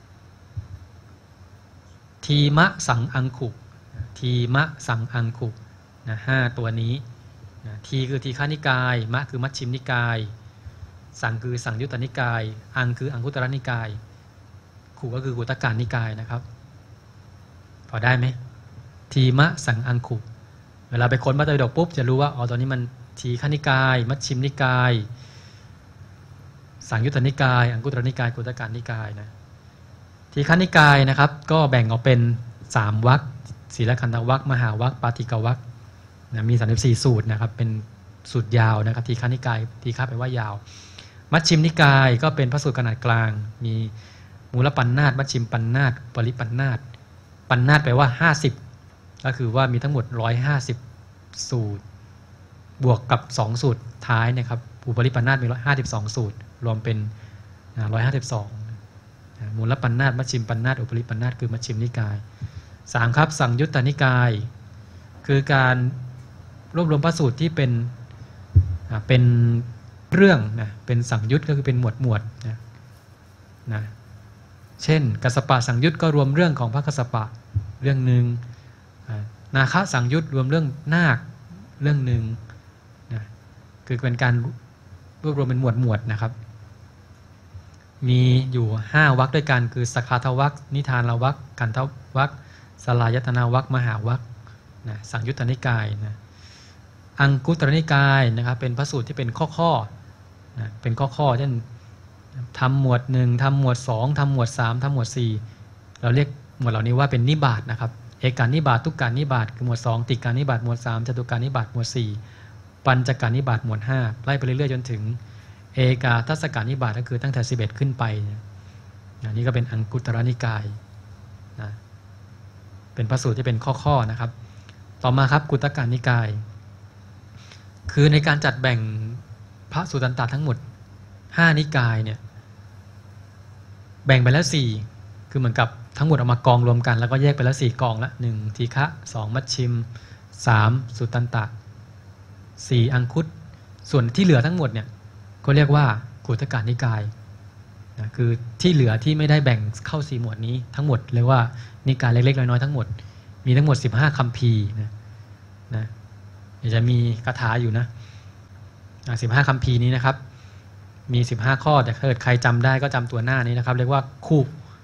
B: ทีมะสังอังคุทีมะสังอังคุนะห้าตัวนี้นะทีคือทีฆานิกายมะคือมัชชิมนิกายสังคือสังยุตตนิกายอังคืออังคุตรนิกายขุก็คือกุตตการนิกายนะครับพอได้ไหมทีมะสังอังคุเวลาไปค้นพระไตรปิฎกปุ๊บจะรู้ว่าอ๋อตอนนี้มันทีฆานิกายมัชชิมนิกายสังยุตตนิกายอังคุตรนิกายกุตตการนิกายนะทีฆานิกายนะครับก็แบ่งออกเป็นสามวรรคศีลขันธวรรคมหาวรรคปาติกวรรคนะมีสามสิบสี่สูตรนะครับเป็นสูตรยาวนะครับทีฆานิกายทีฆาแปลว่ายาวมัชชิมนิกายก็เป็นพระสูตรขนาดกลางมีมูลปัณนาตมัชชิมปัณนาตปริปัณนาตปัณนาตแปลว่าห้าสิบก็คือว่ามีทั้งหมดหนึ่งร้อยห้าสิบสูตรบวกกับสองสูตรท้ายนะครับอุปริปัณนาตมีหนึ่งร้อยห้าสิบสองสูตรรวมเป็นหนึ่งร้อยห้าสิบสองมูลปัณนาตมัชชิมปัณนาตอุปริปัณนาตคือมัชชิมนิกายสามครับสังยุตตนิกายคือการรวบรวมพระสูตรที่เป็นเป็นเรื่องนะเป็นสังยุตก็คือเป็นหมวดหมวดนะนะเช่นกัสสปะสังยุตก็รวมเรื่องของพระกัสสปะเรื่องหนึ่งนาคสังยุตรวมเรื่องนาคเรื่องหนึ่งนะคือเป็นการรวบรวมเป็นหมวดหมวดนะครับมีอยู่ห้าวรรคด้วยกันคือสคาทวรรคนิทานวรรคกันทวรรคสลายตนาวรรคมหาวรรคนะสังยุตตนิกายนะอังคุตรนิกายนะครับเป็นพระสูตรที่เป็นข้อข้อนะเป็นข้อข้อเช่นทำหมวดหนึ่งทำหมวดสองทำหมวดสามทำหมวดสี่เราเรียกหมวดเหล่านี้ว่าเป็นนิบาตนะครับเอกานิบาตทุกการนิบาตคือหมวดสองติกานิบาตหมวดสามจตุการนิบาตหมวดสี่ปัญจการนิบาตหมวดห้าไล่ไปเรื่อยๆจนถึงเอกาทัศการนิบาตก็คือตั้งแต่สิบเอ็ดขึ้นไปนะนี่ก็เป็นอังคุตรนิกายนะเป็นพระสูตรที่เป็นข้อๆนะครับต่อมาครับกุตตการนิกายคือในการจัดแบ่งพระสุตตันตทั้งหมดห้านิกายเนี่ยแบ่งไปแล้วสี่คือเหมือนกับทั้งหมดเอามากองรวมกันแล้วก็แยกไปแล้วสี่กองละหนึ่งทีฆะสองมัชชิมสามสุตตันตสี่อังคุตส่วนที่เหลือทั้งหมดเนี่ยก็เรียกว่ากุตตการนิกายนะคือที่เหลือที่ไม่ได้แบ่งเข้าสี่หมวดนี้ทั้งหมดเรียกว่านิกายเล็กๆน้อยๆทั้งหมดมีทั้งหมดสิบห้าคัมภีร์นะนะจะมีคาถาอยู่นะสิบห้าคัมภีร์นี้นะครับมีสิบห้าข้อแต่ถ้าเกิดใครจำได้ก็จำตัวหน้านี้นะครับเรียกว่าคู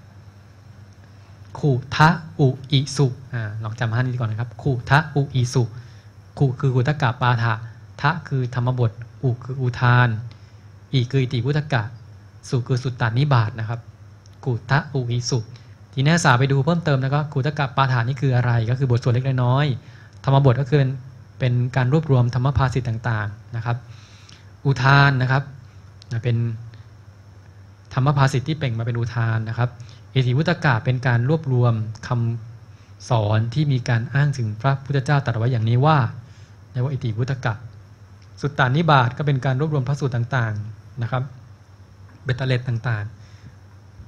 B: คูทะอุอิสุอ่าลองจำห้านี้ก่อนนะครับคูทะอุอิสุคูคือกุตตกะปาฐะทะคือธรรมบทอุคืออุทานอิคืออิติพุทธกะสุคือสุตตานิบาตนะครับกุทะอุอิสุทีนี้สาไปดูเพิ่มเติมแล้วก็กุตตกะปาฐานี่คืออะไรก็คือบทสวดเล็กน้อยธรรมบทก็คือเป็นเป็นการรวบรวมธรรมภาษิตต่างๆนะครับอุทานนะครับเป็นธรรมภาษิตที่เปล่งมาเป็นอุทานนะครับอิติพุทธกะเป็นการรวบรวมคำสอนที่มีการอ้างถึงพระพุทธเจ้าตรัสไว้อย่างนี้ว่าเรียกว่าอิติพุทธกะสุตตานิบาตก็เป็นการรวบรวมพระสูตรต่างๆนะครับเบตเตเลตต่างๆ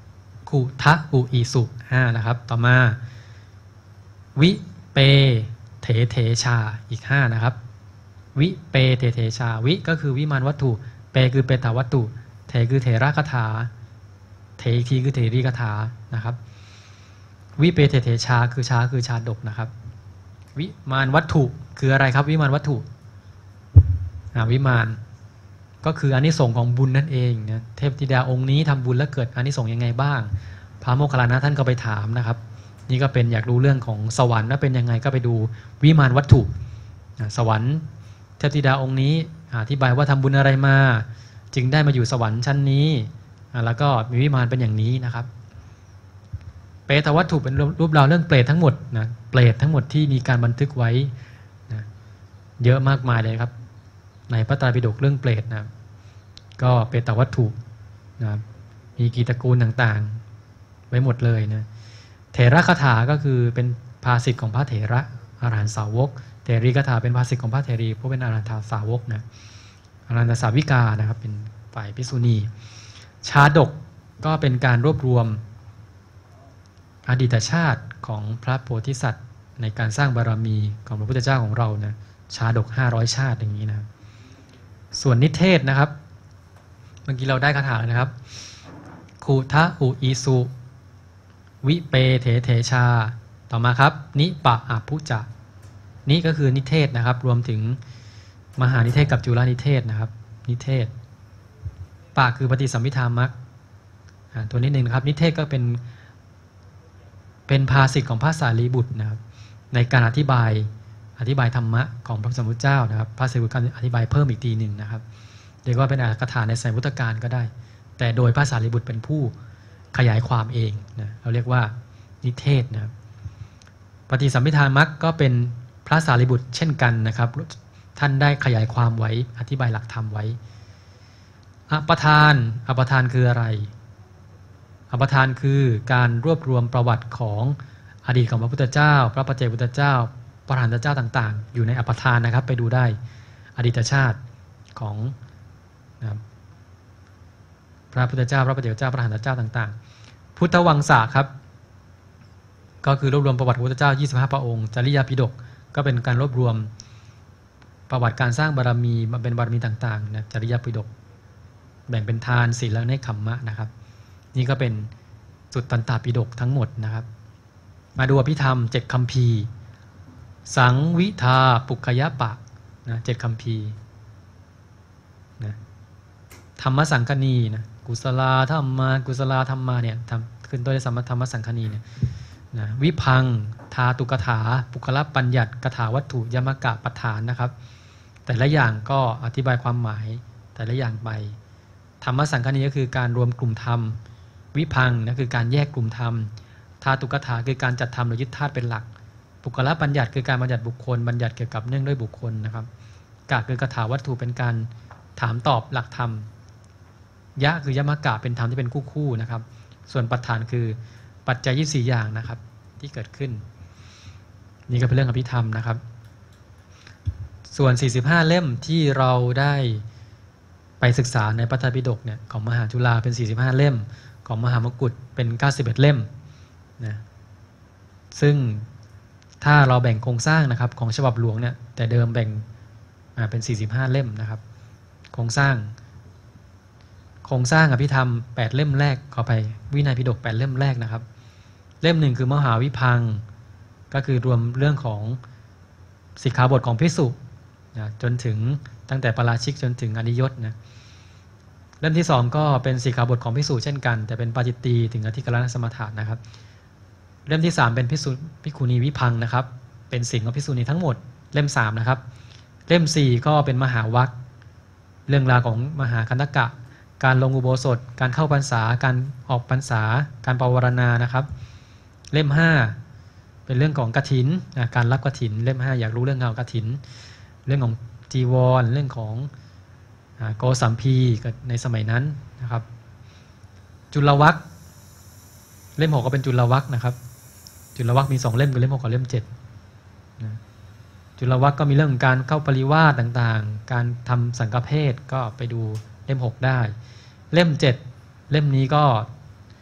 B: ขุทะอุอิสุห้านะครับต่อมาวิเปเถเถชาอีกห้านะครับวิเปเถเถชาวิก็คือวิมานวัตถุเปคือเปตวัตถุเถคือเถระคถาเถอีกทีคือเถรีคถานะครับวิเปเถเถชาคือชาคือชาดกนะครับวิมานวัตถุคืออะไรครับวิมานวัตถุวิมานก็คืออานิสงส์ของบุญนั่นเองนะเทพธิดาองค์นี้ทำบุญแล้วเกิดอานิสงส์ยังไงบ้างพระโมคคัลลานะท่านก็ไปถามนะครับนี่ก็เป็นอยากรู้เรื่องของสวรรค์ว่าเป็นยังไงก็ไปดูวิมานวัตถุสวรรค์เทพธิดาองค์นี้อธิบายว่าทำบุญอะไรมาจึงได้มาอยู่สวรรค์ชั้นนี้แล้วก็มีวิมานเป็นอย่างนี้นะครับเปตวัตถุเป็นรูปราวเรื่องเปรตทั้งหมดนะเปรตทั้งหมดที่มีการบันทึกไว้นะเยอะมากมายเลยครับในพระไตรปิฎกเรื่องเปรตนะก็เปตวัตถุนะมีกี่ตระกูลต่างๆไว้หมดเลยนะเถระคถาก็คือเป็นภาษิตของพระเถระอรหันตสาวกเถรีคถาเป็นภาษิตของพระเถรีผู้เป็นอรหันตสาวกนะอรหันตสาวิกานะครับเป็นฝ่ายภิกษุณีชาดกก็เป็นการรวบรวมอดีตชาติของพระโพธิสัตว์ในการสร้างบารมีของพระพุทธเจ้าของเรานะชาดกห้าร้อยชาติอย่างนี้นะส่วนนิเทศนะครับเมื่อกี้เราได้คาถาแล้วนะครับขุทะอุอิสุวิเปเถเถชาต่อมาครับนิปะอาภุจะนี่ก็คือนิเทศนะครับรวมถึงมหานิเทศกับจุลนิเทศนะครับนิเทศปะคือปฏิสัมภิธามัคตัวนิดนึงนะครับนิเทศก็เป็นเป็นภาษิตของพระสารีบุตรนะครับในการอธิบายอธิบายธรรมะของพระสัมมาสัมพุทธเจ้านะครับพระสารีบุตรก็อธิบายเพิ่มอีกทีหนึ่งนะครับเรียกว่าเป็นอัตถกถาในสายพุทธการก็ได้แต่โดยพระสารีบุตรเป็นผู้ขยายความเองนะเราเรียกว่านิเทศนะครับปฏิสัมภิธามัคก็เป็นพระสารีบุตรเช่นกันนะครับท่านได้ขยายความไว้อธิบายหลักธรรมไว้อปทานอปทานคืออะไรอปทานคือการรวบรวมประวัติของอดีตของพระพุทธเจ้าพระปัจเจกพุทธเจ้าพระอรหันตเจ้าต่างๆอยู่ในอปทานนะครับไปดูได้อดีตชาติของนะครับพระพุทธเจ้าพระปัจเจกเจ้าพระอรหันตเจ้าต่างๆพุทธวังสะครับก็คือรวบรวมประวัติพระพุทธเจ้ายี่สิบห้าพระองค์จริยปิฎกก็เป็นการรวบรวมประวัติการสร้างบารมีมาเป็นบารมีต่างๆนะจริยปิฎกแบ่งเป็นทานศีลและเนคขมมะนะครับนี่ก็เป็นสุตตันตปิฎกทั้งหมดนะครับมาดูอภิธรรมเจ็ดคัมภีร์สังวิทาปุคคยปะนะเจ็ดคัมภีร์นะธรรมสังคณีนะกุศลธรรมากุศลธรรมาเนี่ยทำขึ้นต้นด้วยสัมมาธรรมสังคณีเนี่ยนะวิพังทาตุกถาปุคละปัญญัติกถาวัตถุยมกะปัฏฐานนะครับแต่ละอย่างก็อธิบายความหมายแต่ละอย่างไปธรรมสังคณีก็คือการรวมกลุ่มธรรมวิพังนะคือการแยกกลุ่มธรรมธาตุกถาคือการจัดธรรมโดยยึดธาตุเป็นหลักปุคละปัญญัติคือการบัญญัติบุคคลบัญญัติเกี่ยวกับเนื่องด้วยบุคคลนะครับกะคือกถาวัตถุเป็นการถามตอบหลักธรรมยะคือยมกะเป็นธรรมที่เป็นคู่คู่นะครับส่วนปัฏฐานคือปัจจัยยี่สิบสี่อย่างนะครับที่เกิดขึ้นนี่ก็เป็นเรื่องอภิธรรมนะครับส่วนสี่สิบห้าเล่มที่เราได้ไปศึกษาในพระไตรปิฎกเนี่ยของมหาจุฬาเป็นสี่สิบห้าเล่มของมหามกุฏเป็นเก้าสิบเอ็ดเล่มนะซึ่งถ้าเราแบ่งโครงสร้างนะครับของฉบับหลวงเนี่ยแต่เดิมแบ่งเป็นสี่สิบห้าเล่มนะครับโครงสร้างโครงสร้างอภิธรรมแปดเล่มแรกขอไปวินัยปิฎกแปดเล่มแรกนะครับเล่มหนึ่งคือมหาวิพังก็คือรวมเรื่องของสิกขาบทของภิกษุนะจนถึงตั้งแต่ปาราชิกจนถึงอนิยตนะเล่มที่สองก็เป็นสิกขาบทของภิกษุเช่นกันแต่เป็นปาจิตตีถึงอธิกรณสมถะนะครับเล่มที่สามเป็นภิกษุภิกขุณีวิพังนะครับเป็นสิ่งของภิกษุณีทั้งหมดเล่มสามนะครับเล่มสี่ก็เป็นมหาวรรคเรื่องราวของมหาคันธกะการลงอุโบสถการเข้าพรรษาการออกพรรษาการปวารณานะครับเล่มห้าเป็นเรื่องของกฐินการรับกฐินเล่มห้าอยากรู้เรื่องเงากฐินเรื่องของจีวรเรื่องของโกสัมพีในสมัยนั้นนะครับจุลวรรคเล่มหกก็เป็นจุลวรรคนะครับจุลวรรคมีสองเล่มคือเล่มหกกับเล่มเจ็ดจุลวรรคก็มีเรื่องของการเข้าปริวาสต่างๆการทำสังฆเพศก็ไปดูเล่มหกได้เล่มเจ็ดเล่มนี้ก็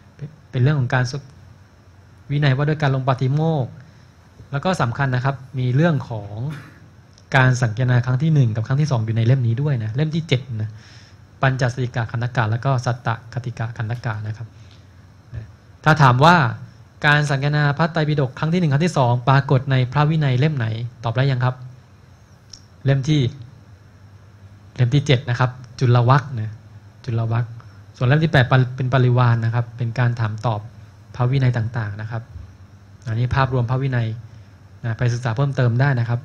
B: เป็นเรื่องของการวินัยว่าด้วยการลงปาฏิโมกข์แล้วก็สำคัญนะครับมีเรื่องของการสังเกนาครั้งที่หนึ่งกับครั้งที่สองอยู่ในเล่มนี้ด้วยนะเล่มที่เจ็ดนะปัญจสติกะขันธกะแล้วก็สัตตคติกะขันธกะนะครับถ้าถามว่าการสังเกนาพระไตรปิฎกครั้งที่หนึ่งครั้งที่สองปรากฏในพระวินัยเล่มไหนตอบได้ยังครับเล่มที่เล่มที่เจ็ดนะครับจุลวรรคนะจุลวรรคส่วนเล่มที่แปดเป็นปริวารนะครับเป็นการถามตอบพระวินัยต่างๆนะครับอันนี้ภาพรวมพระวินัยนะไปศึกษาเพิ่มเติมได้นะครับ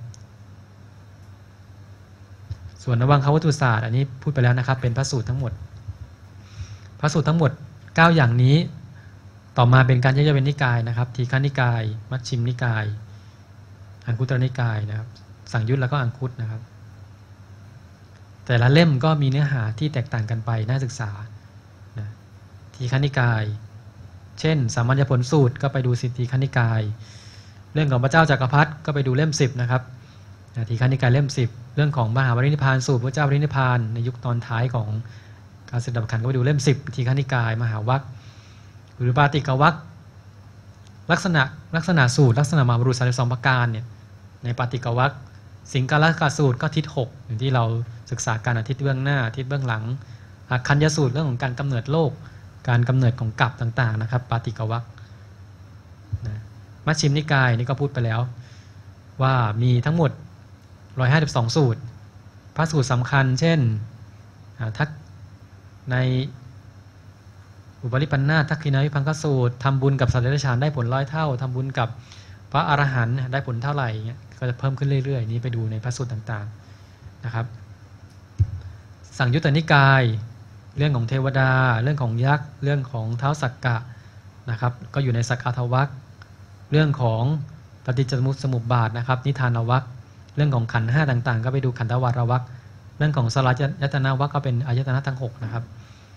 B: ส่วนนวังควัตถุศาสตร์อันนี้พูดไปแล้วนะครับเป็นพระสูตรทั้งหมดพระสูตรทั้งหมดเก้าอย่างนี้ต่อมาเป็นการแยกเป็นนิกายนะครับทีฆนิกายมัชฌิมนิกายอังคุตรนิกายนะครับสังยุตแล้วก็อังคุตนะครับแต่ละเล่มก็มีเนื้อหาที่แตกต่างกันไปน่าศึกษานะทีฆนิกายเช่นสามัญญผลสูตรก็ไปดูสิทีฆนิกายเรื่องของพระเจ้าจักรพรรดิก็ไปดูเล่มสิบนะครับทีฆนิกายเล่มสิบเรื่องของมหาปรินิพพานสูตรพระเจ้าปรินิพพานในยุคตอนท้ายของการเสด็จดับขันธ์ก็ไปดูเล่มสิบทีฆนิกายมหาวรรคหรือปาติกวรรคลักษณะลักษณะสูตรลักษณะมหาบุรุษสามสิบสองประการเนี่ยในปาติกวรรคสิงคลักษณสูตรก็ทิศหกอย่างที่เราศึกษาการอาทิตย์เบื้องหน้าอาทิตย์เบื้องหลังอักคัญญสูตรเรื่องของการกำเนิดโลกการกำเนิดของกัปต่างๆนะครับปาติกวรรคนะมัชฌิมนิกายนี่ก็พูดไปแล้วว่ามีทั้งหมดหนึ่งร้อยห้าสิบสองสูตรพระสูตรสำคัญเช่นทักในอุปริปันธาทักขิณาวิภังคสูตรทำบุญกับสัตว์เดรัจฉานได้ผลร้อยเท่าทำบุญกับพระอรหันต์ได้ผลเท่าไหร่เงี้ยก็จะเพิ่มขึ้นเรื่อยๆนี้ไปดูในพระสูตรต่างๆนะครับสังยุตตนิกายเรื่องของเทวดาเรื่องของยักษ์เรื่องของท้าวสักกะนะครับก็อยู่ในสักกะทวรรคเรื่องของปฏิจจสมุปบาทนะครับนิทานวรรคเรื่องของขันธ์ห้าต่างๆก็ไปดูขันธวารวรรคเรื่องของสลายยตนาวรรคก็เป็นอายตนะทั้งหกนะครับ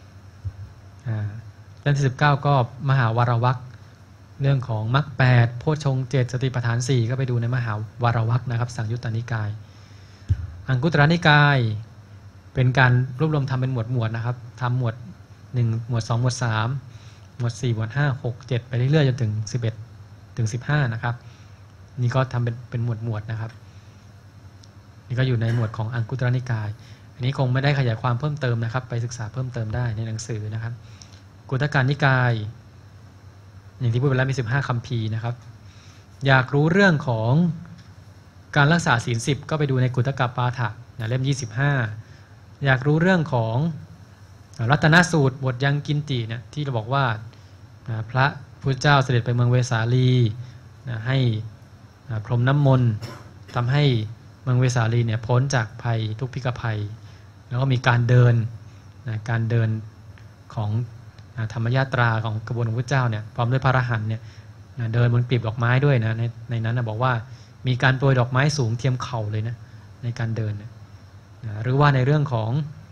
B: เรื่องที่สิบเก้าก็มหาวารวรรคเรื่องของมรรคแปดโพชฌงค์เจ็ดสติปัฏฐานสี่ก็ไปดูในมหาวารวรรคนะครับสังยุตตนิกายอังคุตรนิกายเป็นการรวบรวมทำเป็นหมวดหมวดนะครับทำหมวดหนึ่งหมวดสองหมวดสามหมวดสี่หมวดห้าหกเจ็ดไปเรื่อยๆจนถึงสิบเอ็ดถึงสิบห้านะครับนี่ก็ทำเป็นเป็นหมวดหมวดนะครับนี่ก็อยู่ในหมวดของอังคุตรนิกายอันนี้คงไม่ได้ขยายความเพิ่มเติมนะครับไปศึกษาเพิ่มเติมได้ในหนังสือนะครับกุฏการนิกายอย่างที่พูดไปแล้วมีสิบห้าคัมภีร์นะครับอยากรู้เรื่องของการรักษาศีลสิบก็ไปดูในกุฏกปาฐะเล่มยี่สิบห้าอยากรู้เรื่องของรัตนสูตรบทยังกินติเนี่ยที่เราบอกว่าพระพุทธเจ้าเสด็จไปเมืองเวสาลีให้พรมน้ำมนต์ทำให้เมืองเวสาลีเนี่ยพ้นจากภัยทุกพิกภัยแล้วก็มีการเดินการเดินของธรรมยาตราของกระบวนของพระเจ้าเนี่ยพร้อมด้วยพระอรหันต์เนี่ยเดินบนปีบดอกไม้ด้วยนะในในนั้นนะบอกว่ามีการโปรยดอกไม้สูงเทียมเข่าเลยนะในการเดินนะหรือว่าในเรื่องของ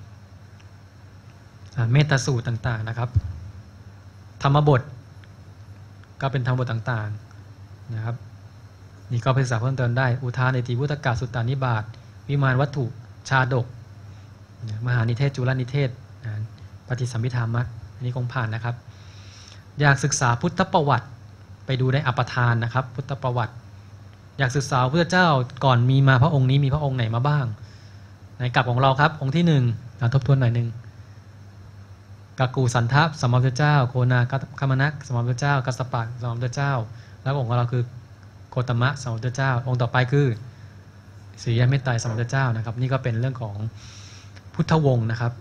B: เมตตาสูตรต่างๆนะครับธรรมบทก็เป็นธรรมบทต่างๆนะครับนี่ก็ไปศึกษาเพิ่มเติมได้อุทานในติพุทธกาสุตตานิบาตวิมานวัตถุชาดกมหานิเทศจุลนิเทศปฏิสัมภิธามัคอันนี้คงผ่านนะครับอยากศึกษาพุทธประวัติไปดูในอัปทานนะครับพุทธประวัติอยากศึกษาพระเจ้าก่อนมีมาพระองค์นี้มีพระองค์ไหนมาบ้างในกลับของเราครับองค์ที่หนึ่งทบทวนหน่อยหนึ่งกากูสันทะสมมาพุทธเจ้าโคนาคามนักสมมาพุทธเจ้ากัสสปะสมมาพุทธเจ้าแล้วองค์ของเราคือโคตมะสมมาพุทธเจ้าองค์ต่อไปคือสียเมตไตรสมมาพุทธเจ้านะครับนี่ก็เป็นเรื่องของพุทธวงศ์นะครับ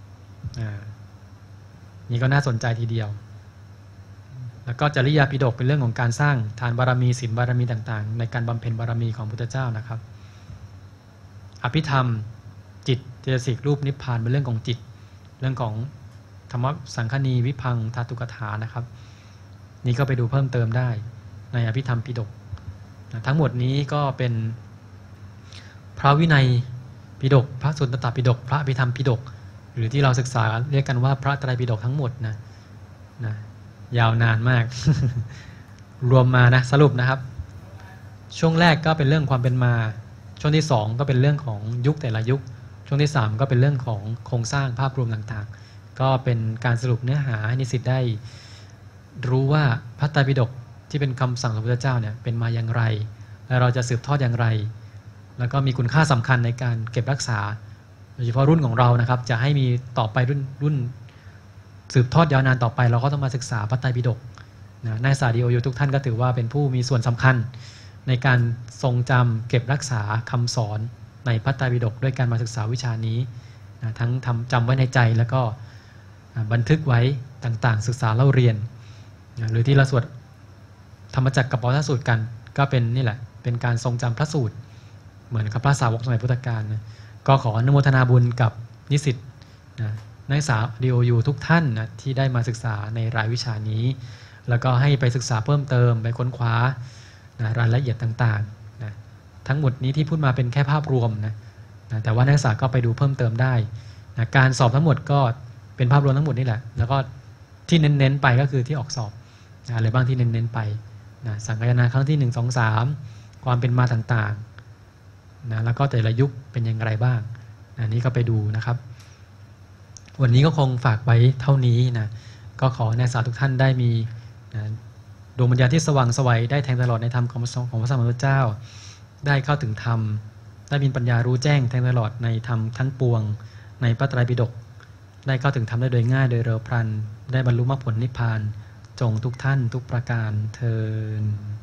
B: นี่ก็น่าสนใจทีเดียวแล้วก็จริยาปิฎกเป็นเรื่องของการสร้างทานบารมีศีลบารมีต่างๆในการบำเพ็ญบารมีของพุทธเจ้านะครับอภิธรรมจิตเจตสิกรูปนิพพานเป็นเรื่องของจิตเรื่องของธรรมสังคณีวิพังธาตุกถานะครับนี่ก็ไปดูเพิ่มเติมได้ในอภิธรรมปิฎกทั้งหมดนี้ก็เป็นพระวินัยปิฎกพระสุตตปิฎกพระอภิธรรมปิฎกหรือที่เราศึกษาเรียกกันว่าพระไตรปิฎกทั้งหมดนะนะยาวนานมาก รวมมานะสรุปนะครับช่วงแรกก็เป็นเรื่องความเป็นมาช่วงที่สองก็เป็นเรื่องของยุคแต่ละยุคช่วงที่สามก็เป็นเรื่องของโครงสร้างภาพรวมต่างๆก็เป็นการสรุปเนื้อหาให้นิสิตได้รู้ว่าพระไตรปิฎกที่เป็นคำสั่งของพระพุทธเจ้าเนี่ยเป็นมาอย่างไรและเราจะสืบทอดอย่างไรแล้วก็มีคุณค่าสำคัญในการเก็บรักษาโดยเฉพาะรุ่นของเรานะครับจะให้มีต่อไปรุ่นรุ่นสืบทอดยาวนานต่อไปเราก็ต้องมาศึกษาพระไตรปิฎกนะนักศึกษา ดี โอ ยู ทุกท่านก็ถือว่าเป็นผู้มีส่วนสำคัญในการทรงจำเก็บรักษาคำสอนในพระไตรปิฎกด้วยการมาศึกษาวิชานี้นะทั้งทำจำไว้ในใจแล้วก็บันทึกไว้ต่างๆศึกษาเล่าเรียนนะหรือที่เราสวดธรรมจักรกับปวัตตสูตรกันก็เป็นนี่แหละเป็นการทรงจำพระสูตรเหมือนกับพระสาวกสมัยพุทธกาลนะก็ขออนุโมทนาบุญกับนิสิตนะนักศึกษา ดี โอ ยู ทุกท่านนะที่ได้มาศึกษาในรายวิชานี้แล้วก็ให้ไปศึกษาเพิ่มเติมไปค้นคว้านะรายละเอียดต่างๆนะทั้งหมดนี้ที่พูดมาเป็นแค่ภาพรวมนะนะแต่ว่านักศึกษาก็ไปดูเพิ่มเติมได้นะการสอบทั้งหมดก็เป็นภาพรวมทั้งหมดนี่แหละแล้วก็ที่เน้นๆไปก็คือที่ออกสอบนะอะไรบ้างที่เน้นๆไปนะสังคายนาครั้งที่หนึ่ง สอง สามความเป็นมาต่างๆนะแล้วก็แต่ละยุคเป็นอย่างไรบ้างนะนี่ก็ไปดูนะครับวันนี้ก็คงฝากไว้เท่านี้นะก็ขอให้นักศึกษาทุกท่านได้มีนะดวงปัญญาที่สว่างไสวได้แทงตลอดในธรรมของพระของพระสัมมาสัมพุทธเจ้าได้เข้าถึงธรรมได้มีปัญญารู้แจ้งแทงตลอดในธรรมทั้งปวงในพระไตรปิฎกได้เข้าถึงธรรมได้โดยง่ายโดยเร็วพลันได้บรรลุมรรคผลนิพพานจงทุกท่านทุกประการเทอญ